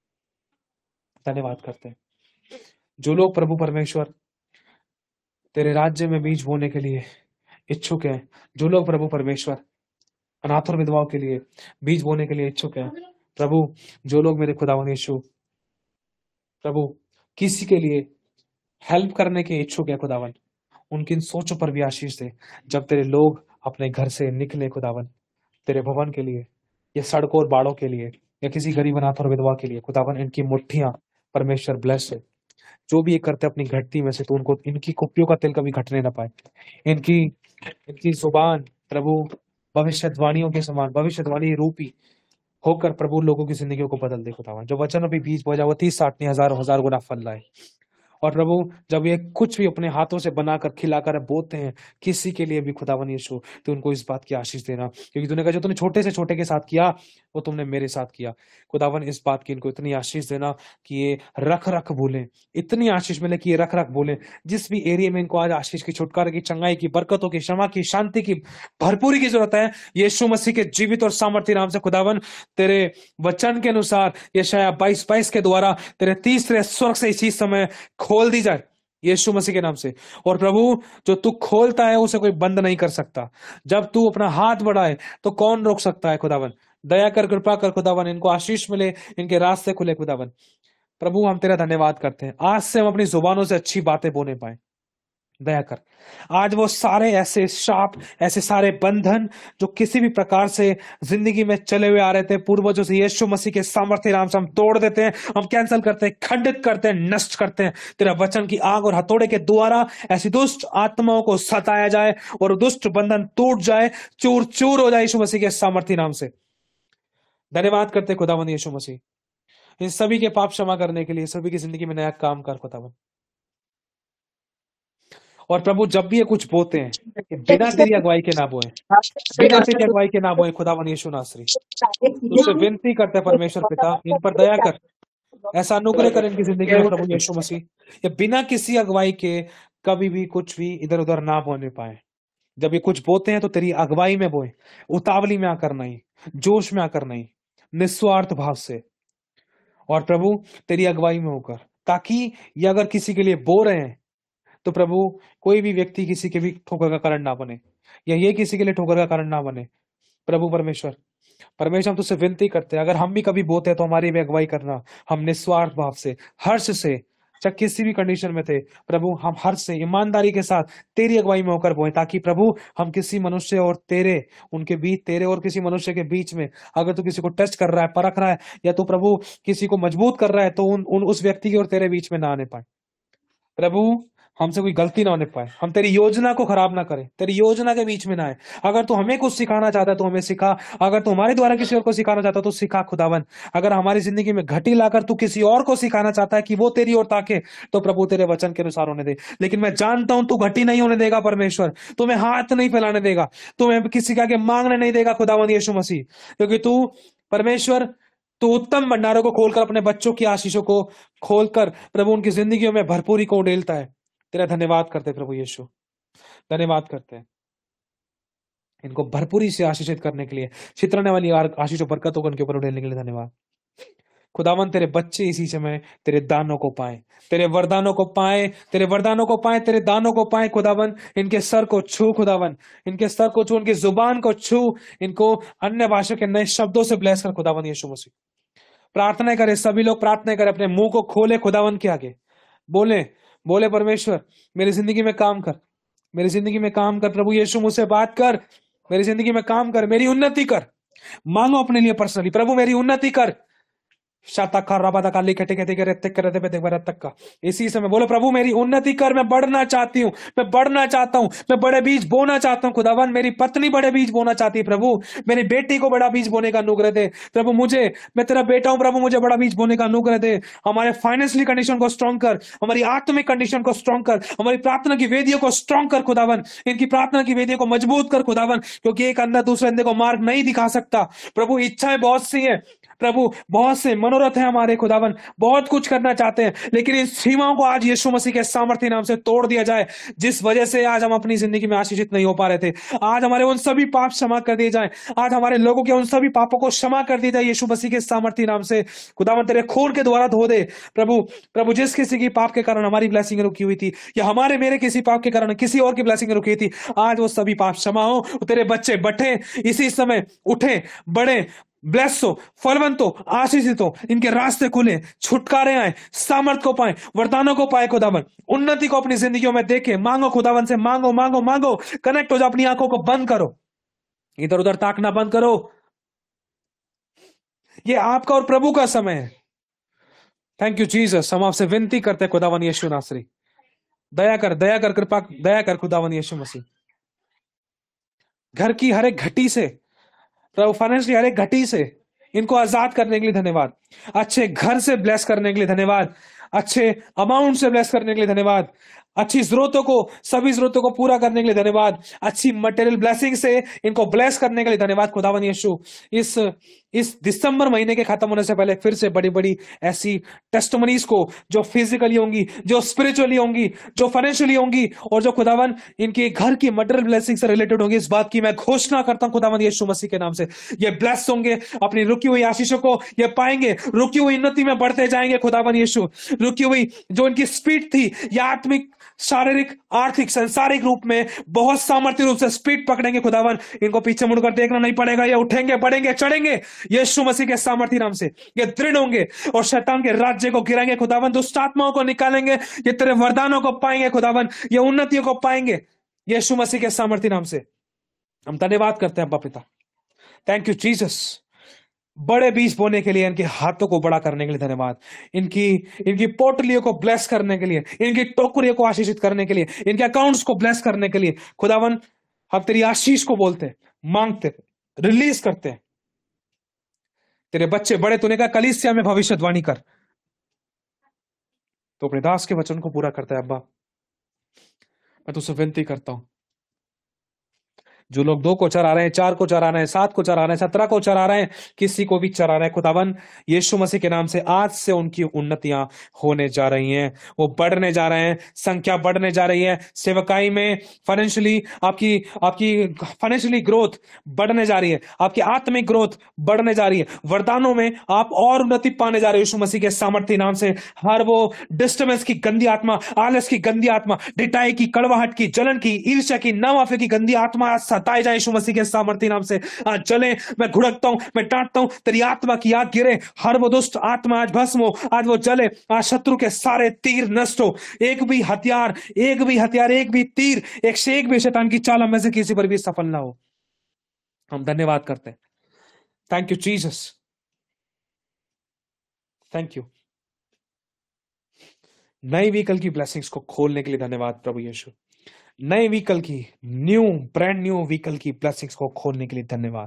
धन्यवाद करते हैं। जो लोग प्रभु परमेश्वर तेरे राज्य में बीज बोने के लिए इच्छुक है, जो लोग प्रभु परमेश्वर अनाथ और विधवाओं के लिए बीज बोने के लिए इच्छुक है, प्रभु जो लोग मेरे खुदावन यीशु प्रभु किसी के लिए हेल्प करने के इच्छुक है खुदावन, उनकी इन सोचों पर भी आशीष दे। जब तेरे लोग अपने घर से निकले खुदावन तेरे भवन के लिए, या सड़कों और बाड़ों के लिए, या किसी गरीब अनाथ और विधवा के लिए, खुदावन इनकी मुट्ठियां परमेश्वर ब्लेस है। जो भी ये करते अपनी घटती में से, तो उनको इनकी कुप्पियों का तिल कभी घटने ना पाए। इनकी जुबान प्रभु भविष्यवाणियों के समान, भविष्यवाणी रूपी होकर प्रभु लोगों की जिंदगियों को बदल दे खुदावन। जो वचन अभी बीज बोया वो 30-60 नहीं, हजारों हजार गुना फल लाए। और प्रभु जब ये कुछ भी अपने हाथों से बनाकर खिलाकर बोते हैं किसी के लिए भी खुदावन यीशु, तो उनको इस बात की आशीष देना, क्योंकि तूने कहा जो तूने छोटे से छोटे के साथ किया वो तुमने मेरे साथ किया। खुदावन इस बात की इनको इतनी आशीष देना कि ये रख रख बोले, इतनी आशीष मिले कि ये रख रख बोले। जिस भी एरिया में इनको आज आशीष की, छुटकारे की, चंगाई की, बरकतों की, क्षमा की, शांति की, भरपूरी की जरूरत है, यीशु मसीह के जीवित और सामर्थ्य नाम से खुदावन तेरे वचन के अनुसार यशायाह 22:22 के द्वारा तेरे तीसरे स्वर्ग से इसी समय खोल दी जाए यीशु मसीह के नाम से। और प्रभु जो तू खोलता है उसे कोई बंद नहीं कर सकता। जब तू अपना हाथ बढ़ाए तो कौन रोक सकता है खुदावन। दया कर, कृपा कर खुदावन, इनको आशीष मिले, इनके रास्ते खुले खुदावन। प्रभु हम तेरा धन्यवाद करते हैं, आज से हम अपनी जुबानों से अच्छी बातें बोलने पाए। दया कर, आज वो सारे ऐसे शाप, ऐसे सारे बंधन जो किसी भी प्रकार से जिंदगी में चले हुए आ रहे थे पूर्वजों से, यीशु मसीह के सामर्थ्य नाम से हम तोड़ देते हैं, हम कैंसिल करते हैं, खंडित करते हैं, नष्ट करते हैं। तेरा वचन की आग और हथौड़े के द्वारा ऐसी दुष्ट आत्माओं को सताया जाए और दुष्ट बंधन टूट जाए, चूर चूर हो जाए यीशु मसीह के सामर्थ्य नाम से। धन्यवाद करते खुदावंद यीशु मसीह, इन सभी के पाप क्षमा करने के लिए, सभी की जिंदगी में नया काम कर खुदावंद। और प्रभु जब भी ये कुछ बोते हैं, कि बिना तेरी अगुवाई के ना बोए, बिना तेरी अगुवाई के ना बोए खुदावंद यीशु नासरी। तुझसे विनती करते हैं परमेश्वर पिता, इन पर दया कर, ऐसा अनुग्रह कर इनकी जिंदगी में प्रभु यीशु मसीह, ये बिना किसी अगुवाई के कभी भी कुछ भी इधर उधर ना बोने पाए। जब ये कुछ बोते हैं तो तेरी अगुवाई में बोए, उतावली में आकर नहीं, जोश में आकर नहीं, निस्वार्थ भाव से, और प्रभु तेरी अगुवाई में होकर, ताकि ये अगर किसी के लिए बो रहे हैं तो प्रभु कोई भी व्यक्ति किसी के भी ठोकर का कारण ना बने, या ये किसी के लिए ठोकर का कारण ना बने। प्रभु परमेश्वर, परमेश्वर हम तुझसे विनती करते हैं, अगर हम भी कभी बोते हैं तो हमारी भी अगुवाई करना, हम निस्वार्थ भाव से, हर्ष से, चाहे किसी भी कंडीशन में थे प्रभु, हम हर्ष से, ईमानदारी के साथ तेरी अगुवाई में होकर बोए, ताकि प्रभु हम किसी मनुष्य और तेरे, उनके बीच, तेरे और किसी मनुष्य के बीच में अगर तू किसी को टच कर रहा है, परख रहा है, या तो प्रभु किसी को मजबूत कर रहा है, तो उस व्यक्ति के और तेरे बीच में ना आने पाए। प्रभु हमसे कोई गलती ना होने पाए, हम तेरी योजना को खराब ना करें, तेरी योजना के बीच में ना आए। अगर तू हमें कुछ सिखाना चाहता है तो हमें सिखा, अगर तू हमारे द्वारा किसी और को सिखाना चाहता है तो सिखा खुदावन। अगर हमारी जिंदगी में घटी लाकर तू किसी और को सिखाना चाहता है कि वो तेरी ओर ताके, तो प्रभु तेरे वचन के अनुसार होने दे। लेकिन मैं जानता हूं तू घटी नहीं होने देगा परमेश्वर, तुम्हें हाथ नहीं फैलाने देगा, तुम्हें किसी के आगे मांगने नहीं देगा खुदावन यीशु मसीह, क्योंकि तू परमेश्वर, तू उत्तम भंडारों को खोलकर अपने बच्चों की आशीषों को खोलकर प्रभु उनकी जिंदगियों में भरपूरी को उड़ेलता है। तेरा धन्यवाद करते हैं प्रभु यीशु, धन्यवाद करते हैं इनको भरपूरी से आशीषित करने के लिए, छितराने वाली आशीषों बरकतों को उनके ऊपर उड़ेलने के लिए धन्यवाद। खुदावन तेरे बच्चे इसी समय तेरे दानों को पाए, तेरे वरदानों को पाए, तेरे वरदानों को पाए, तेरे दानों को पाए खुदावन। इनके सर को छू खुदावन, इनके सर को छू, उनकी जुबान को छू, इनको अन्य भाषा के नए शब्दों से ब्लेस कर खुदावन यीशु मसीह। प्रार्थना करें, सभी लोग प्रार्थना करें, अपने मुंह को खोले खुदावन के आगे, बोले बोले परमेश्वर मेरी जिंदगी में काम कर, मेरी जिंदगी में काम कर प्रभु यीशु, मुझसे बात कर, मेरी जिंदगी में काम कर, मेरी उन्नति कर। मांगो अपने लिए पर्सनली, प्रभु मेरी उन्नति कर। इसी समय बोलो प्रभु मेरी उन्नति कर, मैं बढ़ना चाहती हूँ, मैं बढ़ना चाहता हूँ, मैं बड़े बीज बोना चाहता हूँ खुदावन। मेरी पत्नी बड़े बीज बोना चाहती है प्रभु, मेरी बेटी को बड़ा बीज बोने का अनुग्रह दे प्रभु। मुझे, मैं तेरा बेटा हूं प्रभु, मुझे बड़ा बीज बोने का अनुग्रह दे। हमारे फाइनेंशियली कंडीशन को स्ट्रॉन्ग कर, हमारी आत्मिक कंडीशन को स्ट्रॉन्ग कर, हमारी प्रार्थना की वेदियों को स्ट्रॉन्ग कर खुदावन, इनकी प्रार्थना की वेदियों को मजबूत कर खुदावन, क्योंकि एक अंधा दूसरे अंधे को मार्ग नहीं दिखा सकता प्रभु। इच्छाएं बहुत सी है प्रभु, बहुत से मनोरथ है हमारे खुदावन, बहुत कुछ करना चाहते हैं, लेकिन इन सीमाओं को आज यीशु मसीह के सामर्थ्य नाम से तोड़ दिया जाए, जिस वजह से आज हम अपनी जिंदगी में आशीषित नहीं हो पा रहे थे। आज हमारे उन सभी पाप क्षमा कर दिए जाए, आज हमारे लोगों के उन सभी पापों को क्षमा कर दिया जाए यीशु मसीह के सामर्थ्य नाम से। खुदावन तेरे खून के द्वारा धो दे प्रभु। प्रभु जिस किसी की पाप के कारण हमारी ब्लेसिंग रुकी हुई थी, या हमारे मेरे किसी पाप के कारण किसी और की ब्लेसिंग रुकी हुई थी, आज वो सभी पाप क्षमा हो। तेरे बच्चे बैठे इसी समय, उठे, बढ़े, ब्लेस हो, फलवंत हो, आशीषित हो, इनके रास्ते खुले, छुटकारे आए, सामर्थ को पाए, वरदानों को पाए खुदावन, उन्नति को अपनी जिंदगियों में देखे। मांगो खुदावन से, मांगो मांगो मांगो, कनेक्ट हो जाओ, अपनी आंखों को बंद करो, इधर उधर ताकना बंद करो। ये आपका और प्रभु का समय है। Thank you Jesus. हम आपसे विनती करते हैं खुदावन यीशु नासरी, दया कर, दया कर, कृपा दया कर खुदावन यीशु मसीह। घर की हर एक घटी से प्रभु, फाइनेंशियली हर एक घटी से इनको आजाद करने के लिए धन्यवाद, अच्छे घर से ब्लेस करने के लिए धन्यवाद, अच्छे अमाउंट से ब्लेस करने के लिए धन्यवाद, अच्छी जरूरतों को, सभी जरूरतों को पूरा करने के लिए धन्यवाद, अच्छी मटेरियल ब्लेसिंग से इनको ब्लेस करने के लिए धन्यवाद खुदावन यीशु। इस दिसंबर महीने के खत्म होने से पहले फिर से बड़ी बड़ी ऐसी टेस्टिमनीज को, जो फिजिकली होंगी, जो स्पिरिचुअली होंगी, जो फाइनेंशियली होंगी, और जो खुदावन इनके घर की मटेरियल ब्लेसिंग से रिलेटेड होंगी, इस बात की मैं घोषणा करता हूं खुदावन यीशु मसीह के नाम से। ये ब्लेस होंगे, अपनी रुकी हुई आशीषों को ये पाएंगे, रुकी हुई उन्नति में बढ़ते जाएंगे खुदावन यीशु, रुकी हुई जो इनकी स्पीड थी, ये आत्मिक, शारीरिक, आर्थिक, सांसारिक रूप में बहुत सामर्थ्य रूप से स्पीड पकड़ेंगे खुदावन। इनको पीछे मुड़कर देखना नहीं पड़ेगा, ये उठेंगे, बढ़ेंगे, चढ़ेंगे यीशु मसीह के सामर्थ्य नाम से। ये दृढ़ होंगे और शैतान के राज्य को गिराएंगे खुदावन, दुष्ट आत्माओं को निकालेंगे, ये तेरे वरदानों को पाएंगे खुदावन, ये उन्नतियों को पाएंगे यीशु मसीह के सामर्थ्य नाम से। हम धन्यवाद करते हैं अब्बा पिता। Thank you Jesus. बड़े बीज बोने के लिए, इनके हाथों को बड़ा करने के लिए धन्यवाद। इनकी इनकी पोटलियों को ब्लेस करने के लिए, इनकी टोकरियों को आशीषित करने के लिए, इनके अकाउंट्स को ब्लेस करने के लिए खुदावन हम तेरी आशीष को बोलते हैं, मांगते हैं, रिलीज करते हैं। तेरे बच्चे बड़े, तूने कहा कलीसिया में भविष्यवाणी कर, तो अपने दास के वचन को पूरा करता है अब्बा। मैं तुझसे विनती करता हूं, जो लोग 2 को चरा रहे हैं, 4 को चरा रहे हैं, 7 को चरा रहे हैं, 17 को चरा रहे हैं, किसी को भी चरा रहे हैं खुदावन, यीशु मसीह के नाम से आज से उनकी उन्नतियां होने जा रही हैं, वो बढ़ने जा रहे हैं, संख्या बढ़ने जा रही है, सेवकाई में फाइनेंशियली आपकी आपकी फाइनेंशियली ग्रोथ बढ़ने जा रही है, आपकी आत्मिक ग्रोथ बढ़ने जा रही है, वरदानों में आप और उन्नति पाने जा रहे हो यीशु मसीह के सामर्थ्य नाम से। हर वो डिस्टर्बेंस की गंदी आत्मा, आलस की गंदी आत्मा, डिटाई की, कड़वाहट की, जलन की, ईर्ष्या की, नामाफे की गंदी आत्मा सताए जाए यीशु मसीह के सामर्थ्य नाम से। आज चले, मैं घुड़कता हूं, मैं डांटता हूं, तेरी आत्मा की आग गिरे, हर वो दुष्ट आत्मा आज भस्म हो, आज वो जले, आज शत्रु के सारे तीर नष्ट हो, एक भी हथियार, एक भी तीर, एक से एक भी शैतान की चाल में से किसी पर भी सफल ना हो। हम धन्यवाद करते हैं। Thank you Jesus, thank you. नई व्हीकल की ब्लेसिंग्स को खोलने के लिए धन्यवाद प्रभु यीशु। नए व्हीकल की, ब्रांड न्यू व्हीकल की ब्लेसिंग्स को खोलने के लिए धन्यवाद।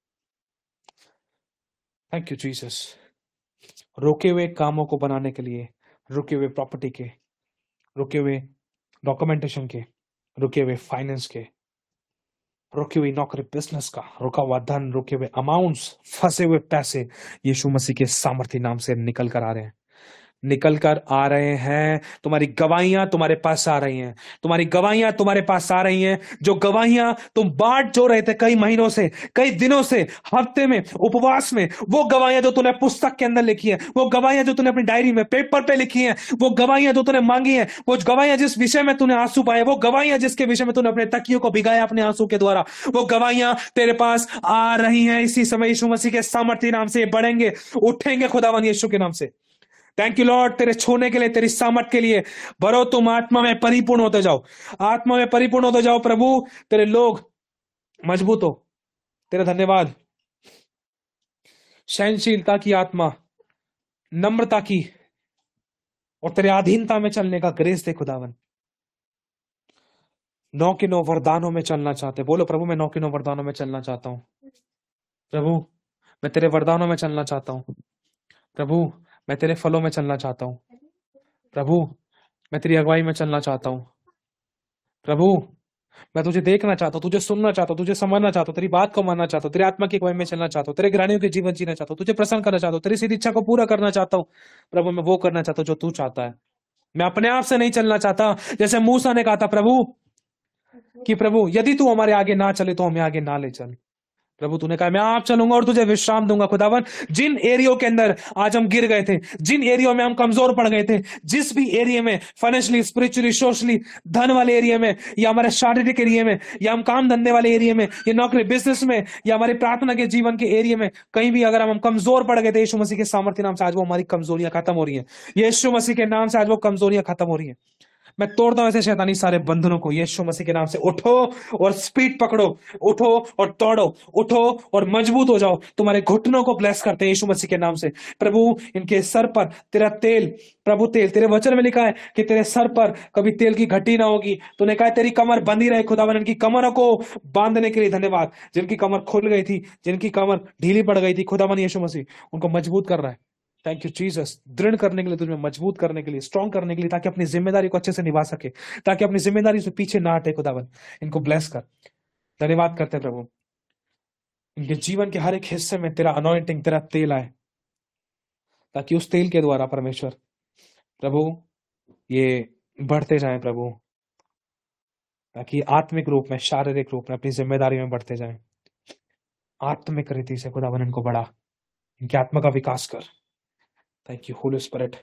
Thank you Jesus. रुके हुए कामों को बनाने के लिए, रुके हुए प्रॉपर्टी के, रुके हुए डॉक्यूमेंटेशन के, रुके हुए फाइनेंस के, रुकी हुई नौकरी, बिजनेस का रुका हुआ धन, रुके हुए अमाउंट्स, फंसे हुए पैसे यीशु मसीह के सामर्थ्य नाम से निकल कर आ रहे हैं, निकल कर आ रहे हैं। तुम्हारी गवाहियां तुम्हारे पास आ रही हैं, तुम्हारी गवाहियां तुम्हारे पास आ रही हैं। जो गवाहियां तुम बांट जो रहे थे कई महीनों से, कई दिनों से, हफ्ते में, उपवास में, वो गवाहियां जो तूने पुस्तक के अंदर लिखी है, वो गवाहियां जो तूने अपनी डायरी में, पेपर पे लिखी है, वो गवाहियां जो तूने मांगी है, वो गवाहियां जिस विषय में तूने आंसू पाए, वो गवाहियां जिसके विषय में तूने अपने तकियों को भिगाया अपने आंसू के द्वारा, वो गवाहियां तेरे पास आ रही हैं। इसी समय यीशु मसीह के सामर्थ्य नाम से बढ़ेंगे, उठेंगे खुदावन यीशु के नाम से। थैंक यू लॉर्ड, तेरे छूने के लिए, तेरी सामर्थ के लिए। भरो तुम आत्मा में परिपूर्ण होते जाओ, आत्मा में परिपूर्ण होते जाओ प्रभु, तेरे लोग मजबूत हो। तेरा धन्यवाद। सहनशीलता की आत्मा, नम्रता की और तेरे अधीनता में चलने का ग्रेस दे खुदावन। 9 के 9 वरदानों में चलना चाहते, बोलो प्रभु मैं 9 के 9 वरदानों में चलना चाहता हूं। प्रभु मैं तेरे वरदानों में चलना चाहता हूं। प्रभु मैं तेरे फलों में चलना चाहता हूं। प्रभु मैं तेरी अगुवाई में चलना चाहता हूं। प्रभु मैं तुझे देखना चाहता हूं, तुझे सुनना चाहता हूं, तुझे समझना चाहता हूं, तेरी बात को मानना चाहता हूं, तेरी आत्मा की अगुवाई में चलना चाहता हूं, तेरे घरानियों के जीवन जीना चाहता हूं, तुझे प्रसन्न करना चाहता हूं, तेरी सीधी इच्छा को पूरा करना चाहता हूं। प्रभु मैं वो करना चाहता हूं जो तू चाहता है। मैं अपने आप से नहीं चलना चाहता, जैसे मूसा ने कहा था प्रभु कि प्रभु यदि तू हमारे आगे ना चले तो हमें आगे ना ले चल। प्रभु तूने कहा मैं आप चलूंगा और तुझे विश्राम दूंगा। खुदावन जिन एरियो के अंदर आज हम गिर गए थे, जिन एरियो में हम कमजोर पड़ गए थे, जिस भी एरिया में फाइनेंशियली, स्पिरिचुअली, सोशली, धन वाले एरिया में, या हमारे शारीरिक एरिया में, या हम काम धंधे वाले एरिया में, या नौकरी बिजनेस में, या हमारे प्रार्थना के जीवन के एरिया में, कहीं भी अगर हम कमजोर पड़ गए थे, यीशु मसीह के सामर्थ्य नाम से आज वो हमारी कमजोरियां खत्म हो रही है। यीशु मसीह के नाम से आज वो कमजोरियां खत्म हो रही है। मैं तोड़ता हूं ऐसे शैतानी सारे बंधनों को यीशु मसीह के नाम से। उठो और स्पीड पकड़ो, उठो और तोड़ो, उठो और मजबूत हो जाओ। तुम्हारे घुटनों को ब्लेस करते हैं यीशु मसीह के नाम से। प्रभु इनके सर पर तेरा तेल, प्रभु तेल, तेरे वचन में लिखा है कि तेरे सर पर कभी तेल की घटी ना होगी। तूने कहा तेरी कमर बंधी रहे। खुदावन इनकी कमरों को बांधने के लिए धन्यवाद। जिनकी कमर खुल गई थी, जिनकी कमर ढीली पड़ गई थी, खुदावन यीशु मसीह उनको मजबूत कर रहा है। थैंक यू जीसस, दृढ़ करने के लिए, तुझे मजबूत करने के लिए, स्ट्रॉन्ग करने के लिए, ताकि अपनी जिम्मेदारी को अच्छे से निभा सके, ताकि अपनी जिम्मेदारी से पीछे ना हटे। खुदावन इनको ब्लेस कर। धन्यवाद करते हैं प्रभु, इनके जीवन के हर एक हिस्से में तेरा अनॉइंटिंग, तेरा तेल आए, ताकि उस तेल के द्वारा परमेश्वर प्रभु ये बढ़ते जाएं प्रभु, ताकि आत्मिक रूप में, शारीरिक रूप में अपनी जिम्मेदारी में बढ़ते जाएं। आत्मिक रीति से खुदावन इनको बढ़ा, इनकी आत्मा का विकास कर। थैंक यू होली स्पिरिट,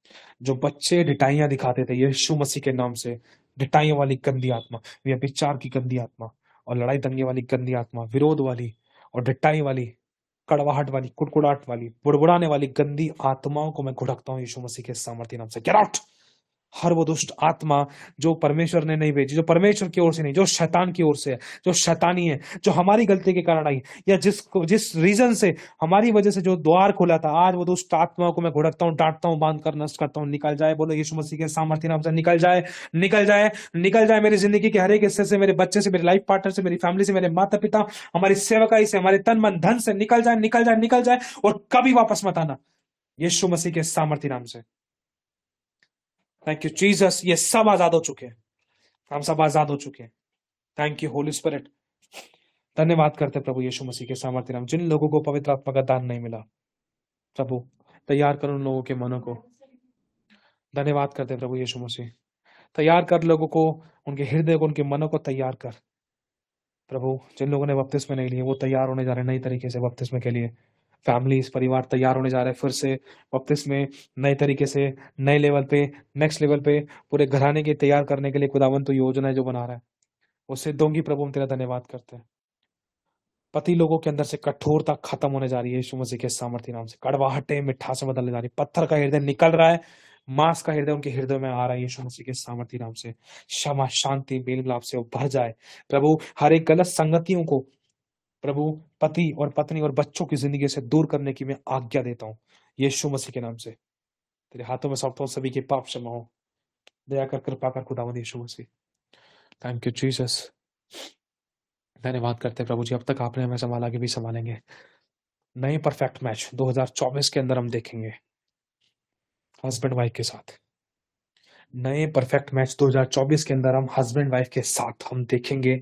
जो बच्चे ढिठाइयां दिखाते थे यीशु मसीह के नाम से, ढिठाइयों वाली गंदी आत्मा, व्यभिचार की गंदी आत्मा और लड़ाई दंगे वाली गंदी आत्मा, विरोध वाली और ढिठाई वाली, कड़वाहट वाली, कुड़कुड़ाहट वाली, बुड़बुड़ाने वाली गंदी आत्माओं को मैं घुड़कता हूँ यीशु मसीह के सामर्थ्य नाम से। Get out! हर वो दुष्ट आत्मा जो परमेश्वर ने नहीं भेजी, जो परमेश्वर की ओर से नहीं, जो शैतान की ओर से है, जो शैतानी है, जो हमारी गलती के कारण आई, या जिस रीजन से, हमारी वजह से जो द्वार खुला था, आज वो दुष्ट आत्माओं को मैं घुड़कता हूँ, डांटता हूँ, बांध कर नष्ट करता हूँ। निकल जाए, बोलो यीशु मसीह के सामर्थ्य नाम से, निकल जाए, निकल जाए, निकल जाए मेरी जिंदगी के हर एक हिस्से से, मेरे बच्चे से, मेरे लाइफ पार्टनर से, मेरी फैमिली से, मेरे माता पिता, हमारी सेवकाई से, हमारे तन मन धन से, निकल जाए, निकल जाए, निकल जाए और कभी वापस मत आना यीशु मसीह के सामर्थ्य नाम से। Thank you Jesus. ये सब आजाद हो चुके हैं, हम सब आजाद हो चुके हैं। Thank you Holy Spirit. धन्यवाद करते प्रभु यीशु मसीह के सामर्थ्य नाम। जिन लोगों को पवित्र आत्मा का दान नहीं मिला, प्रभु तैयार कर उन लोगों के मनों को। धन्यवाद करते प्रभु यीशु मसीह, तैयार कर लोगों को, उनके हृदय को, उनके मनों को तैयार कर प्रभु। जिन लोगों ने बपतिस्मे नहीं लिए वो तैयार होने जा रहे हैं नई तरीके से बपतिस्मे के लिए। फैमिलीज, परिवार तैयार होने जा रहे हैं फिर से बपतिस्मे, नए तरीके से, नए लेवल पे, नेक्स्ट लेवल पे, पूरे घराने के तैयार करने के लिए खुदावन तो योजना है जो बना रहा है, वो सिद्ध होंगी प्रभु। हम तेरा धन्यवाद करते हैं। पति लोगों के अंदर से कठोरता खत्म होने जा रही है यीशु मसीह के सामर्थ्य नाम से। कड़वाहटे मिठास में बदलने जा रही है। पत्थर का हृदय निकल रहा है, मांस का हृदय उनके हृदय में आ रहा है यीशु मसीह के सामर्थ्य नाम से। क्षमा, शांति, मेल मिलाप से वो भर जाए प्रभु। हर एक गलत संगतियों को प्रभु, पति और पत्नी और बच्चों की जिंदगी से दूर करने की मैं आज्ञा देता हूँ यीशु मसीह के नाम से। तेरे हाथों में सौंपता हूं, सभी के पाप क्षमा हो। दया कर, कृपा कर खुदावंद यीशु मसीह। Thank you Jesus. धन्यवाद करते हैं प्रभु जी, अब तक आपने हमें संभाला, आगे भी संभालेंगे। नए परफेक्ट मैच 2024 के अंदर हम देखेंगे हस्बैंड वाइफ के साथ। नए परफेक्ट मैच 2024 के अंदर हम हस्बैंड वाइफ के साथ हम देखेंगे।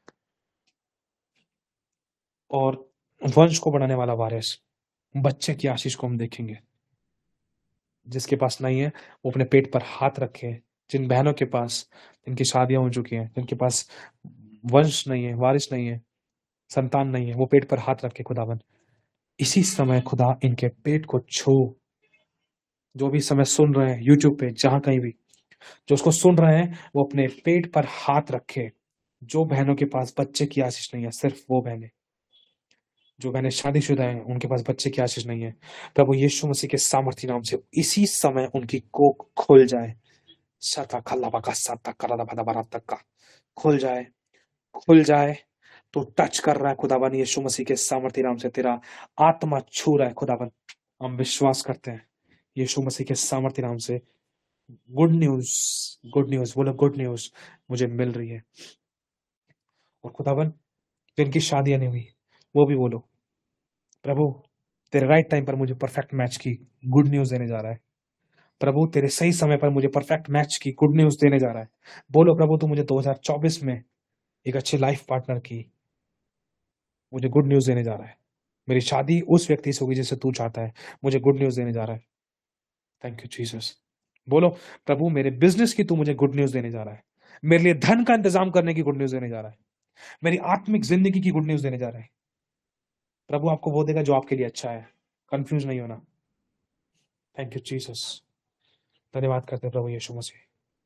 और वंश को बढ़ाने वाला वारिस, बच्चे की आशीष को हम देखेंगे। जिसके पास नहीं है वो अपने पेट पर हाथ रखे। जिन बहनों के पास, जिनकी शादियां हो चुकी हैं, जिनके पास वंश नहीं है, वारिस नहीं है, संतान नहीं है, वो पेट पर हाथ रखे खुदावन। इसी समय खुदा इनके पेट को छू। जो भी समय सुन रहे हैं यूट्यूब पे, जहां कहीं भी जो उसको सुन रहे हैं, वो अपने पेट पर हाथ रखे। जो बहनों के पास बच्चे की आशीष नहीं है, सिर्फ वो बहनें, जो बहनें शादीशुदा हैं, उनके पास बच्चे की आशीष नहीं है, प्रभु यीशु मसीह के सामर्थ्य नाम से इसी समय उनकी कोख खुल जाए। सता खल्लाबा का सता करादा बरा तक का खुल जाए, खुल जाए। तो टच कर रहा है खुदावन यीशु मसीह के सामर्थ्य नाम से, तेरा आत्मा छू रहा है खुदावन। हम विश्वास करते हैं यीशु मसीह के सामर्थ्य नाम से। गुड न्यूज, गुड न्यूज बोलो, गुड न्यूज मुझे मिल रही है। और खुदावन जिनकी शादियां नहीं हुई वो भी बोलो, प्रभु तेरे राइट टाइम पर मुझे परफेक्ट मैच की गुड न्यूज देने जा रहा है। प्रभु तेरे सही समय पर मुझे परफेक्ट मैच की गुड न्यूज देने जा रहा है। बोलो प्रभु तू मुझे 2024 में एक अच्छे लाइफ पार्टनर की मुझे गुड न्यूज देने जा रहा है। मेरी शादी उस व्यक्ति से होगी जिसे तू चाहता है, मुझे गुड न्यूज देने जा रहा है। Thank you Jesus. बोलो प्रभु मेरे बिजनेस की तू मुझे गुड न्यूज देने जा रहा है। मेरे लिए धन का इंतजाम करने की गुड न्यूज देने जा रहा है। मेरी आत्मिक जिंदगी की गुड न्यूज देने जा रहा है। प्रभु आपको वो देगा जो आपके लिए अच्छा है, कंफ्यूज नहीं होना। Thank you Jesus. धन्यवाद करते हैं प्रभु यीशु मसीह।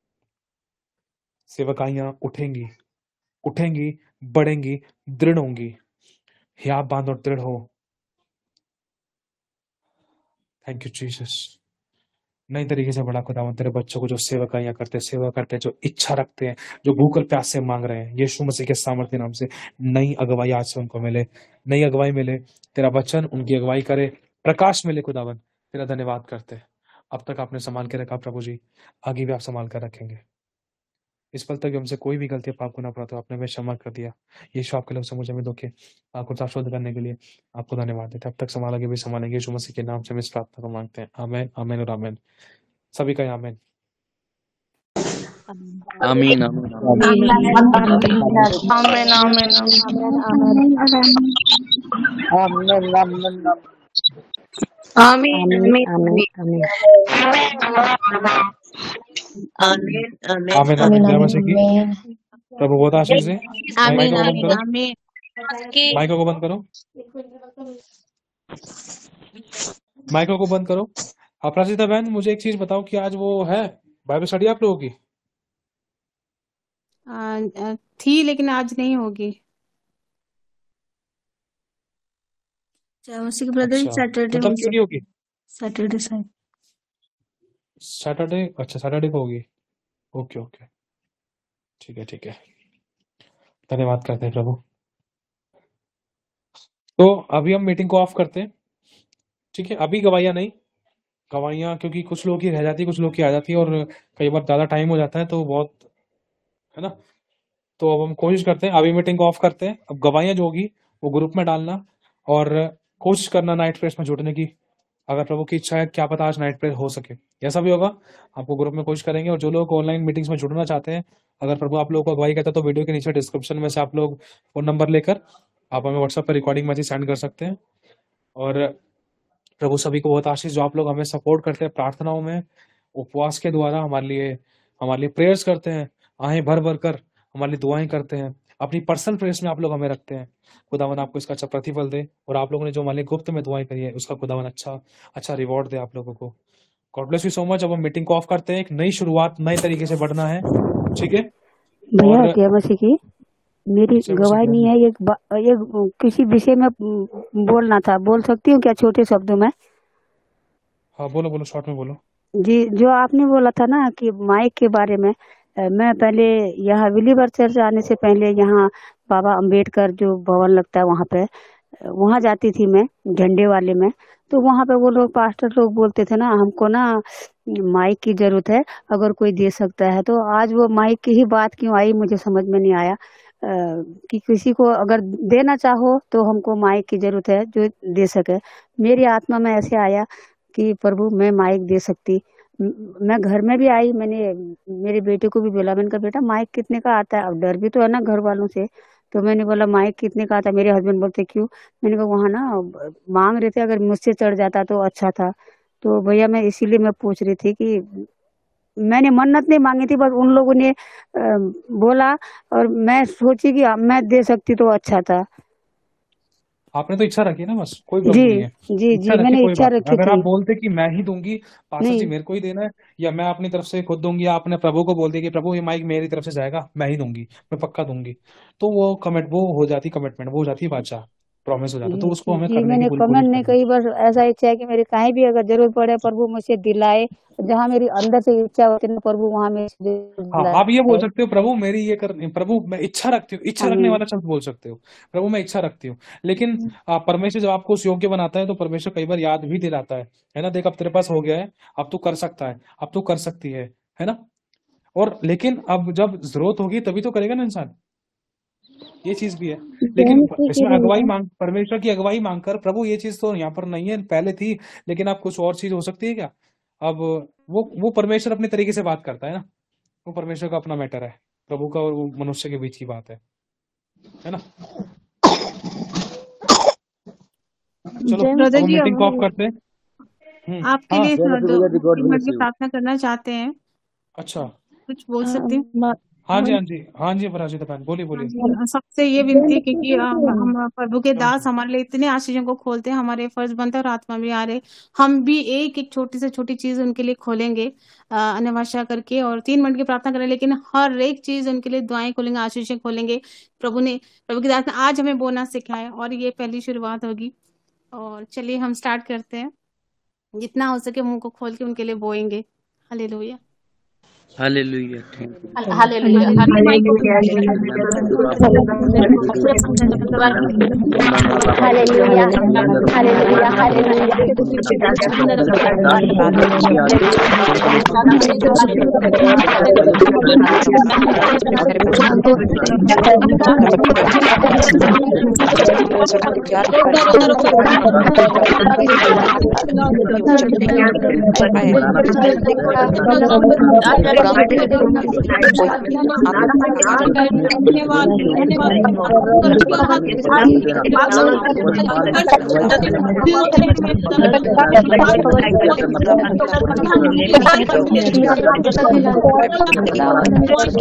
सेवकाइयां उठेंगी, उठेंगी, बढ़ेंगी, दृढ़ होंगी। हियाब बांध और दृढ़ हो। Thank you Jesus. नई तरीके से बड़ा खुदावन तेरे बच्चों को जो सेवकाइयां करते हैं, सेवा करते हैं, जो इच्छा रखते हैं, जो भूखल प्यास से मांग रहे हैं, यीशु मसीह के सामर्थ्य नाम से नई अगुवाई आज से उनको मिले, नई अगुवाई मिले। तेरा वचन उनकी अगुवाई करे, प्रकाश मिले खुदावन। तेरा धन्यवाद करते हैं। अब तक आपने संभाल के रखा प्रभु जी, आगे भी आप संभाल कर रखेंगे। इस पल तक हमसे कोई भी गलती पाप को ना पड़ा तो आपने हमें क्षमा कर दिया। यीशु आपके लोग समझ में धोखे आपको साफ शुद्ध करने के लिए आपको धन्यवाद देते हैं। अब तक संभालेंगे भी संभालेंगे। यीशु मसीह के नाम से हम इस प्रार्थना को मांगते हैं। आमेन, आमेन और आमेन। सभी का आमेन। आमीन आमीन आमीन आमेन आमेन आमेन आमेन। जय मसीह की। प्रभु बहुत आशीष है। माइक को बंद करो, माइक को बंद करो, माइक को बंद करो। अपराजिता बहन, मुझे एक चीज बताओ कि आज वो है बाइबल स्टडी आप लोगों की? थी लेकिन आज नहीं होगी। मसीह के ब्रदर अच्छा, सैटरडे तो तब क्यों नहीं होगी? सैटरडे शायद। सैटरडे, अच्छा सैटरडे को होगी। ओके ओके, ठीक है ठीक है, धन्यवाद करते हैं प्रभु। तो अभी हम मीटिंग को ऑफ करते हैं, ठीक है? अभी गवाहियां नहीं, गवाहियां क्योंकि कुछ लोगों की रह जाती है, कुछ लोगों की आ जाती है, और कई बार ज्यादा टाइम हो जाता है तो बहुत, है ना? तो अब हम कोशिश करते हैं, अभी मीटिंग को ऑफ करते हैं। अब गवाहियां जो होगी वो ग्रुप में डालना, और कोशिश करना नाइट प्रेस में जुड़ने की। अगर प्रभु की इच्छा है, क्या पता आज नाइट प्रेस हो सके, ऐसा भी होगा, आपको ग्रुप में कोशिश करेंगे। और जो लोग ऑनलाइन मीटिंग्स में जुड़ना चाहते हैं, अगर प्रभु आप लोगों को अगुवाई करता है, तो वीडियो के नीचे डिस्क्रिप्शन में से आप लोग फोन नंबर लेकर आप हमें व्हाट्सएप पर रिकॉर्डिंग मैसेज सेंड कर सकते हैं। और प्रभु सभी को बहुत आशीष, जो आप लोग हमें सपोर्ट करते हैं प्रार्थनाओं में, उपवास के द्वारा हमारे लिए प्रेयर्स करते हैं, आहें भर भर कर हमारे लिए दुआएं करते हैं, अपनी पर्सनल प्रेयर्स में आप लोग हमें रखते हैं। खुदावन आपको इसका अच्छा प्रतिफल दे, और आप लोगों ने जो हमारे लिए गुप्त में दुआएं करी है, उसका खुदावन अच्छा रिवॉर्ड दे आप लोगों को। God bless you so much. अब हम मीटिंग को ऑफ करते हैं। एक नई शुरुआत, नए तरीके से बढ़ना है, ठीक है? भैया और क्या मसीह की मेरी जय मसीह गवाही की। नहीं है, एक किसी विषय में बोलना था, बोल सकती हूँ क्या छोटे शब्दों में? हाँ बोलो बोलो, शॉर्ट में बोलो। जी, जो आपने बोला था ना कि माइक के बारे में, मैं पहले यहाँ बिलीवर चर्च आने से पहले यहाँ बाबा अंबेडकर जो भवन लगता है वहाँ पे, वहाँ जाती थी मैं, झंडे वाले में। तो वहाँ पे वो लोग पास्टर लोग बोलते थे ना, हमको ना माइक की जरूरत है, अगर कोई दे सकता है। तो आज वो माइक की ही बात क्यों आई मुझे समझ में नहीं आया, कि किसी को अगर देना चाहो तो हमको माइक की जरूरत है जो दे सके। मेरी आत्मा में ऐसे आया कि प्रभु मैं माइक दे सकती। मैं घर में भी आई, मैंने मेरे बेटे को भी बोला, मैंने कहा बेटा माइक कितने का आता है? अब डर भी तो है ना घर वालों से, तो मैंने बोला माइक कितने का आता है? मेरे हस्बैंड बोलते क्यों? मैंने कहा वहाँ ना मांग रहे थे, अगर मुझसे चढ़ जाता तो अच्छा था। तो भैया मैं इसीलिए मैं पूछ रही थी कि मैंने मन्नत नहीं मांगी थी, बस उन लोगों ने बोला, और मैं सोची कि मैं दे सकती तो अच्छा था। आपने तो इच्छा रखी है ना, बस कोई जी प्रॉब्लम नहीं है। जी इच्छा जी, रखी, मैंने कोई इच्छा बात नहीं। रखी अगर थी। आप बोलते कि मैं ही दूंगी, पास्टर जी नहीं मेरे को ही देना है, या मैं अपनी तरफ से खुद दूंगी, या आपने प्रभु को बोल दिया कि प्रभु ये माइक मेरी तरफ से जाएगा, मैं ही दूंगी, मैं पक्का दूंगी, तो वो हो जाती कमिटमेंट, वो हो जाती बादशाह, प्रॉमिस हो जाता। तो उसको हमें जी, करने की मैंने पूरी कोशिश कमेंट नहीं करनी कही, बस ऐसा इच्छा है कि मेरी कहीं भी अगर जरूरत पड़े प्रभु मुझे दिलाए, जहाँ मेरी अंदर से इच्छा होती है ना प्रभु वहाँ में हाँ, आप ये बोल दिलाए। सकते हो, प्रभु मेरी ये कर, प्रभु मैं इच्छा रखती हूँ, इच्छा रखने आमीन। वाला शब्द बोल सकते हो, प्रभु मैं इच्छा रखती हूँ। लेकिन परमेश्वर जब आपको उस योग्य बनाता है, तो परमेश्वर कई बार याद भी दिलाता है ना, देख अब तेरे पास हो गया है, अब तू कर सकता है, अब तू कर सकती है ना? और लेकिन अब जब जरूरत होगी तभी तो करेगा ना इंसान, ये चीज भी है। लेकिन इसमें अगुवाई मांग, परमेश्वर की अगुवाई मांगकर, प्रभु ये चीज तो यहाँ पर नहीं है, पहले थी, लेकिन अब कुछ और चीज हो सकती है क्या? अब वो परमेश्वर अपने तरीके से बात करता है ना, वो परमेश्वर का अपना मैटर है, प्रभु का और वो मनुष्य के बीच की बात है ना? चलो अब ब्रदर हम जी मीटिंग को ऑफ अब करते हैं। आपके हाँ लिए जय मसीह भैया जी, गॉड ब्लेस की यू। प्रार्थना करना चाहते हैं, अच्छा, कुछ बोल सकते हैं? हाँ जी हाँ जी हाँ जी, पराजिता बहन बोलिए हाँ बोलिए। जी, सबसे ये विनती है क्योंकि हम प्रभु के दास हमारे लिए इतने आशीषों को खोलते हैं, हमारे फर्ज बनता है और आत्मा भी आ रहे, हम भी एक एक छोटी से छोटी चीज उनके लिए खोलेंगे, अन्य भाषा करके, और 3 मिनट की प्रार्थना करें, लेकिन हर एक चीज उनके लिए दुआएं खोलेंगे, आशीषें खोलेंगे। प्रभु के दास ने आज हमें बोलना सिखाया, और ये पहली शुरुआत होगी। और चलिए हम स्टार्ट करते हैं, जितना हो सके मुंह को खोल के उनके लिए बोएंगे। Hallelujah hallelujah, thank you. Hallelujah. अभी माइक को हालेलुया हालेलुया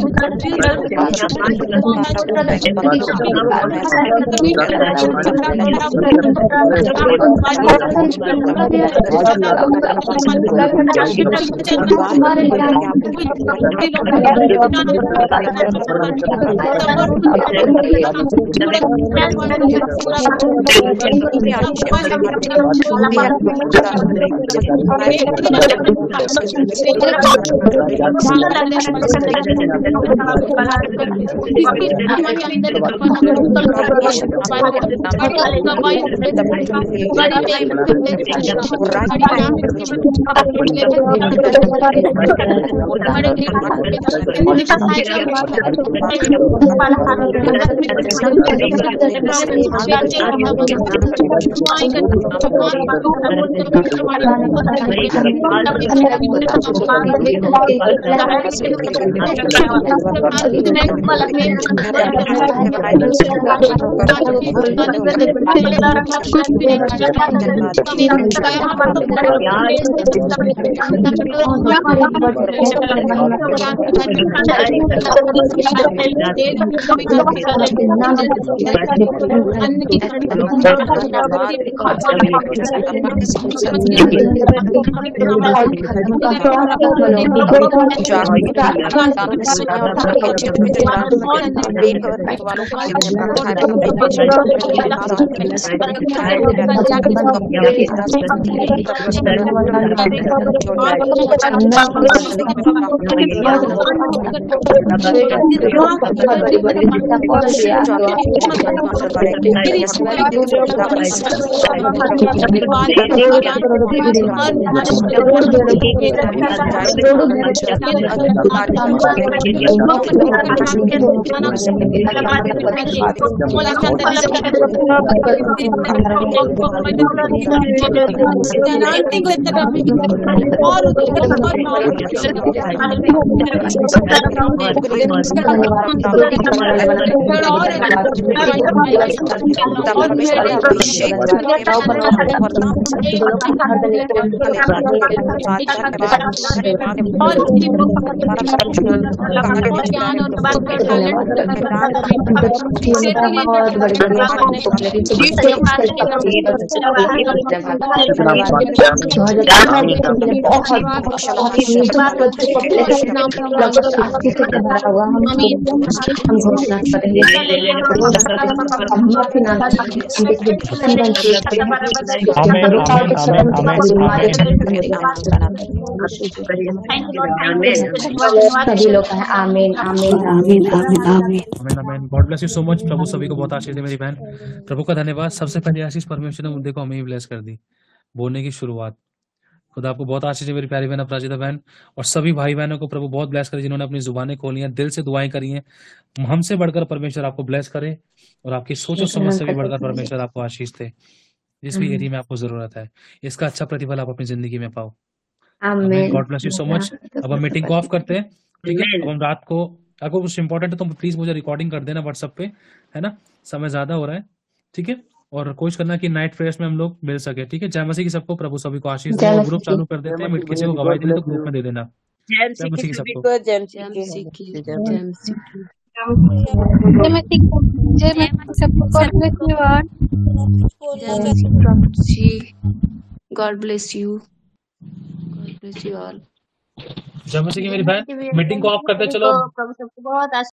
सभी लोग कहें आमीन आमीन आमीन आमीन आमीन आमीन। God bless you so much. प्रभु सभी को बहुत आशीष दे मेरी बहन। प्रभु का धन्यवाद। सबसे पहले आशीष परमेश्वर ने मुद्दे को हमें ही ब्लेस कर दी, बोलने की शुरुआत। खुदा आपको बहुत आशीष है मेरी प्यारी बहन अपराजिता बहन, और सभी भाई बहनों को प्रभु बहुत ब्लेस करे जिन्होंने अपनी जुबानें खोली हैं, दिल से दुआएं करी हैं। हमसे बढ़कर परमेश्वर आपको ब्लेस करे और आपकी सोचो समझ से भी बढ़कर परमेश्वर आपको आशीष दे, जिस भी एरिया में आपको जरूरत है। इसका अच्छा प्रतिफल आप अपनी जिंदगी में पाओ। God bless you so much. अब हम मीटिंग को ऑफ करते हैं, ठीक है। अब हम रात को, आपको कुछ इंपॉर्टेंट है तो प्लीज मुझे रिकॉर्डिंग कर देना व्हाट्सएप पे, है ना। समय ज्यादा हो रहा है, ठीक है। और कोशिश करना कि नाइट प्रेयर्स में हम लोग मिल सके, ठीक है। जय मसीह की सबको, प्रभु सभी को आशीष दे। ग्रुप चालू कर देते हैं, किसी को गवाही देनी तो ग्रुप में दे देना। जय मसीह की सबको। God bless you. God bless you all. जय मसीह की मेरी बहन। मीटिंग को ऑफ करते चलो। प्रभु सबको बहुत